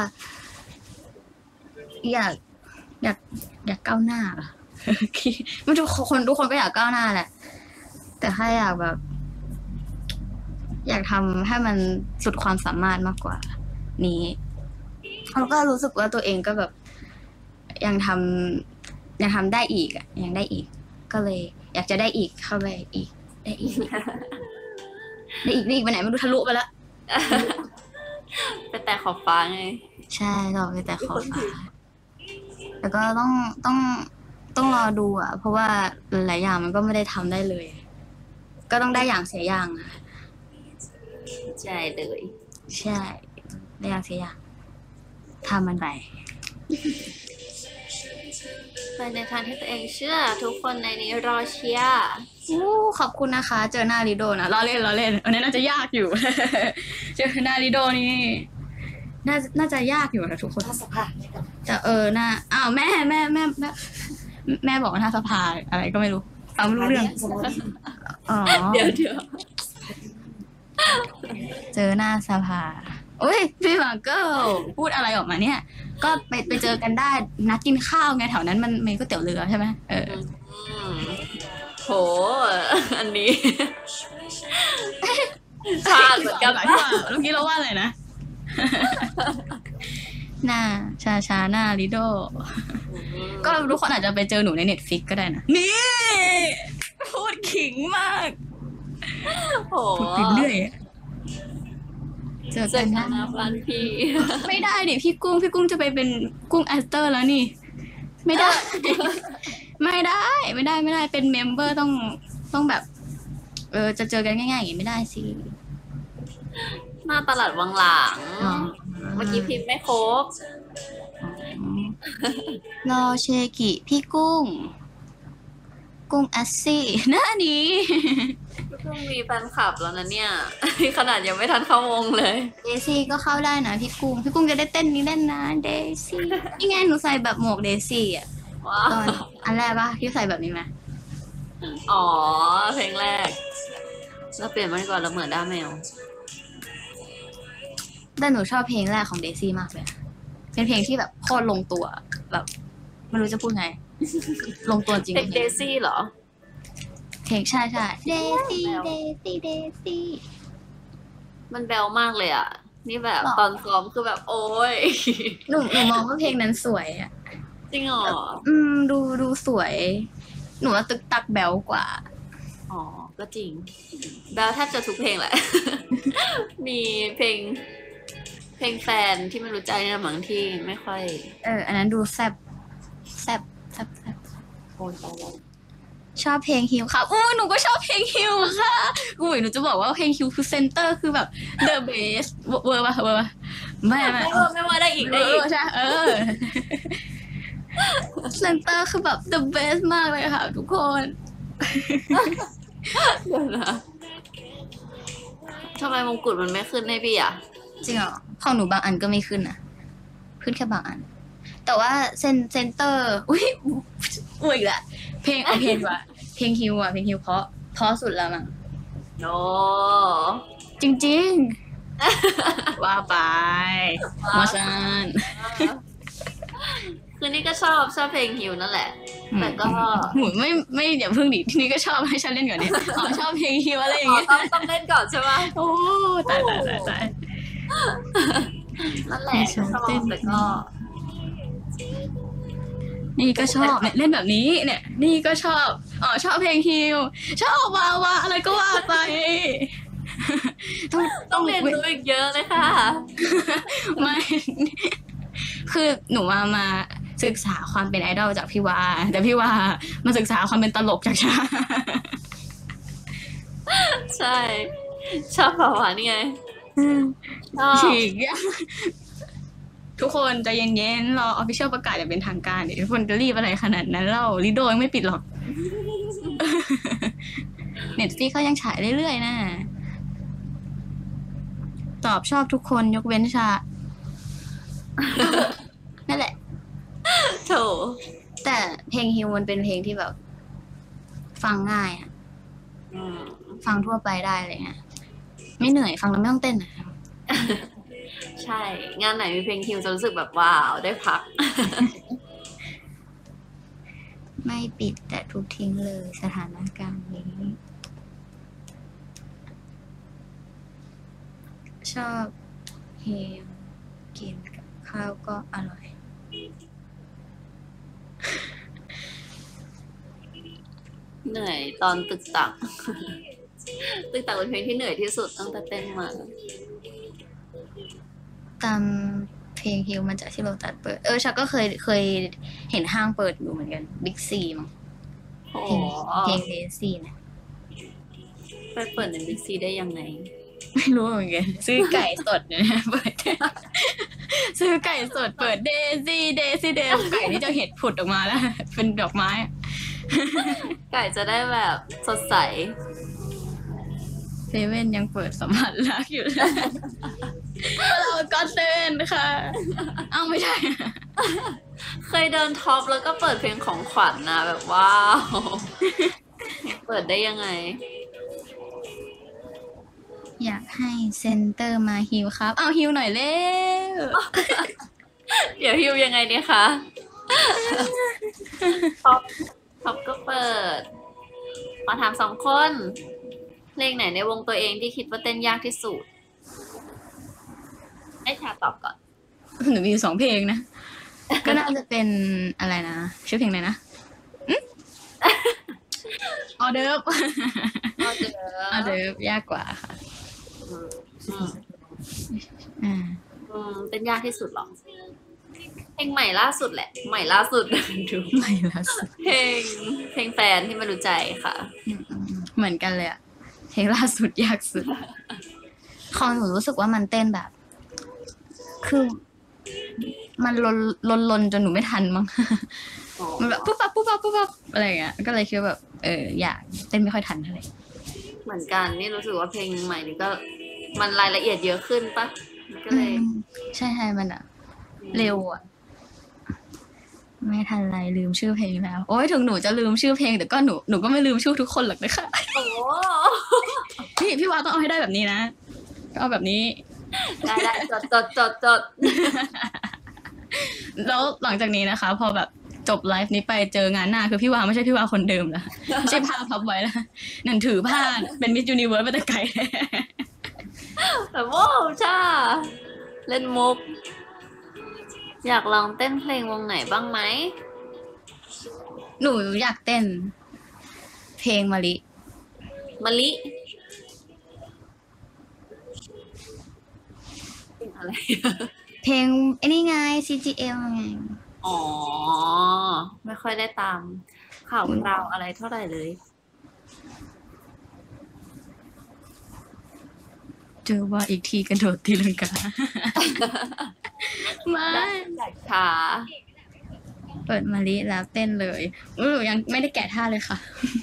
อยากก้าวหน้าอะ มันทุกคนก็อยากก้าวหน้าแหละ แต่แค่อยากแบบ อยากทำให้มันสุดความสามารถมากกว่า นี้แล้วก็รู้สึกว่าตัวเองก็แบบ ยังทำได้อีกอ่ะยังได้อีก ก็เลย อยากจะได้อีกเข้าไปอีก ได้อีก ได้อีกไปไหนไม่รู้ทะลุไปแล้วไปแต่ขอบฟ้าไงใช่เราไปแต่ขอบฟ้าแต่ก็ต้องรอดูอ่ะ เพราะว่าหลายอย่างมันก็ไม่ได้ทำได้เลย ก็ต้องได้อย่างเสียอย่างอ่ะใช่เลยใช่ได้อย่างเสียอย่างทำมันไปไปในทางที่ตัวเองเชื่อ ทุกคนในนี้รอเชียร์ขอบคุณนะคะ เจอหน้าลิโดนะล้อเล่นอันนี้น่าจะยากอยู่ เจอหน้าลิโดนี่น่าจะยากอยู่นะทุกคนถ้าสภาพไม่กับแต่หน้าอ้าวแม่บอกว่าหน้าสภาอะไรก็ไม่รู้ฟังไม่รู้เรื่องสมมติอ๋อเดี๋ยวเจอหน้าสภาโอ้ยพี่หวังเกิลพูดอะไรออกมาเนี่ย ก็ไปเจอกันได้นัดกินข้าวไงแถวนั้นมันมีก๋วยเตี๋ยวเรือใช่ไหมอืมโห อันนี้ พลาดเหมือนกันเมื่อกี้เราว่าอะไรนะ หน้าชาหน้าลิโด ก็ทุกคนอาจจะไปเจอหนูในเน็ตฟิกก็ได้นะ นี่ พูดขิงมากโหพูดไปเรื่อยเจอเจกัอน กันะนนะบ้านพี่ไม่ได้ดิพี่กุ้งจะไปเป็นกุ้งแอสเตอร์แล้วนี่ ไม่ได้ ไม่ได้เป็นเมมเบอร์ต้องแบบ จะเจอกันง่ายๆอย่างนี้ไม่ได้สิหน้าตลาดวังหลังอ๋อเมื่อกี้พิมพ์ไม่ครบรอเชกิพี่กุ้งแอสซี่หน้านี้เพิ่งมีแฟนคลับแล้วนะเนี่ย ขนาดยังไม่ทันเข้าวงเลยเดซี่ก็เข้าได้นะพี่กุ้งจะได้เต้นนี้เล่นนะเดซี่นี่ไงหนูใส่แบบหมวกเดซี่อ่ะว้าตอนวอันแรกปะที่ใส่แบบนี้ไหมอ๋อ เพลงแรก เราเปลี่ยนมาดีกว่าเราเหมือนด้าแมวแต่หนูชอบเพลงแรกของเดซี่มากเลยอะเป็นเพลงที่แบบโคตรลงตัวแบบไม่รู้จะพูดไง ลงตัวจริงเด็กเดซี่เหรอเพลงใช่เดซี่มันแบวมากเลยอ่ะ นี่แบบหรอตอนซ้อมคือแบบโอ้ยหนูมองว่าเพลงนั้นสวยอ่ะจริงเหรอดูสวย หนูว่าตึกตักแบลกว่าอ๋อ ก็จริง แบวแทบจะทุกเพลงแหละ มีเพลงแฟนที่ไม่รู้ใจเนี่ยมั้งที่ไม่ค่อยอันนั้นดูแซบโอนไปแล้วชอบเพลงฮิวค่ะหนูก็ชอบเพลงฮิวค่ะหนูจะบอกว่าเพลงฮิวคือเซนเตอร์คือแบบ the best เวอร์ป่ะไม่ไม่ว่าได้อีกได้อีกใช่เซนเตอร์คือแบบ the best มากเลยค่ะทุกคนเดี๋ยวนะทำไมมงกุฎมันไม่ขึ้นให้พี่อ่ะจริงเหรอของหนูบางอันก็ไม่ขึ้นนะขึ้นแค่บางอัน แต่ว่าเซนเตอร์อุ้ยอีกละเพลงเอาเพลงว่ะเพลงฮิวเพราะสุดแล้วมั้งโอ้จริงๆ ว่าไปมอชันคือนี่ก็ชอบเพลงฮิวนั่นแหละ แต่ก็หูไม่อย่าเพิ่งดิทีนี้ก็ชอบให้ฉันเล่นก่อนเนี่ยอ๋อชอบเพลงฮิวอะไรอย่างอ๋อเงี้ยต้องเล่นก่อนใช่ไหมโอ้ตายนั่นแหละชอบแต่ก็นี่ก็ชอบเนี่ยเล่นแบบนี้เนี่ย นี่ก็ชอบอ๋อชอบเพลงฮิวชอบว่าอะไรก็ว่าไปต้องเรียนรู้อีกเยอะเลยค่ะไม่ คือหนูมาศึกษาความเป็นไอดอลจากพี่วาแต่พี่วามาศึกษาความเป็นตลกจากชาใช่ ชอบแบบว่านี่ไงชอบฉีกทุกคนใจเย็นๆรอออฟฟิเชียลประกาศอย่างเป็นทางการเดี๋ยวทุกคนจะรีบอะไรขนาดนั้นเล่าลิโดยังไม่ปิดหรอก เน็ตฟลิกเขายังฉายเรื่อยๆนะตอบชอบทุกคนยกเว้นชา นั่นแหละโถแต่เพลงฮิวมันเป็นเพลงที่แบบ ฟังง่ายอะอืมฟังทั่วไปได้เลยไงไม่เหนื่อยฟังแล้วไม่ต้องเต้นอะใช่ งานไหนมีเพลงฮิวจะรู้สึกแบบว้าวได้พักไม่ปิดแต่ทุบทิ้งเลยสถานการณ์นี้ ชอบเฮมกินกับข้าวก็อร่อยเหนื่อยตอนตึกตัก ตึกตักเป็นเพลงที่เหนื่อยที่สุดตั้งแต่เต้นมาตามเพลงฮิวมาจากที่เราตัดเปิดชักก็เคยเห็นห้างเปิดอยู่เหมือนกันบิ๊กซีมั้งโอ้เพลงเลซี่นะไปเปิดในบิ๊กซีได้ยังไงไม่รู้เหมือนกันซื้อไก่สดเนี่ยเปิด ซื้อไก่สดเปิดเดซี่เดไก่ที่จะเห็ดผุดออกมาแล้ว เป็นดอกไม้ไก่จะได้แบบสดใสเซเว่นยังเปิดสัมผัสรักอยู่เลย เราก็เต้นค่ะ เอ้าไม่ใช่เคยเดินท็อปแล้วก็เปิดเพลงของขวัญนะแบบว้าว เปิดได้ยังไงอยากให้เซนเตอร์มาฮิวครับ เอาฮิวหน่อยเร็วเดี๋ยวฮิวยังไงดีคะ ท็อปก็เปิด มาถามสองคน เพลงไหนในวงตัวเองที่คิดว่าเต้นยากที่สุด ให้ชาตอบก่อนหนูมีอยู่2เพลงนะ ก็น่าจะเป็นอะไรนะ ชื่อเพลงอะไรนะออเดิร์ฟออเดิออร์ฟเดิร์ฟยากกว่าค่ะอืมอ่าเต้นยากที่สุดหรอ เพลงใหม่ล่าสุดแหละ ใหม่ล่าสุด ดูไม่ละสุดเพลงแฟนที่ไม่รู้ใจค่ะเหมือนกันเลยอะเพลงล่าสุดยากสุดของหนูรู้สึกว่ามันเต้นแบบ คือมันลนจนหนูไม่ทันมั้ง มันแบบปุ๊บปั๊บอะไรอย่างเงี้ย ก็เลยคิดว่าแบบอยากเต้นไม่ค่อยทันเท่าไหร่เหมือนกันนี่รู้สึกว่าเพลงใหม่นี่ก็ มันรายละเอียดเยอะขึ้นปะก็เลยใช่มันอะเร็วอะไม่ทันไรลืมชื่อเพลงแล้ว โอ้ยถึงหนูจะลืมชื่อเพลงแต่ก็หนูก็ไม่ลืมชื่อทุกคนหรอกนะคะโอ้พี่วาต้องเอาให้ได้แบบนี้นะก็เอาแบบนี้ได้จดแล้วหลังจากนี้นะคะ พอแบบจบไลฟ์นี้ไปเจองานหน้าคือพี่วาไม่ใช่พี่วาคนเดิมแล้วไม่ใช่ผ้าพับไว้แล้วนั่นถือผ้าเป็นมิสยูนิเวิร์สมาแต่ไกลแต่ว้าวจ้า เล่นมุก อยากลองเต้นเพลงวงไหนบ้างไหมหนูอยากเต้น เพลงมะลิมะลิเพลงอะไรเพลงไอ้นี่ไง CGM ไงอ๋อ ไม่ค่อยได้ตามข่าวคราวอะไรเท่าไหร่เลยเจอว่าอีกทีกระโดดตีลังกา ไม่จากขาเปิดมาลิแล้วเต้นเลยหนูยังไม่ได้แกะท่าเลยค่ะ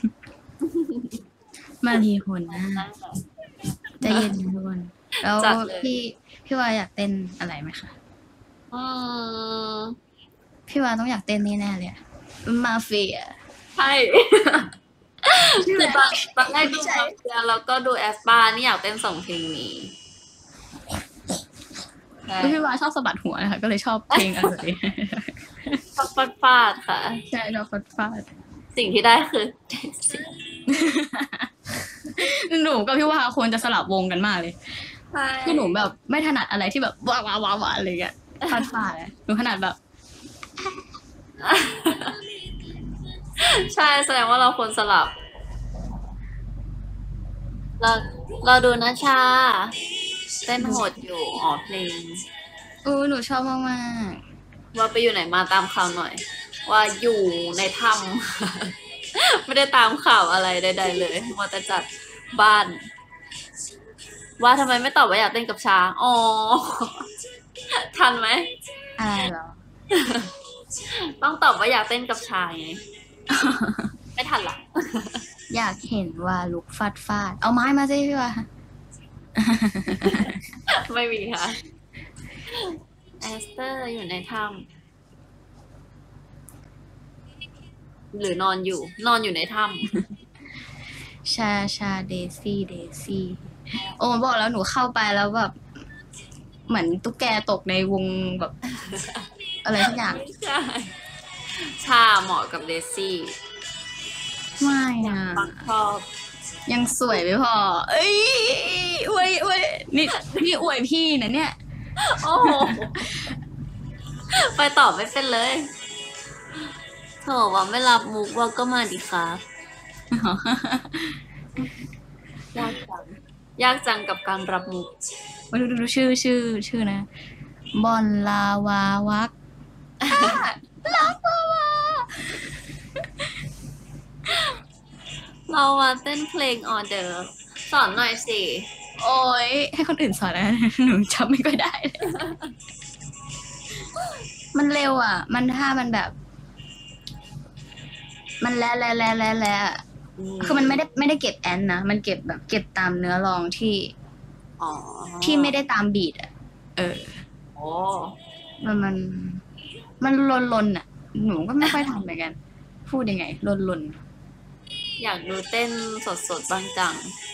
มารีโหนหน้าใจเย็นนะทุกคนแล้วพี่วาอยากเต้นอะไรไหมคะอืมพี่วาต้องอยากเต้นนี่แน่เลยอะมาเฟียใช่ คือตอนแรกดูมาเฟียแล้วก็ดูแอสปานี่อยากเต้น2เพลงนี้ใช่แล้วพี่วาชอบสะบัดหัวนะคะก็เลยชอบเพลงอะไรชอบฟาดค่ะใช่ชอบฟาดสิ่งที่ได้คือหนูกับพี่วาควรจะสลับวงกันมากเลยใช่คือหนูแบบไม่ถนัดอะไรที่แบบว้าวอะไรเงี้ยฟาดเลยหนูถนัดแบบใช่แสดงว่าเราควรสลับ เราดูนะชา เต้นโหดอยู่เพลงหนูชอบมากว่าไปอยู่ไหนมาตามข่าวหน่อย ว่าอยู่ในถ้ำ ไม่ได้ตามข่าวอะไรใดๆเลยมัวแต่จัดบ้าน ว่าทำไมไม่ตอบว่าอยากเต้นกับชาอ๋อ ทันไหมๆอะไรเหรอต้องตอบว่าอยากเต้นกับชาไง ไม่ทันละอยากเห็นว่าลุกฟาดเอาไม้มาสิพี่วาไม่มีค่ะแอสเตอร์อยู่ในถ้ำหรือนอนอยู่ในถ้ชาเดซี่โอ้บอกแล้วหนูเข้าไปแล้วแบบ เหมือนตุ๊กแกตกในวงแบบ อะไรทุกอย่างำไม่ใช่ชาเหมาะกับเดซี่ไม่นะฟังชอบยังสวยไม่พอ เอ้ยอวยนี่อวยพี่นะเนี่ยโอ้โห ไปต่อไม่เป็นเลยโถว่าไม่รับมุกว่าก็มาดิครับยากจังกับการรับมุกมาดูชื่อนะ บอลลาวาวักเรามาเต้นเพลงออเดอร์สอนหน่อยสิโอ้ยให้คนอื่นสอนนะ หนูจำไม่ค่อยได้เลย มันเร็วอ่ะ มันท่ามันแบบ มันแล้วคือมันไม่ได้เก็บแอนนะ มันเก็บแบบเก็บตามเนื้อร้องที่อ๋อที่ไม่ได้ตามบีทอ่ะโอ้มันลนอ่ะ หนูก็ไม่ค่อยทำเหมือนกัน พูดยังไงลนอยากดูเต้นสดๆบ้างจัง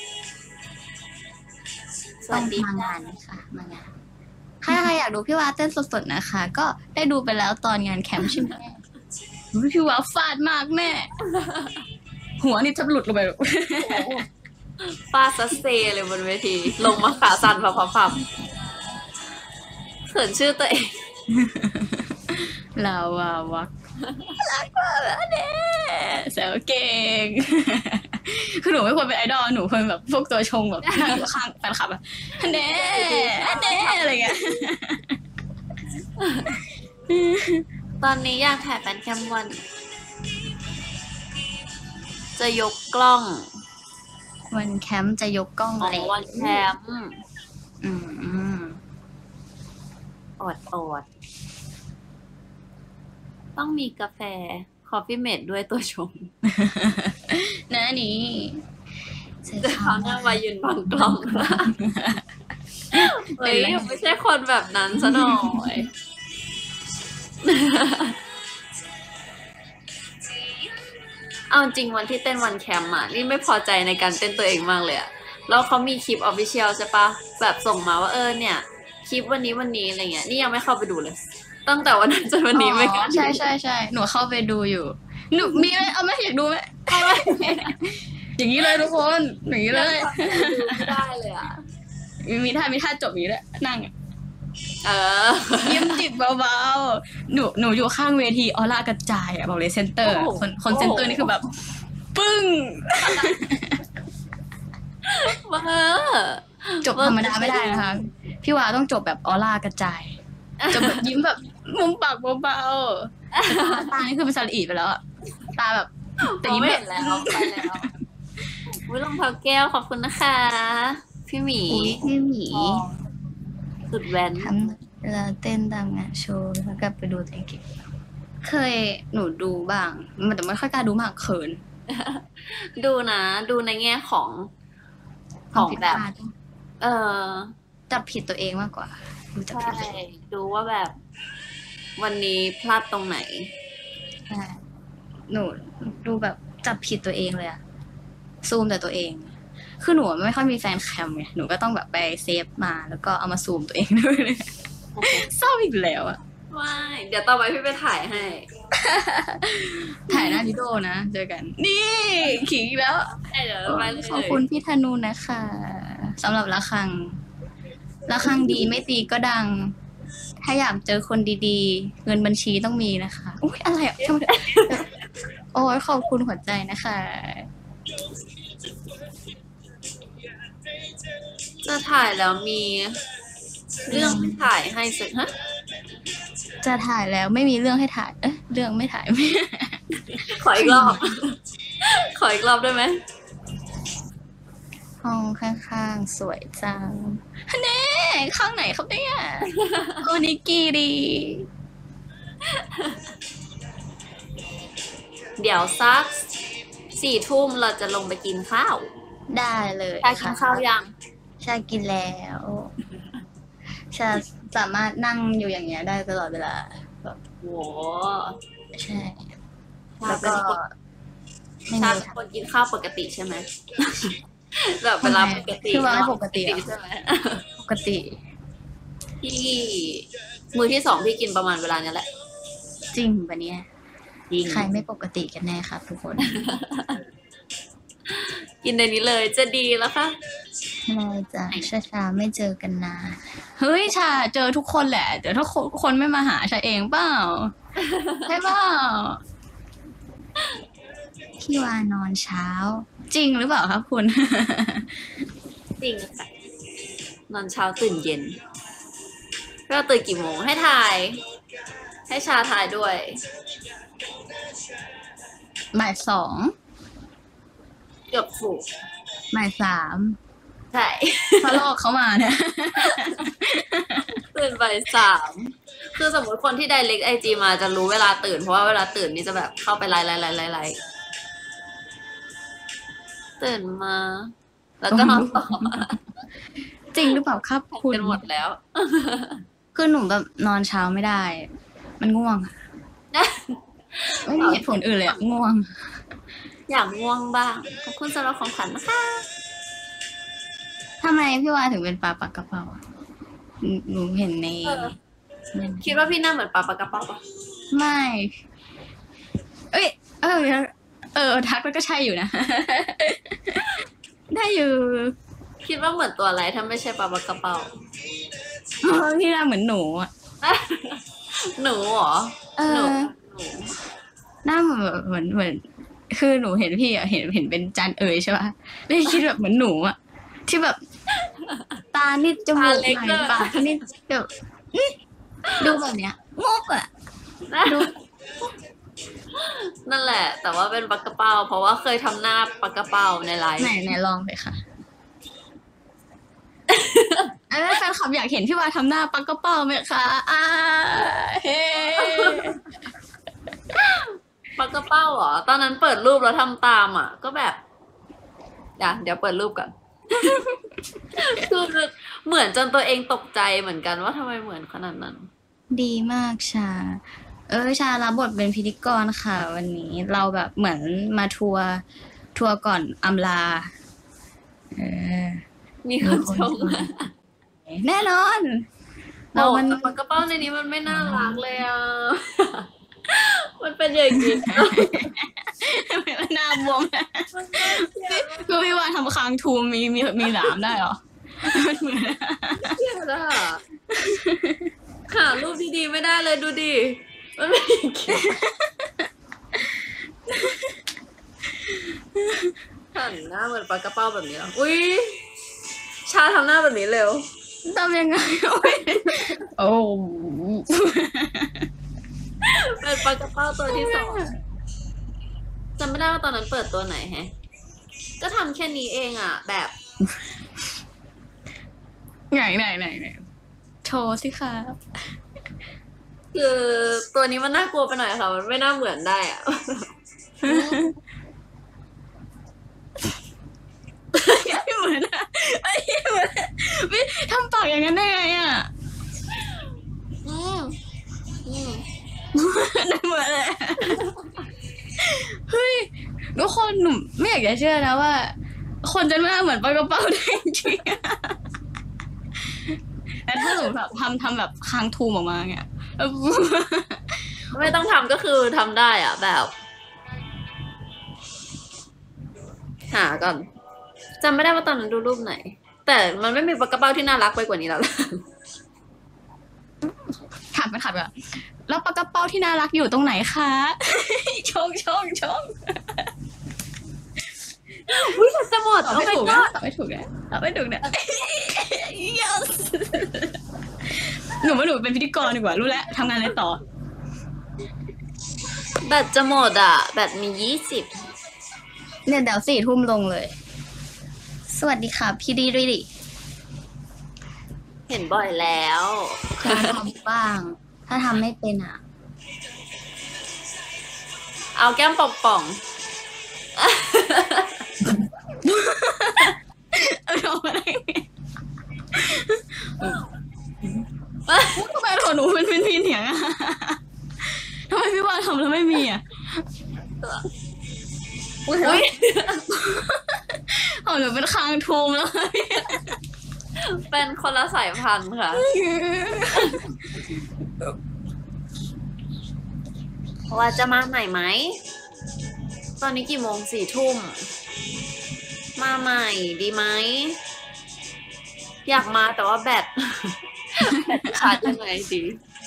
สต้วัองสดีมางาค่ะนนะคะมางานใครอยากดูพี่วาเต้นสดๆนะคะ ก็ได้ดูไปแล้วตอนงานแคมป์ใช่ไหมอุ๊ยพี่วาฟาดมากแม่ หัวนี่จะหลุดลงไปแบบฟาดซัสเซเลยบนเวที ลงมาขาสั่นพับเขินชื่อตัวเองลาวาวักรักมากแล้วเนี่ยแซวเก่ง คือหนูไม่ควรเป็นไอดอลหนูควรแบบพวกตัวชงแบบนั่งอยู่ข้างแฟนคลับอะเน่อะไรเงี้ยตอนนี้อยากถ่ายแฟนแคมวัน จะยกกล้องวันแคมป์จะยกกล้องของเลยวันแคมป์อืมอดต้องมีกาแฟ คอฟฟี่เมดด้วยตัวชงนะนี่จะเขาหน้ามายืนบังกล้อง เฮ้ยไม่ใช่คนแบบนั้นซะหน่อย เอาจริงวันที่เต้นวันแคมป์อ่ะนี่ไม่พอใจในการเต้นตัวเองมากเลยอะแล้วเขามีคลิปออฟฟิเชียลใช่ปะแบบส่งมาว่าเนี่ยคลิปวันนี้อะไรเงี้ยนี่ยังไม่เข้าไปดูเลย ตั้งแต่วันนั้นจนวันนี้ไม่กล้าดูใช่หนูเข้าไปดูอยู่ หนูมีไหมเอาไหมอยากดูไหมอย่างนี้เลยทุกคนอย่างนี้เลยดูไม่ได้เลยอ่ะมีท่าจบอย่างนี้ด้วยนั่งอะเออยิ้มจิบเบาๆหนูอยู่ข้างเวทีออร่ากระจายอะบอกเลยเซนเตอร์อะโอ้โหคนเซนเตอร์นี่คือแบบ ปึ้งเบอร์จบธรรมดาไม่ได้นะคะ พี่วาต้องจบแบบออร่ากระจายจบแบบยิ้มแบบมุมปากเบาๆแต่ตานี่คือเป็นสระอีไปแล้วอะตาแบบแต่ยิ้มไม่แบเห็บนแล้วไปแล้ววิรองเท้าแก้วขอบคุณนะคะ พิพี่หมีอุ้ยพี่หมีสุดแว้นทำเวลาเต้นตามงานโชว์แล้วกลับไปดูตัวเองเก็บเคยหนูดูบ้างมันแต่ไม่ค่อยกล้าดูมากเขินดูนะ ดูในแง่ของความผิดแบบพลาดเออจับผิดตัวเองมากกว่าดูจับใช่ผิดตัวเองดูว่าแบบ วันนี้พลาดตรงไหนใช่หนูดูแบบจับผิดตัวเองเลยอะซูมแต่ตัวเอง คือหนูไม่ค่อยมีแฟนแคมไงหนูก็ต้องแบบไปเซฟมาแล้วก็เอามาซูมตัวเองด้วยเลยเศร้าอีกแล้วอะไม่เดี๋ยวต่อไปพี่ไปถ่ายให้ถ่ายหน้าวิดีโอนะเจอกัน นี่ขิงอีกแล้วเดี๋ยวไปเลยขอบคุณพี่ธนูนะคะสำหรับระฆังดีไม่ตีก็ดัง ถ้าอยากเจอคนดีๆ เงินบัญชีต้องมีนะคะอุ้ยอะไรอ่ะทำไมโอ้ยขอบคุณหัวใจนะคะจะถ่ายแล้วมี เรื่องไม่ถ่ายให้สึกฮะจะถ่ายแล้วไม่มีเรื่องให้ถ่ายเรื่องไม่ถ่ายขออีกรอบ ขออีกรอบได้ไหมห้องข้างๆสวยจังเน่ข้างไหนครับเนี่ยโอนิกิริเดี๋ยวสัก4 ทุ่มเราจะลงไปกินข้าวได้เลยชากินข้าวยังชากินแล้วชาสามารถนั่งอยู่อย่างเงี้ยได้ตลอดเวลาแบบโหใช่ชาแล้วเป็ก็นคนไม่ชามีเป็นคนกินข้าวปกติใช่ไหม แบบเวลาปกติคือว่าไม่ปกติอะใช่ไหมปกติพี่มือที่ 2พี่กินประมาณเวลาเนี้ยแหละจริงปะเนี่ยจริงใครไม่ปกติกันแน่ครับทุกคนกินในนี้เลยจะดีแล้วค่ะไม่จ้ะชาไม่เจอกันนานเฮ้ยชาเจอทุกคนแหละแต่ถ้าคนไม่มาหาชาเองเปล่าใช่เปล่าพี่วานอนเช้า จริงหรือเปล่าครับคุณจริงค่ะนอนเช้าตื่นเย็นก็ตื่นกี่โมงให้ถ่าย ให้ชาถ่ายด้วยบ่ายสองเกือบถูกบ่ายสามใช่เขาลอกเขามาเนี่ยตื่นบ่าย3คือสมมติคนที่ direct IG มาจะรู้เวลาตื่น เพราะว่าเวลาตื่นนี่จะแบบเข้าไปไลน์ตื่นมา แล้วก็นอนต่อจริงหรือเปล่าครับคุณกันหมดแล้วคือหนูแบบนอนเช้าไม่ได้ มันง่วง ไม่มีเหตุผลอื่นเลยอะง่วงอยากง่วงบ้าง ขอบคุณสำหรับของขวัญนะคะทำไมพี่วาถึงเป็นปลาปักกระเป๋าอะหนูเห็นในเออ คิดว่าพี่หน้าเหมือนปลาปากกระเป๋าปะไม่ เอ้ย ทักแล้วก็ใช่อยู่นะ ได้อยู่คิดว่าเหมือนตัวอะไรถ้าไม่ใช่ปลาปากกระเป๋าพี่หน้าเหมือนหนูอะหนูเหรอเอหนูอ หน้าเหมือน คือหนูเห็นพี่อะเห็นเป็นจานเอ๋ยใช่ป่ะไม่คิดแบบเหมือนหนูอะที่แบบ ตานิดจมูกไหลปากนิดแบบดูแบบเนี้ยงกอะดูนั่นแหละ แต่ว่าเป็นปลากระเป๋าเพราะว่าเคยทำหน้าปลากระเป๋าในไลฟ์ไหนลองไปค่ะ แฟนคลับอยากเห็นพี่วาทำหน้าปักกระเป๋าไหมคะเฮ้ปลากระเป๋าเหรอ ตอนนั้นเปิดรูปแล้วทำตามอ่ะ ก็แบบเดี๋ยวเปิดรูปก่อน คือเหมือนจนตัวเองตกใจเหมือนกันว่าทำไมเหมือนขนาดนั้นดีมากชา ชารับบทเป็นพิธีกรค่ะ วันนี้เราแบบเหมือนมาทัวร์ก่อนอำลามีคนชมแน่นอนเราเรามันปลากระเป๋าในนี้มันไม่น่ารักเลยอ่ะ มันเป็นอย่างนี้มันหน้าบวมคือพี่วาทำคางทูมมีหลามได้เหรอมันเหมือนเชี่ยอะหารูปดีๆไม่ได้เลยดูดิ มันไม่อย่างนี้หันหน้าเหมือนปลากระเป๋าแบบนี้เหรออุ๊ย ชาทำหน้าแบบนี้เร็วทำยังไงโอ้เป็นปลากระเป๋าตัวที่ 2จำไม่ได้ว่าตอนนั้นเปิดตัวไหนแฮะ ก็ทำแค่นี้เองอ่ะ แบบไหนโชว์สิครับคือตัวนี้มันน่ากลัวไปหน่อยค่ะ มันไม่น่าเหมือนได้อะไม่เหมือนอะไม่เหมือนไม่ทำปากอย่างนั้นได้ไงอะอืมอืมไม่เหมือนเลยเฮ้ยทุกคนหนูไม่อยากจะเชื่อนะว่า คนจะหน้าเหมือนปลากระเป๋าได้จริงๆอะแต่ถ้าหนูแบบทำแบบคางทูมออกมาเนี่ยไม่ต้องทำก็คือทำได้อ่ะแบบ หาก่อนจำไม่ได้ว่าตอนนั้นดูรูปไหน แต่มันไม่มีปลากระเป๋าที่น่ารักไปกว่านี้แล้วล่ะถามไปถามแบบแล้วปลากระเป๋าที่น่ารักอยู่ตรงไหนคะ ชงอุ้ยจะหมดตอบโอ้ไม่ my ถูกนะ god ตอบไม่ถูกนะ yes หนูว่าหนูเป็นพิธีกรดีกว่ารู้แล้วทำงานอะไรต่อแบตจะหมดอ่ะ แบตมี20 เนี่ยเดี๋ยว4 ทุ่มลงเลย สวัสดีค่ะพี่ดีริเห็นบ่อยแล้วจะทำบ้าง ถ้าทำไม่เป็นอ่ะเอาแก้มป่องเอามาได้ไงทำไมของหนูมันมีเถียงอ่ะทำไมพี่วานทำแล้วไม่มีอ่ะๆอุ้ยของหนูเป็นคางทูมเลยเป็นคนละสายพันธุ์ค่ะ ว่าจะมาใหม่ไหม ตอนนี้กี่โมง4 ทุ่ม มาใหม่ดีไหม อยากมาแต่ว่าแบต แบตชาร์จยังไงดี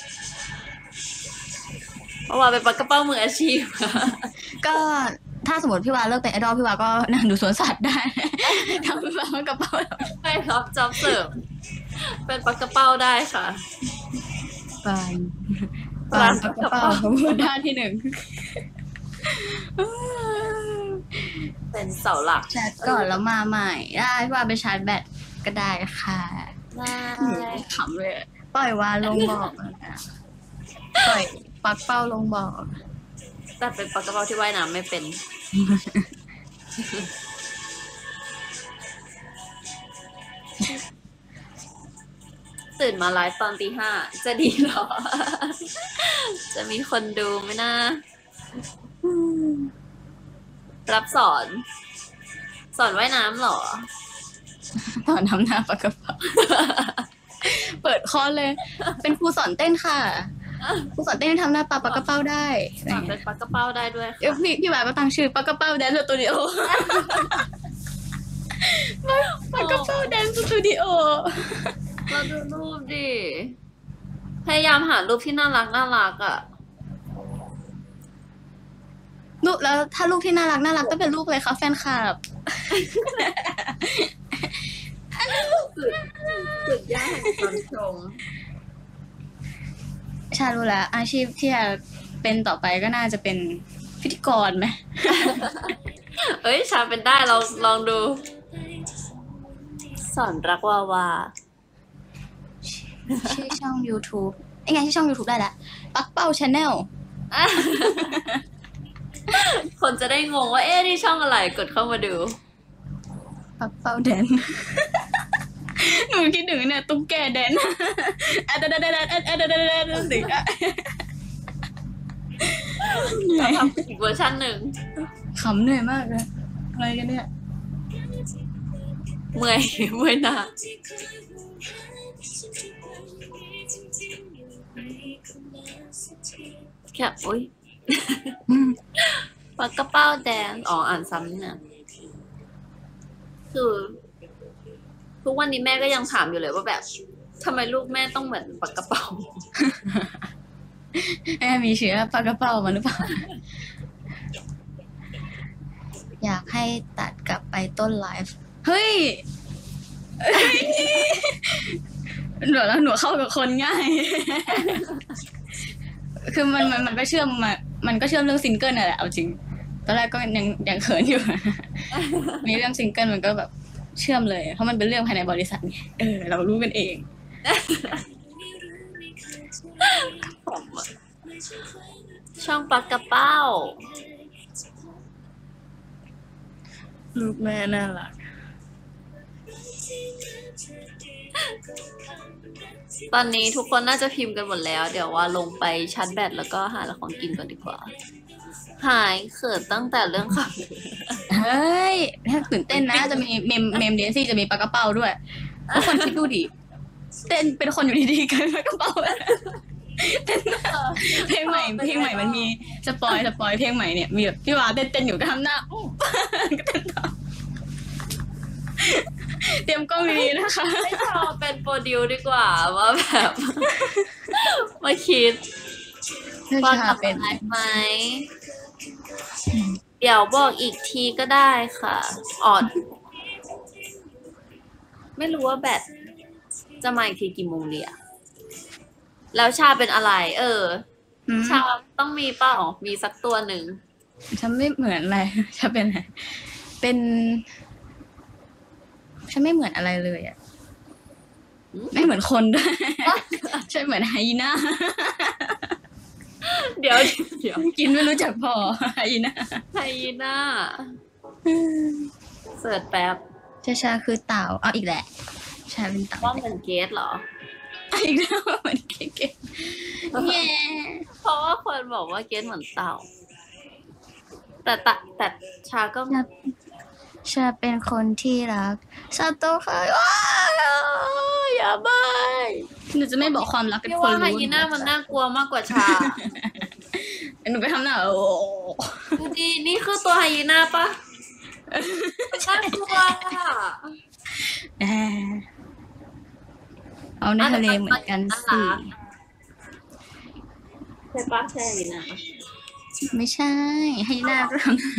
เพราะว่าเป็นปลากระเป๋ามืออาชีพก็ถ้าสมมติพี่วานเลิกเป็นไอดอลพี่วานก็นั่งดูสวนสัตว์ได้ ทำพี่วานกระเป๋าไปรับจ็อบเสิร์ฟเป็นปลากระเป๋าได้ค่ะปานกระเป๋าพูดด้านที่1 เป็นเสาหลักแชทก่อนแล้วมาใหม่ได้พี่วานไปชาร์จแบตก็ได้ค่ะได้ขำเลยปล่อยวานลงบอกนะปล่อยปักเป้าลงบอกแต่เป็นปลากระเป๋าที่ว่ายน้ำไม่เป็น ตื่นมาไลฟ์ตอนตี 5จะดีเหรอ จะมีคนดูไหมนะ รับสอน สอนว่ายน้ำเหรอตอนทำหน้าปากกระเป๋า เปิดคอร์สเลย เป็นครูสอนเต้นค่ะครูสอนเต้นทำหน้าปากกระเป๋าได้สอนเป็นปลากระเป๋าได้ด้วยเดี๋ยวค่ะพี่บ่าวก็ตั้งชื่อปากกระเป๋าแดนสตูดิโอ ปากกระเป๋าแดนสตูดิโอเราดูรูปดิ พยายามหารูปที่น่ารักอ่ะลูกแล้วถ้าลูกที่น่ารักต้องเป็นลูกเลยค่ะแฟนคลับสุดยอดแห่งความชมชารู้แล้วอาชีพที่จะเป็นต่อไปก็น่าจะเป็นพิธีกรไหมเอ้ยชาเป็นได้เราลองดู สอนรักวาวาชื่อช่อง YouTube ไอ้ไงชื่อช่อง YouTube ได้ละปักเป้าชาแนลคนจะได้งงว่าเอ๊ะนี่ช่องอะไรกดเข้ามาดูปักเป้าแดน หนูคิดถึงเนี่ยตุ๊กแกแดนสิเหนื่อยทำอีกเวอร์ชันหนึ่งขำเหนื่อยมากเลยอะไรกันเนี่ยเมื่อย เมื่อยหนาแค่อุ้ยปากกระเป๋าแดงอ๋ออ่านซ้ำนี่นะคือทุกวันนี้แม่ก็ยังถามอยู่เลยว่าแบบทำไมลูกแม่ต้องเหมือนปากกระเป๋าแม่มีเชื้อปากกระเป๋ามาหรือเปล่า อยากให้ตัดกลับไปต้นไลฟ์เฮ้ยหนูเข้ากับคนง่าย คือมันก็เชื่อมมันก็เชื่อมเรื่องซิงเกิลน่ะแหละเอาจริงตอนแรกก็ยังเขินอยู่ มีเรื่องซิงเกิลมันก็แบบเชื่อมเลยเพราะมันเป็นเรื่องภายในบริษัทไงเรารู้กันเองช่องปลากระเป้าลูกแม่น่ารักตอนนี้ทุกคนน่าจะพิมพ์กันหมดแล้ว เดี๋ยวว่าลงไปชาร์จแบตแล้วก็หาของกินก่อนดีกว่า หายเขินตั้งแต่เรื่องขับเฮ้ยถ้าตื่นเต้นนะจะมีเมมเดนซี่จะมีปลากระเป๋าด้วยทุกคนคิดดูดิเต้นเป็นคนอยู่ดีๆกันปลากระเป๋าเต้นเพลงใหม่มันมีสปอยเพลงใหม่เนี่ยมีแบบพี่วาเต้นอยู่ก็ทำหน้าก็เต้นต่อเตรียมกล้องดีๆนะคะให้เราเป็นโปรดิวดีกว่าว่าแบบ มาคิดว่าทำอะไรไหม เดี๋ยวบอกอีกทีก็ได้ค่ะไม่รู้ว่าแบตจะมาอีกทีกี่โมงเดียแล้วชาเป็นอะไร ชาต้องมีเปล่ามีสักตัวหนึ่งฉันไม่เหมือนอะไรฉันเป็นอะไรฉันไม่เหมือนอะไรเลยอ่ะไม่เหมือนคนด้วย ฉันเหมือนไฮยีน่าเดี๋ยวกินไม่รู้จักพอไฮยีน่าไฮยีน่าเสิร์ชแป๊บชาคือเต่าเอาอีกแหละชาเป็นเต่าว่าเหมือนเกสเหรออีกแล้วเหมือนเก๋ๆแย่เพราะว่าคนบอกว่าเกสเหมือนเต่า แต่ชาก็ชาเป็นคนที่รักซาโตะค่ะว้าวอย่าบายหนูจะไม่บอกความรักเป็นพี่คนว่ารู้ไฮยีน่ามันน่ากลัวมากกว่าชาหนูไปทำหน้าโอ้ดูดินี่คือตัวไฮยีน่าปะน่ากลัวอ่ะเอาในทะเลเหมือนกันสิใช่ปะใช่ไฮยีน่าไม่ใช่ให้หน้าก็ทำ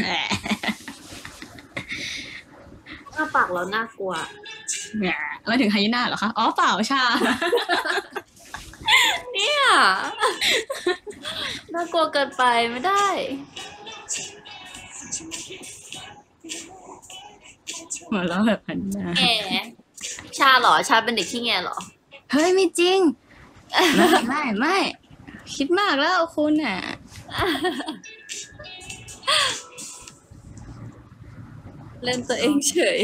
หน้าปากเราน่ากลัวมาถึงไฮยีน่าเหรอคะอ๋อเปล่าชาเนี่ยน่ากลัวเกินไปไม่ได้หัวเราะแบบพันหน้าแงชาเหรอชาเป็นเด็กขี้แงเหรอเฮ้ยไม่จริง ไม่คิดมากแล้วคุณอ่ะเล่นตัวเองเฉย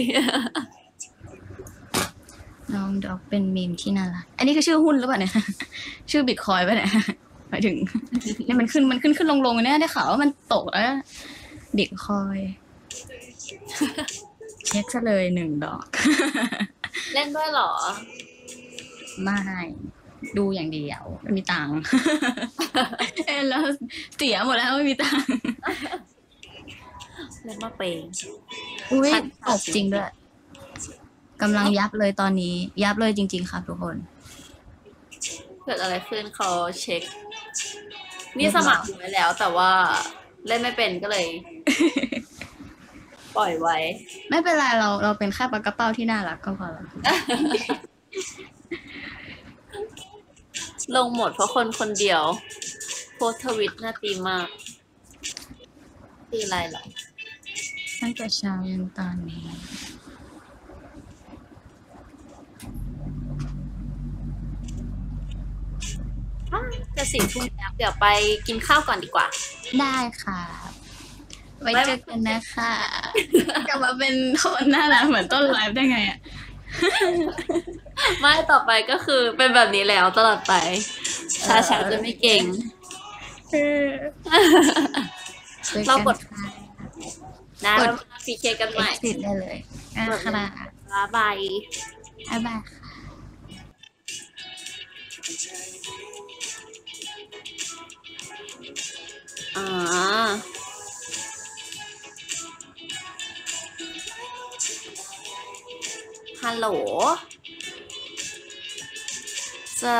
น้องดอกเป็นมีมที่น่ารักอันนี้คือชื่อหุ้นหรือเปล่าเนี่ย ชื่อบิตคอยป่ะเนี่ยหมายถึงเนี่ยมันขึ้นลงเนี่ยได้ข่าวว่ามันตกแล้วบิตคอยเช็คซะเลย1 ดอกเล่นด้วยเหรอไม่ดูอย่างเดียวไม่มีตังค์ แล้วเสียหมดแล้วไม่มีตังค์เล่นมาเปงอุ้ยตกจริงด้วยกำลังยับเลยตอนนี้ ยับเลยจริงๆครับทุกคนเกิดอะไรขึ้นเขาเช็ค นี่สมัครอยู่ไว้แล้ว แต่ว่าเล่นไม่เป็นก็เลย ปล่อยไว้ไม่เป็นไรเราเป็นแค่ปลากระเป้าที่น่ารักก็พอแล้วลงหมดเพราะคนคนเดียว โพสต์ทวิตน่าตีมากตีอะไรเหรอตั้งแต่เช้ายันตอนนี้จะ4 ทุ่มแล้วเดี๋ยวไปกินข้าวก่อนดีกว่าได้ค่ะ ไว้เจอกันนะคะ กลับมาเป็นคนน่ารักเหมือนต้นไลฟ์ได้ไงอ่ะไม่ต่อไปก็คือเป็นแบบนี้แล้วตลอดไป ชาจะไม่เก่ง เรากด นะแล้วมาพีเคกันใหม่ติดได้เลยค่ะบ๊ายบายบ๊ายบายค่ะอ่าฮัลโหล จะ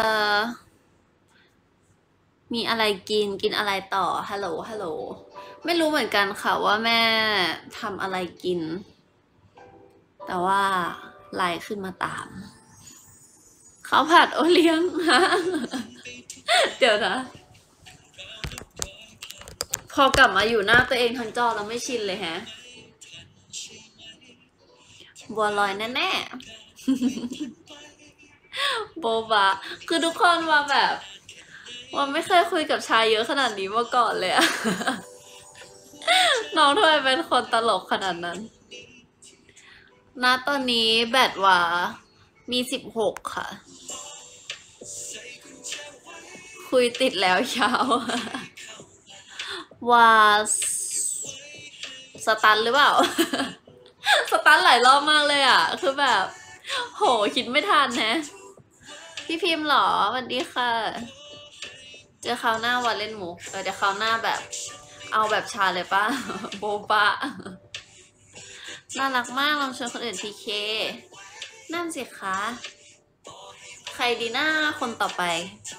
มีอะไรกินอะไรต่อ ฮัลโหล ไม่รู้เหมือนกันค่ะว่าแม่ทำอะไรกิน แต่ว่าไลน์ขึ้นมาตามข้าวผัดโอเลี้ยง ฮะ เดี๋ยวนะ พอกลับมาอยู่หน้าตัวเองทั้งจอแล้วไม่ชินเลยแฮะบัวลอยแน่ๆ โบบาคือทุกคนมาแบบว่าไม่เคยคุยกับชายเยอะขนาดนี้มาก่อนเลยอะ น้องทำไมเป็นคนตลกขนาดนั้น ณ ตอนนี้แบตว่ามี16ค่ะ คุยติดแล้วยาว ว่าสตันหรือเปล่า สตันหลายรอบมากเลยอ่ะ คือแบบ โหคิดไม่ทันนะ พี่พิมพ์เหรอสวัสดีค่ะ เจอคราวหน้าวันเล่นมุกเดี๋ยวคราวหน้าแบบ เอาแบบชาเลยป่ะ โบบะน่ารักมากลองชวนคนอื่นพีเคนั่นสิคะ ใครดีหน้าคนต่อไป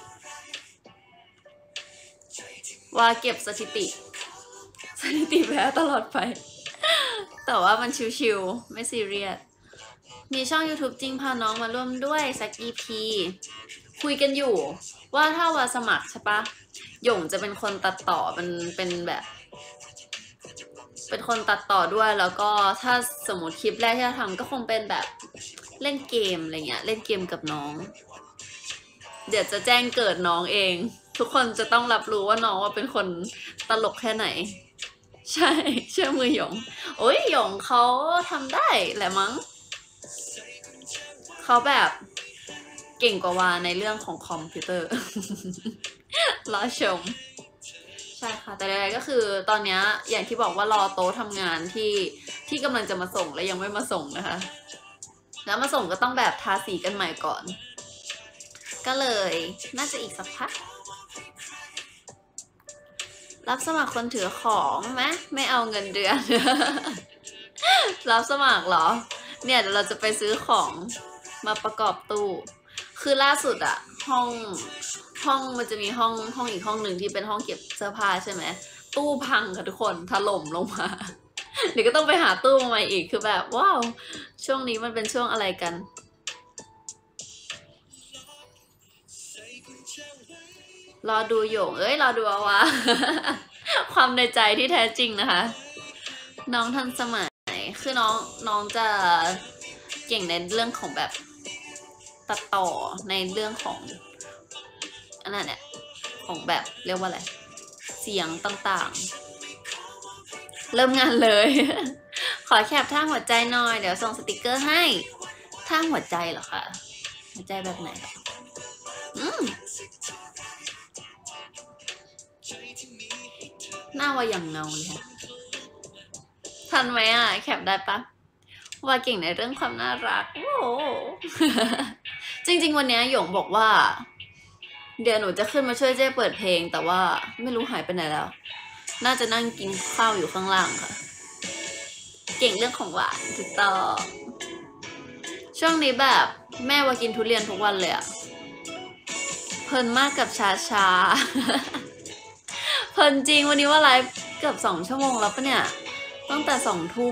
ว่าเก็บสถิติแพ้ตลอดไป แต่ว่ามันชิวๆไม่ซีเรียส มีช่อง YouTube จริงพาน้องมาร่วมด้วยสัก EP คุยกันอยู่ ว่าถ้าว่าสมัครใช่ปะหยงจะเป็นคนตัดต่อเป็นแบบ เป็นคนตัดต่อด้วยแล้วก็ถ้าสมมติคลิปแรกที่เราทำก็คงเป็นแบบเล่นเกมอะไรเงี้ยเล่นเกมกับน้อง เดี๋ยวจะแจ้งเกิดน้องเอง ทุกคนจะต้องรับรู้ว่าน้องว่าเป็นคนตลกแค่ไหน ใช่เชื่อมือหยงโอ้ยหยงเขาทำได้แหละมั้งเขาแบบเก่งกว่าวาในเรื่องของคอมพิวเตอร์ รอชมใช่ค่ะแต่ใดๆก็คือตอนนี้อย่างที่บอกว่ารอโต๊ะทำงานที่กำลังจะมาส่งและยังไม่มาส่งนะคะแล้วมาส่งก็ต้องแบบทาสีกันใหม่ก่อนก็เลยน่าจะอีกสักพักรับสมัครคนถือของไหมไม่เอาเงินเดือน รับสมัครเหรอเนี่ยเดี๋ยวเราจะไปซื้อของมาประกอบตู้คือล่าสุดอะห้องมันจะมีห้องอีกห้องหนึ่งที่เป็นห้องเก็บเสื้อผ้าใช่ไหมตู้พังค่ะทุกคนถล่มลงมา เดี๋ยวก็ต้องไปหาตู้มาใหม่อีกคือแบบว้าวช่วงนี้มันเป็นช่วงอะไรกันรอดูหยงรอดูเอาวะ ความในใจที่แท้จริงนะคะ น้องทันสมัยคือน้องจะเก่งในเรื่องของแบบตัดต่อในเรื่องของอันนั้นเนี่ยของแบบเรียกว่าอะไรเสียงต่างๆเริ่มงานเลย ขอแคปท่าหัวใจหน่อยเดี๋ยวส่งสติกเกอร์ให้ท่าหัวใจเหรอคะหัวใจแบบไหนหน้าว่าอย่างเงาเลยค่ะทันไหมอ่ะแคปได้ปะว่าเก่งในเรื่องความน่ารักโอ้ จริงๆวันนี้หยงบอกว่าเดี๋ยวหนูจะขึ้นมาช่วยเจ้เปิดเพลงแต่ว่าไม่รู้หายไปไหนแล้วน่าจะนั่งกินข้าวอยู่ข้างล่างค่ะเก่งเรื่องของหวานถูกต้องช่วงนี้แบบแม่ว่ากินทุเรียนทุกวันเลยอะเพลินมากกับชา เพลินจริงวันนี้ว่าไลฟ์เกือบ2 ชั่วโมงแล้วปะเนี่ยตั้งแต่2 ทุ่ม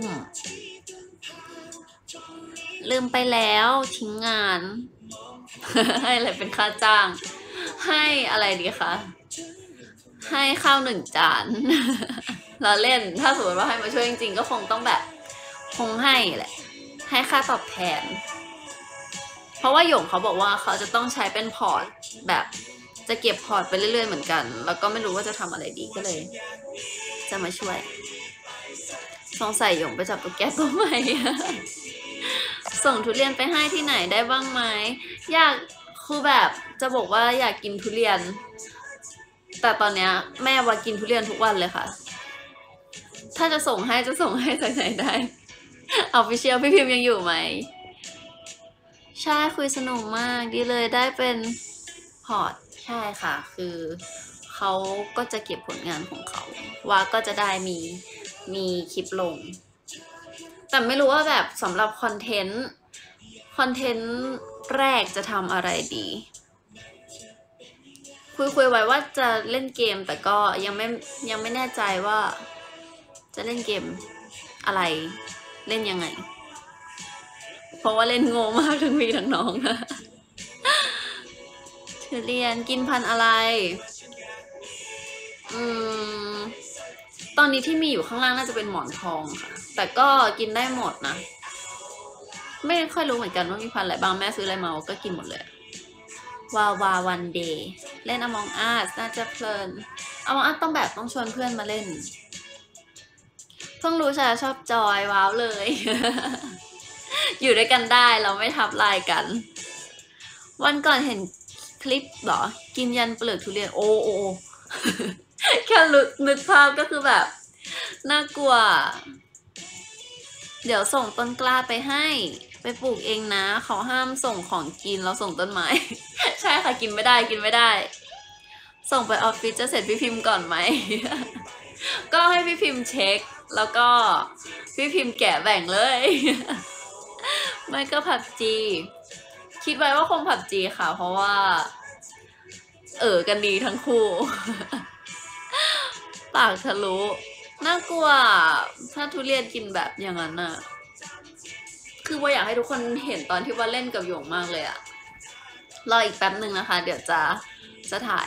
ลืมไปแล้วทิ้งงาน ให้อะไรเป็นค่าจ้างให้อะไรดีคะให้ข้าว1 จาน เราเล่นถ้าสมมติว่าให้มาช่วยจริงๆก็คงต้องแบบคงให้แหละให้ค่าตอบแทนเพราะว่าหยงเขาบอกว่าเขาจะต้องใช้เป็นพอร์ตแบบจะเก็บพอร์ตไปเรื่อยๆเหมือนกันแล้วก็ไม่รู้ว่าจะทำอะไรดีก็เลยจะมาช่วยสงสัยหยงไปจับตุ๊กแกตัวใหม่ ส่งทุเรียนไปให้ที่ไหนได้บ้างไหมอยากคือแบบจะบอกว่าอยากกินทุเรียนแต่ตอนเนี้ยแม่ว่ากินทุเรียนทุกวันเลยค่ะถ้าจะส่งให้จากไหนได้ Official พี่พิมพ์ยังอยู่ไหมใช่คุยสนุกมากดีเลยได้เป็นพอร์ตใช่ค่ะคือเขาก็จะเก็บผลงานของเขาว่าก็จะได้มีคลิปลงแต่ไม่รู้ว่าแบบสำหรับคอนเทนต์แรกจะทำอะไรดีคุยไว้ว่าจะเล่นเกมแต่ก็ยังไม่แน่ใจว่าจะเล่นเกมอะไรเล่นยังไงเพราะว่าเล่นโง่มากทั้งพี่ทั้งน้องนะ ทุเรียนกินพันธุ์อะไรตอนนี้ที่มีอยู่ข้างล่างน่าจะเป็นหมอนทองค่ะแต่ก็กินได้หมดนะไม่ค่อยรู้เหมือนกันว่ามีพันธุ์อะไรบ้างแม่ซื้ออะไรมาก็กินหมดเลยวาวาวันเดย์เล่น Among Us น่าจะเพลิน Among Us ต้องชวนเพื่อนมาเล่นเพิ่งรู้ชาชอบจอยว้าวเลย อยู่ด้วยกันได้เราไม่ทับลายกัน วันก่อนเห็นคลิปเหรอกินยันเปลือกทุเรียนโอ้ แค่นึกภาพก็คือแบบน่ากลัวเดี๋ยวส่งต้นกล้าไปให้ไปปลูกเองนะเขาห้ามส่งของกินเราส่งต้นไม้ ใช่ค่ะกินไม่ได้ ส่งไปออฟฟิศจะเสร็จพี่พิมพ์ก่อนไหม ก็ให้พี่พิมพ์เช็คแล้วก็พี่พิมพ์แกะแบ่งเลย ไม่ก็ผับจีคิดไว้ว่าคงผับจีค่ะเพราะว่ากันดีทั้งคู่ ปากทะลุน่ากลัวถ้าทุเรียนกินแบบอย่างนั้นน่ะคือว่าอยากให้ทุกคนเห็นตอนที่ว่าเล่นกับหยงมากเลยอะรออีกแป๊บหนึ่งนะคะ เดี๋ยวจะถ่าย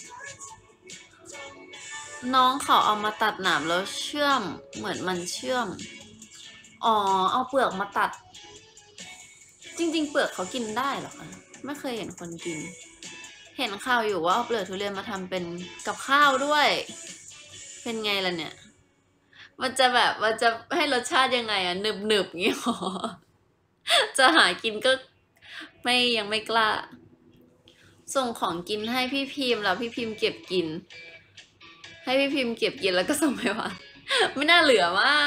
น้องเขาเอามาตัดหนามแล้วเชื่อมเหมือนมันเชื่อมเอาเปลือกมาตัดจริงๆเปลือกเขากินได้เหรอคะไม่เคยเห็นคนกินเห็นข่าวอยู่ว่าเอาเปลือกทุเรียนมาทำเป็นกับข้าวด้วยเป็นไงล่ะเนี่ยมันจะให้รสชาติยังไงอะหนึบงี้หรอ จะหากินก็ยังไม่กล้าส่งของกินให้พี่พิมพ์แล้วพี่พิมพ์เก็บกินให้พี่พิมพ์เก็บกินแล้วก็ส่งไปว่า ไม่น่าเหลือมาก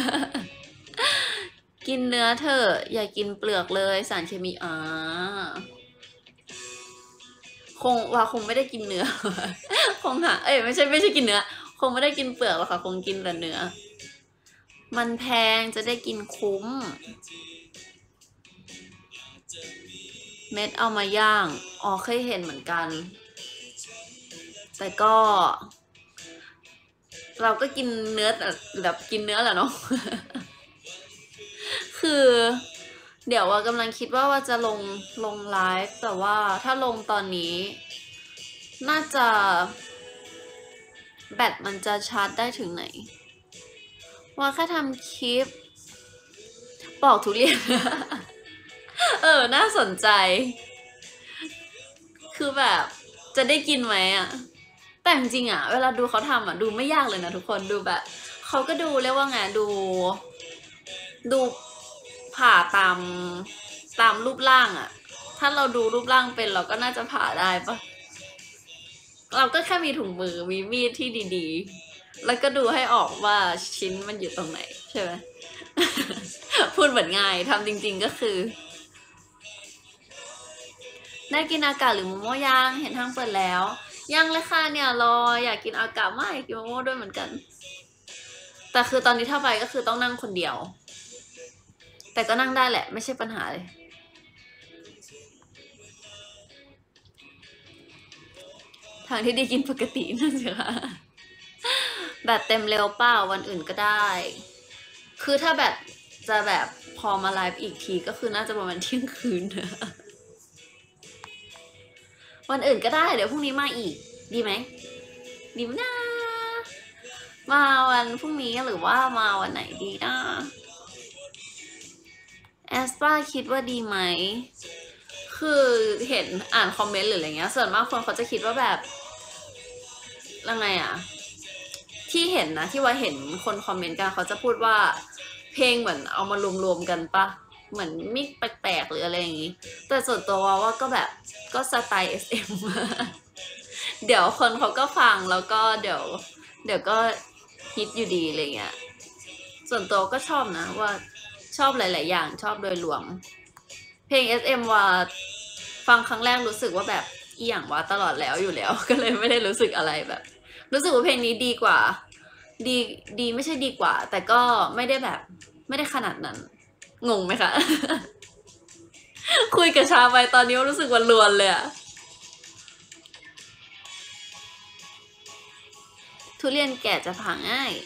กินเนื้อเถอะอย่ากินเปลือกเลยสารเคมีคงไม่ได้กินเนื้อ คงหาไม่ใช่กินเนื้อคงไม่ได้กินเปลือกหรอกค่ะคงกินแต่เนื้อมันแพงจะได้กินคุ้มเม็ดเอามาย่างเคยเห็นเหมือนกันแต่ก็เราก็กินเนื้อแบบกินเนื้อแหละเนาะ คือเดี๋ยวว่ากำลังคิดว่าจะลงไลฟ์แต่ว่าถ้าลงตอนนี้น่าจะแบตมันจะชาร์จได้ถึงไหนว่าแค่ทำคลิปปอกทุเรียน น่าสนใจคือแบบจะได้กินไหมอะแต่จริงๆอะเวลาดูเขาทำอะดูไม่ยากเลยนะทุกคนดูแบบเขาก็ดูเรียกว่าไงดูผ่าตามรูปร่างอะถ้าเราดูรูปร่างเป็นเราก็น่าจะผ่าได้ปะเราก็แค่มีถุงมือมีมีดที่ดีๆแล้วก็ดูให้ออกว่าชิ้นมันอยู่ตรงไหนใช่ไหม พูดเหมือนง่ายทำจริงๆก็คือได้กินอากาศหรือโมโม่ยังเห็นทางเปิดแล้วยังเลยค่ะเนี่ยรออยากกินอากาศมากอยากกินโมโม่ด้วยเหมือนกันแต่คือตอนนี้ถ้าไปก็คือต้องนั่งคนเดียวแต่ก็นั่งได้แหละไม่ใช่ปัญหาเลยทางที่ดีกินปกตินั่นสิคะแบตเต็มเร็วเปล่าวันอื่นก็ได้คือถ้าแบตจะแบบพอมาไลฟ์อีกทีก็คือน่าจะประมาณเที่ยงคืนนะวันอื่นก็ได้เดี๋ยวพรุ่งนี้มาอีกดีไหมดีไหมนะมาวันพรุ่งนี้หรือว่ามาวันไหนดีนะแอสปาคิดว่าดีไหมคือเห็นอ่านคอมเมนต์หรืออะไรเงี้ยส่วนมากคนเขาจะคิดว่าแบบยังไงอะที่เห็นนะที่ว่าเห็นคนคอมเมนต์กันเขาจะพูดว่าเพลงเหมือนเอามารวมๆกันปะเหมือนมิกแปลกๆหรืออะไรอย่างงี้แต่ส่วนตัวว่าก็แบบก็สไตล์ SM เดี๋ยวคนเขาก็ฟังแล้วก็เดี๋ยวก็ฮิตอยู่ดีอะไรเงี้ยส่วนตัวก็ชอบนะว่าชอบหลายๆอย่างชอบโดยรวมเพลง SM ว่าฟังครั้งแรกรู้สึกว่าแบบอีหยังว่าตลอดแล้วอยู่แล้วก็เลยไม่ได้รู้สึกอะไรแบบรู้สึกว่าเพลงนี้ดีกว่าดีไม่ใช่ดีกว่าแต่ก็ไม่ได้แบบไม่ได้ขนาดนั้นงงไหมคะ คุยกับชาไปตอนนี้รู้สึกว่าลวนเลยอะทุเรียนแก่จะผ่าง่าย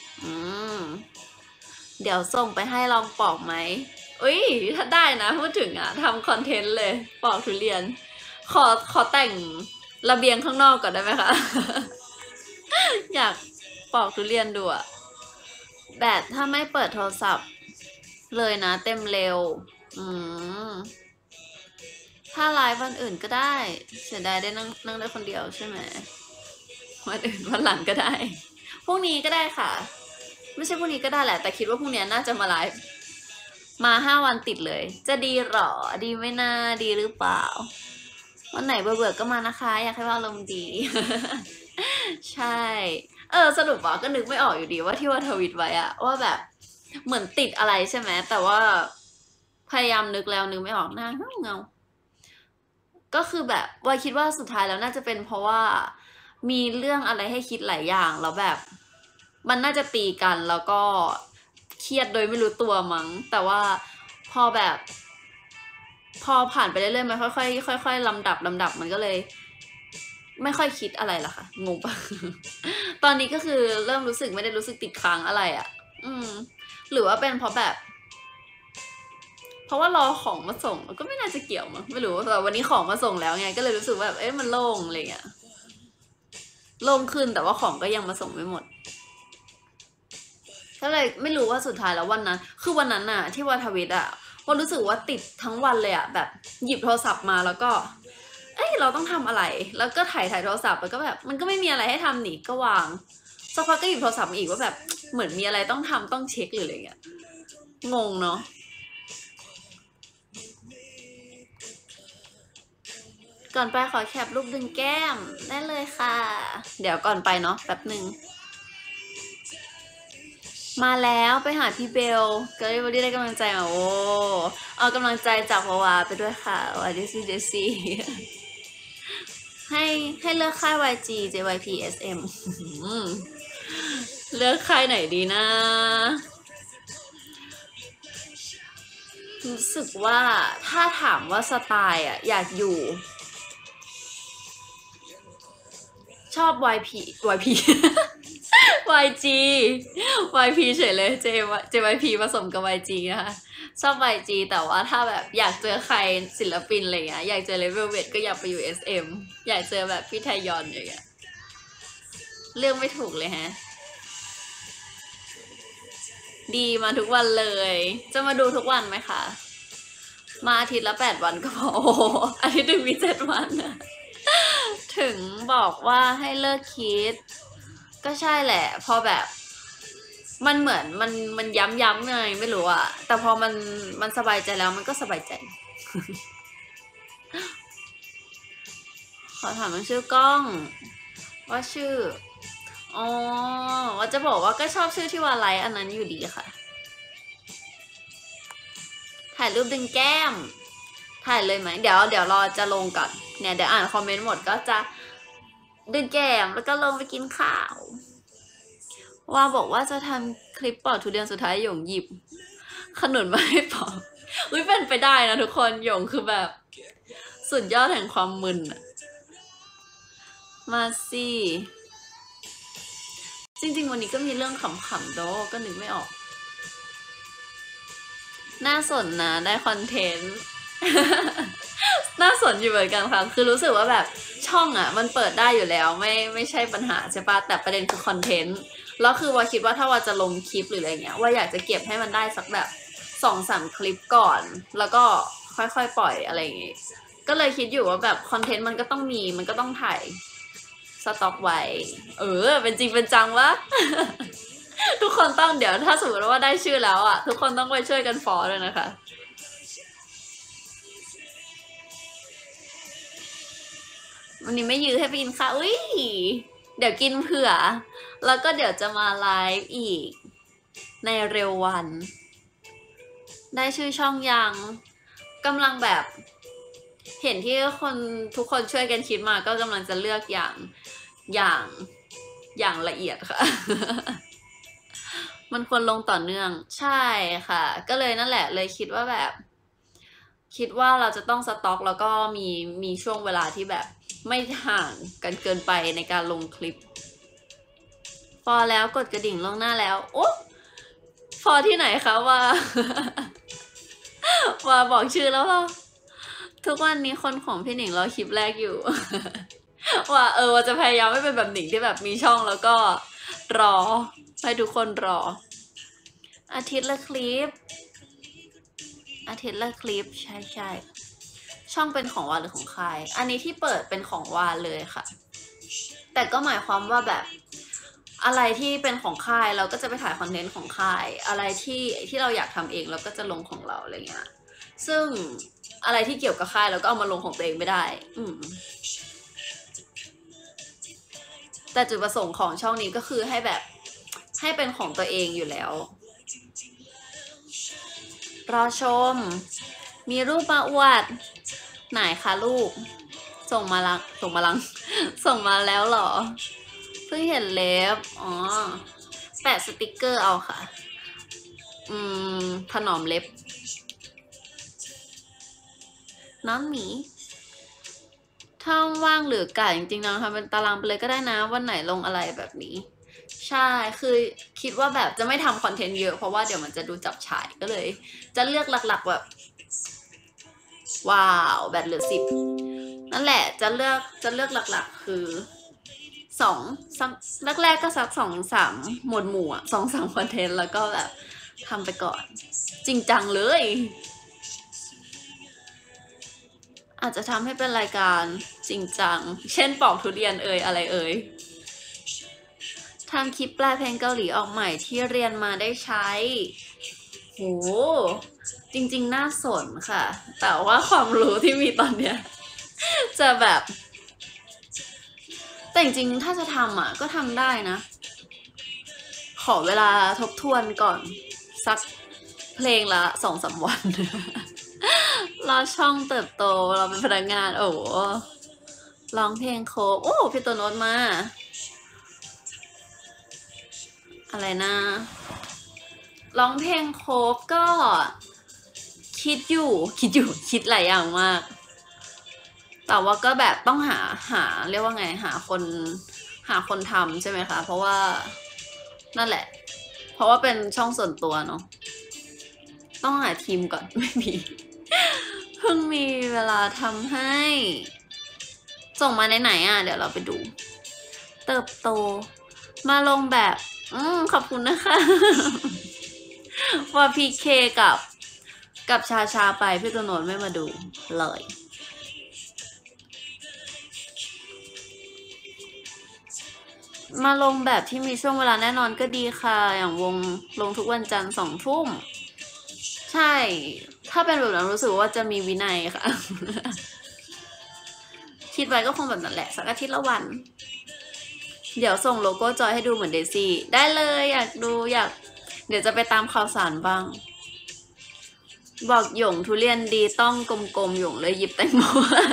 เดี๋ยวส่งไปให้ลองปอกไหมอุ้ยถ้าได้นะพูดถึงอะทำคอนเทนต์เลยปอกทุเรียนขอแต่งระเบียงข้างนอกก่อนได้ไหมคะ อยากปอกทุเรียนดูอะแบตถ้าไม่เปิดโทรศัพท์เลยนะเต็มเร็วอืมถ้าไลฟ์วันอื่นก็ได้เสียดายได้นั่งได้คนเดียวใช่ไหมวันอื่นวันหลังก็ได้พรุ่งนี้ก็ได้ค่ะ ไม่ใช่พรุ่งนี้ก็ได้แหละแต่คิดว่าพรุ่งนี้น่าจะมาไลฟ์มา5 วันติดเลย จะดีหรอดีไม่น่าดีหรือเปล่าวันไหนเบื่อก็มานะคะ อยากให้ว่าอารมณ์ดี ใช่สรุปว่าก็นึกไม่ออกอยู่ดีว่าที่ว่าทวิตไว้อะว่าแบบเหมือนติดอะไรใช่ไหมแต่ว่าพยายามนึกแล้วนึกไม่ออกหน้าเงาก็คือแบบว่าคิดว่าสุดท้ายแล้วน่าจะเป็นเพราะว่ามีเรื่องอะไรให้คิดหลายอย่างแล้วแบบ มันน่าจะตีกันแล้วก็เครียดโดยไม่รู้ตัวมั้งแต่ว่าพอแบบ พอผ่านไปเรื่อยๆมันค่อยๆค่อยๆลำดับมันก็เลย ไม่ค่อยคิดอะไรละค่ะงงปะ ตอนนี้ก็คือเริ่มรู้สึกไม่ได้รู้สึกติดค้างอะไรอ่ะ หรือว่าเป็นเพราะแบบ เพราะว่ารอของมาส่งก็ไม่น่าจะเกี่ยวมั้งไม่รู้แต่วันนี้ของมาส่งแล้วไงก็เลยรู้สึกแบบมันโล่งอะไรเงี้ยโล่งขึ้นแต่ว่าของก็ยังมาส่งไม่หมดก็เลยไม่รู้ว่าสุดท้ายแล้ววันนั้นคือวันนั้นน่ะที่ว่าทวิตอ่ะว่ารู้สึกว่าติดทั้งวันเลยอ่ะแบบหยิบโทรศัพท์มาแล้วก็เราต้องทำอะไรแล้วก็ถ่ายโทรศัพท์แล้วก็แบบมันก็ไม่มีอะไรให้ทำหนิก็วางสักพักก็หยิบโทรศัพท์มาอีกว่าแบบเหมือนมีอะไรต้องทำต้องเช็คหรืออะไรเงี้ยงงเนาะก่อนไปขอแคปรูปดึงแก้มได้เลยค่ะเดี๋ยวก่อนไปเนาะแป๊บหนึ่งมาแล้วไปหาพี่เบลก็ได้กำลังใจมาโอ้เอากำลังใจจากวาวาไปด้วยค่ะวาเดซี่ให้เลือกค่าย YG JYP SM เลือกค่ายไหนดีนะรู้สึกว่าถ้าถามว่าสไตล์อะอยากอยู่ชอบ YGเฉยเลย JYP ผสมกับ YG นะคะชอบ YG แต่ว่าถ้าแบบอยากเจอใครศิลปินอะไรเงี้ยอยากเจอ Red Velvet ก็อยากไปอยู่ SM อยากเจอแบบพี่ไทยอนอย่างเงี้ยเลือกไม่ถูกเลยฮะดีมาทุกวันเลยจะมาดูทุกวันไหมคะมาอาทิตย์ละ8 วันก็พอโอ้อาทิตย์หนึ่งมี7 วันนะถึงบอกว่าให้เลิกคิดก็ใช่แหละพอแบบมันเหมือนมันย้ำไงไม่รู้อะแต่พอมันสบายใจแล้วมันก็สบายใจ ขอถามมันชื่อกล้องว่าชื่อว่าจะบอกว่าก็ชอบชื่อที่ว่าไลท์อันนั้นอยู่ดีค่ะถ่ายรูปดึงแก้มถ่ายเลยไหมเดี๋ยวรอจะลงก่อนเนี่ยเดี๋ยวอ่านคอมเมนต์หมดก็จะดึงแก้มแล้วก็ลงไปกินข้าวว่าบอกว่าจะทำคลิปปอดทุเรียนสุดท้ายหยงหยิบขนุนมาให้ปอกเป็นไปได้นะทุกคนหยงคือแบบสุดยอดแห่งความมึนมาสิจริงๆวันนี้ก็มีเรื่องขำๆโดก็นึกไม่ออกน่าสนนะได้คอนเทนต์ น่าสนอยู่เหมือนกันค่ะคือรู้สึกว่าแบบช่องอ่ะมันเปิดได้อยู่แล้วไม่ใช่ปัญหาใช่ปะแต่ประเด็นคือคอนเทนต์แล้วคือว่าคิดว่าถ้าว่าจะลงคลิปหรืออะไรเงี้ยว่าอยากจะเก็บให้มันได้สักแบบ2-3 คลิปก่อนแล้วก็ค่อยๆปล่อยอะไรอย่างงี้ก็เลยคิดอยู่ว่าแบบคอนเทนต์มันก็ต้องมีมันก็ต้องถ่ายสต็อกไว้เป็นจริงเป็นจังวะ ทุกคนต้องเดี๋ยวถ้าสมมติว่าได้ชื่อแล้วอ่ะทุกคนต้องไปช่วยกันฟอลเลยนะคะวันนี้ไม่ยื้อให้ไปกินข้าวเดี๋ยวกินเผื่อแล้วก็เดี๋ยวจะมาไลฟ์อีกในเร็ววันได้ชื่อช่องยังกำลังแบบเห็นที่ทุกคนช่วยกันคิดมาก็กำลังจะเลือกอย่างละเอียดค่ะ มันควรลงต่อเนื่องใช่ค่ะก็เลยนั่นแหละเลยคิดว่าแบบคิดว่าเราจะต้องสต็อกแล้วก็มีช่วงเวลาที่แบบไม่ห่างกันเกินไปในการลงคลิปพอแล้วกดกระดิ่งล่วงหน้าแล้วโอ้พอที่ไหนคะว่าบอกชื่อแล้วเหรอทุกวันนี้คนของพี่หนิงรอคลิปแรกอยู่ ว่าจะพยายามไม่เป็นแบบหนิงที่แบบมีช่องแล้วก็รอให้ทุกคนรออาทิตย์ละคลิปอาทิตย์ละคลิปใช่ช่องเป็นของวาหรือของใครอันนี้ที่เปิดเป็นของวาเลยค่ะแต่ก็หมายความว่าแบบอะไรที่เป็นของค่ายเราก็จะไปถ่ายคอนเทนต์ของค่ายอะไรที่เราอยากทำเองเราก็จะลงของเราอะไรเงี้ยซึ่งอะไรที่เกี่ยวกับค่ายเราก็เอามาลงของตัวเองไม่ได้แต่จุดประสงค์ของช่องนี้ก็คือให้แบบให้เป็นของตัวเองอยู่แล้วรอชมมีรูปมาอวดไหนคะลูกส่งมาแล้วเหรอเพิ่งเห็นเล็บอ๋อแปะสติกเกอร์เอาค่ะถนอมเล็บน้องหมีถ้าว่างหรือกะจริงๆนะทำเป็นตารางไปเลยก็ได้นะวันไหนลงอะไรแบบนี้ใช่คือคิดว่าแบบจะไม่ทำคอนเทนต์เยอะเพราะว่าเดี๋ยวมันจะดูจับฉ่ายก็เลยจะเลือกหลักๆแบบว้าวแบตเหลือ10นั่นแหละจะเลือกหลักๆคือแรกๆก็สัก2-3หมวดหมู่อะ2-3คอนเทนต์แล้วก็แบบทำไปก่อนจริงจังเลยอาจจะทำให้เป็นรายการจริงจังเช่นปอกทุเรียนอะไรทำคลิปแปลเพลงเกาหลีออกใหม่ที่เรียนมาได้ใช้โหจริงๆน่าสนค่ะแต่ว่าความรู้ที่มีตอนเนี้ยจะแบบแต่จริงๆถ้าจะทำอ่ะก็ทำได้นะขอเวลาทบทวนก่อนสักเพลงละ2-3 วันรอช่องเติบโตเราเป็นพนักงานโอ้ร้องเพลงโคฟพี่ตัวโน้ตมาอะไรนะร้องเพลงโคฟก็คิดหลายอย่างมากแต่ว่าก็แบบต้องหาเรียกว่าไงหาคนทำใช่ไหมคะเพราะว่านั่นแหละเพราะว่าเป็นช่องส่วนตัวเนาะต้องหาทีมก่อนไม่มีเพิ่งมีเวลาทำให้ส่งมาไหนอ่ะเดี๋ยวเราไปดูเติบโตมาลงแบบขอบคุณนะคะว่าพีเคกับชาไปพี่ตัวโนนไม่มาดูเลยมาลงแบบที่มีช่วงเวลาแน่นอนก็ดีค่ะอย่างวงลงทุกวันจันทร์2 ทุ่มใช่ถ้าเป็นแบบนั้นรู้สึกว่าจะมีวินัยค่ะคิดไว้ก็คงแบบนั้นแหละสักอาทิตย์ละวันเดี๋ยวส่งโลโก้จอยให้ดูเหมือนเดซี่ได้เลยอยากดูเดี๋ยวจะไปตามข่าวสารบ้างบอกหยงทุเรียนดีต้องกลมๆหยงเลยหยิบแตงโม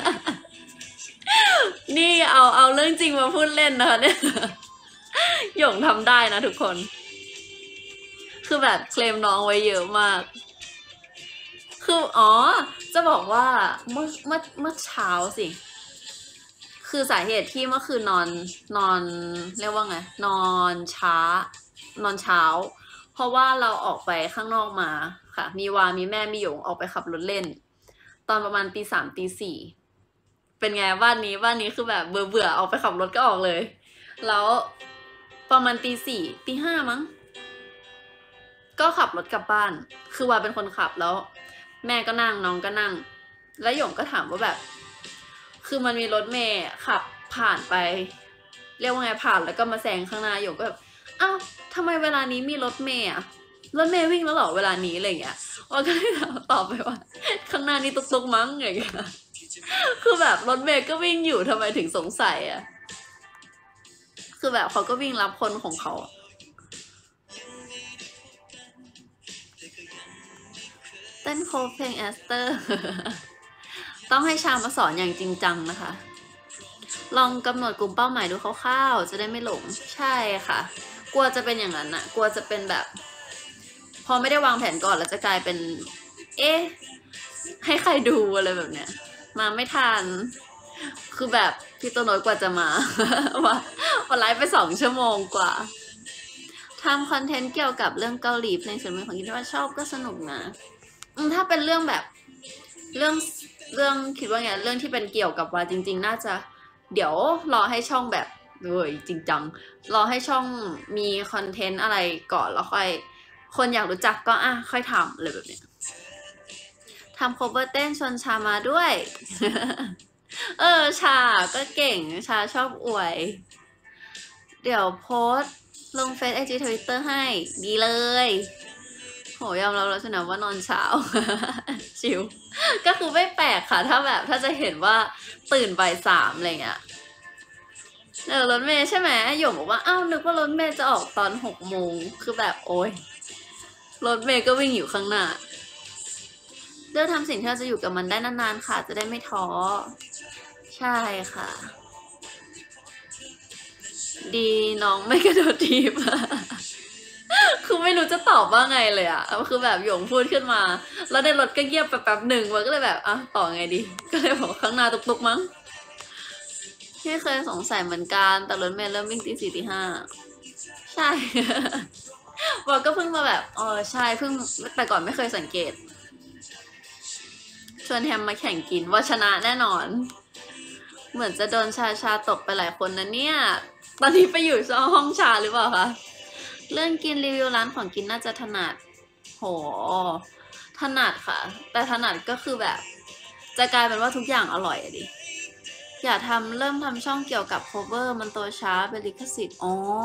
นี่เอาเรื่องจริงมาพูดเล่นนะคะเนี่ยหยงทำได้นะทุกคนคือแบบเคลมน้องไว้เยอะมากคือจะบอกว่าเมื่อเช้าสิคือสาเหตุที่เมื่อคืนนอนเรียกว่าไงนอนเช้าเพราะว่าเราออกไปข้างนอกมาค่ะมีวามีแม่มีหยงออกไปขับรถเล่นตอนประมาณตี 3 ตี 4เป็นไงบ้านนี้คือแบบเบื่อออกไปขับรถก็ออกเลยแล้วประมาณตี 4 ตี 5มั้งก็ขับรถกลับบ้านคือวาเป็นคนขับแล้วแม่ก็นั่งน้องก็นั่งแล้วหยงก็ถามว่าแบบคือมันมีรถเมล์ขับผ่านไปเรียกว่าไงผ่านแล้วก็มาแซงข้างหน้าหยงก็แบบอ้าวทำไมเวลานี้มีรถเมล์อะรถเมล์วิ่งแล้วเหรอเวลานี้อะไรอย่างเงี้ยว่าก็เลยตอบไปว่าข้างหน้านี้ตุกมั้งอย่างเงี้ยคือแบบรถเมล์ก็วิ่งอยู่ทำไมถึงสงสัยอะคือแบบเขาก็วิ่งรับคนของเขาเต้นโคเพลงแอสเตอร์ต้องให้ชามาสอนอย่างจริงจังนะคะลองกำหนดกลุ่มเป้าหมายดูคร่าวๆจะได้ไม่หลงใช่ค่ะกลัวจะเป็นอย่างนั้นน่ะกลัวจะเป็นแบบพอไม่ได้วางแผนก่อนแล้วจะกลายเป็นให้ใครดูอะไรแบบเนี้ยมาไม่ทันคือแบบพี่ตัวน้อยกว่าจะมาว่าไลฟ์ไป2 ชั่วโมงกว่าทำคอนเทนต์เกี่ยวกับเรื่องเกาหลีเพลงส่วนหนึ่งของคิดว่าชอบก็สนุกนะถ้าเป็นเรื่องแบบเรื่องคิดว่าไงเรื่องที่เป็นเกี่ยวกับว่าจริงๆน่าจะเดี๋ยวรอให้ช่องแบบจริงจังรอให้ช่องมีคอนเทนต์อะไรก่อนแล้วค่อยคนอยากรู้จักก็ค่อยทำอะไรแบบเนี้ยทำ cover เต้นชวนชามาด้วย ชาก็เก่งชาชอบอวย เดี๋ยวโพสต์ลงเฟซ IG Twitter ให้ดีเลยโหยอมรับแล้วชนะว่านอนเช้า ชิวก็คือไม่แปลกค่ะ ถ้าจะเห็นว่าตื่นบ่าย3อะไรเงี้ยรถเมย์ใช่ไหมหยงบอกว่าอ้าวนึกว่ารถเมย์จะออกตอน6 โมงคือแบบโอ๊ยรถเมย์ก็วิ่งอยู่ข้างหน้าเลือกทำสิ่งที่เราจะอยู่กับมันได้นานๆค่ะจะได้ไม่ท้อใช่ค่ะ ดีน้องไม่กระโดดทีบ คือไม่รู้จะตอบว่าไงเลยอะคือแบบหยงพูดขึ้นมาแล้วในรถก็เงียบไปแป๊บหนึ่งมันก็เลยแบบต่อไงดี ก็เลยบอกข้างหน้าตุกๆมั้งไม่เคยสงสัยเหมือนกันแต่รถเมล์เริ่มวิ่งตี 4 ตี 5ใช่ บอกก็เพิ่งมาแบบใช่เพิ่งแต่ก่อนไม่เคยสังเกตชวนแฮมมาแข่งกินว่าชนะแน่นอน เหมือนจะโดนชาตกไปหลายคนนะเนี่ยตอนนี้ไปอยู่ห้องชาหรือเปล่าคะเรื่องกินรีวิวร้านของกินน่าจะถนัดโหถนัดค่ะแต่ถนัดก็คือแบบจะกลายเป็นว่าทุกอย่างอร่อยอะดิอย่าเริ่มทำช่องเกี่ยวกับ cover มันตัวช้าเป็นลิขสิทธิ์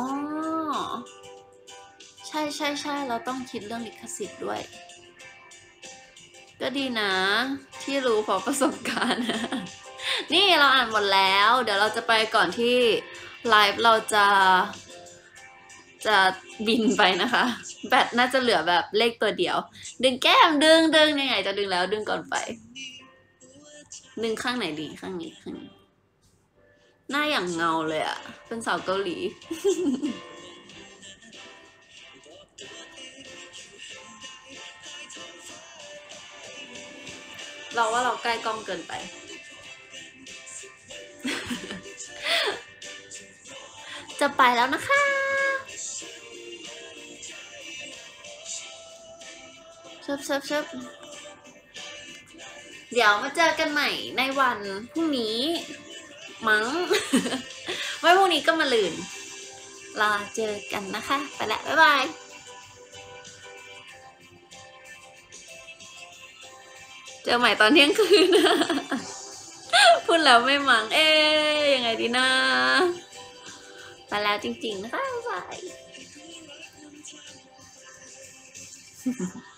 ใช่เราต้องคิดเรื่องลิขสิทธิ์ด้วยก็ดีนะที่รู้เพราะประสบการณ์ นี่เราอ่านหมดแล้วเดี๋ยวเราจะไปก่อนที่ไลฟ์เราจะบินไปนะคะแบตน่าจะเหลือแบบเลขตัวเดียวดึงแก้มดึงยังไงจะดึงแล้วดึงก่อนไปดึงข้างไหนดีข้างนี้หน้าอย่างเงาเลยอะเป็นสาวเกาหลี เราว่าเราใกล้กล้องเกินไป จะไปแล้วนะคะเชิบเดี๋ยวมาเจอกันใหม่ในวันพรุ่งนี้มั้ง ไม่พรุ่งนี้ก็มาลืนรอเจอกันนะคะไปแล้วบ๊ายบายเจอใหม่ตอนเที่ยงคืน พูดแล้วไม่มั้งยังไงดีนะไปแล้วจริงๆนะคะบ๊ายบาย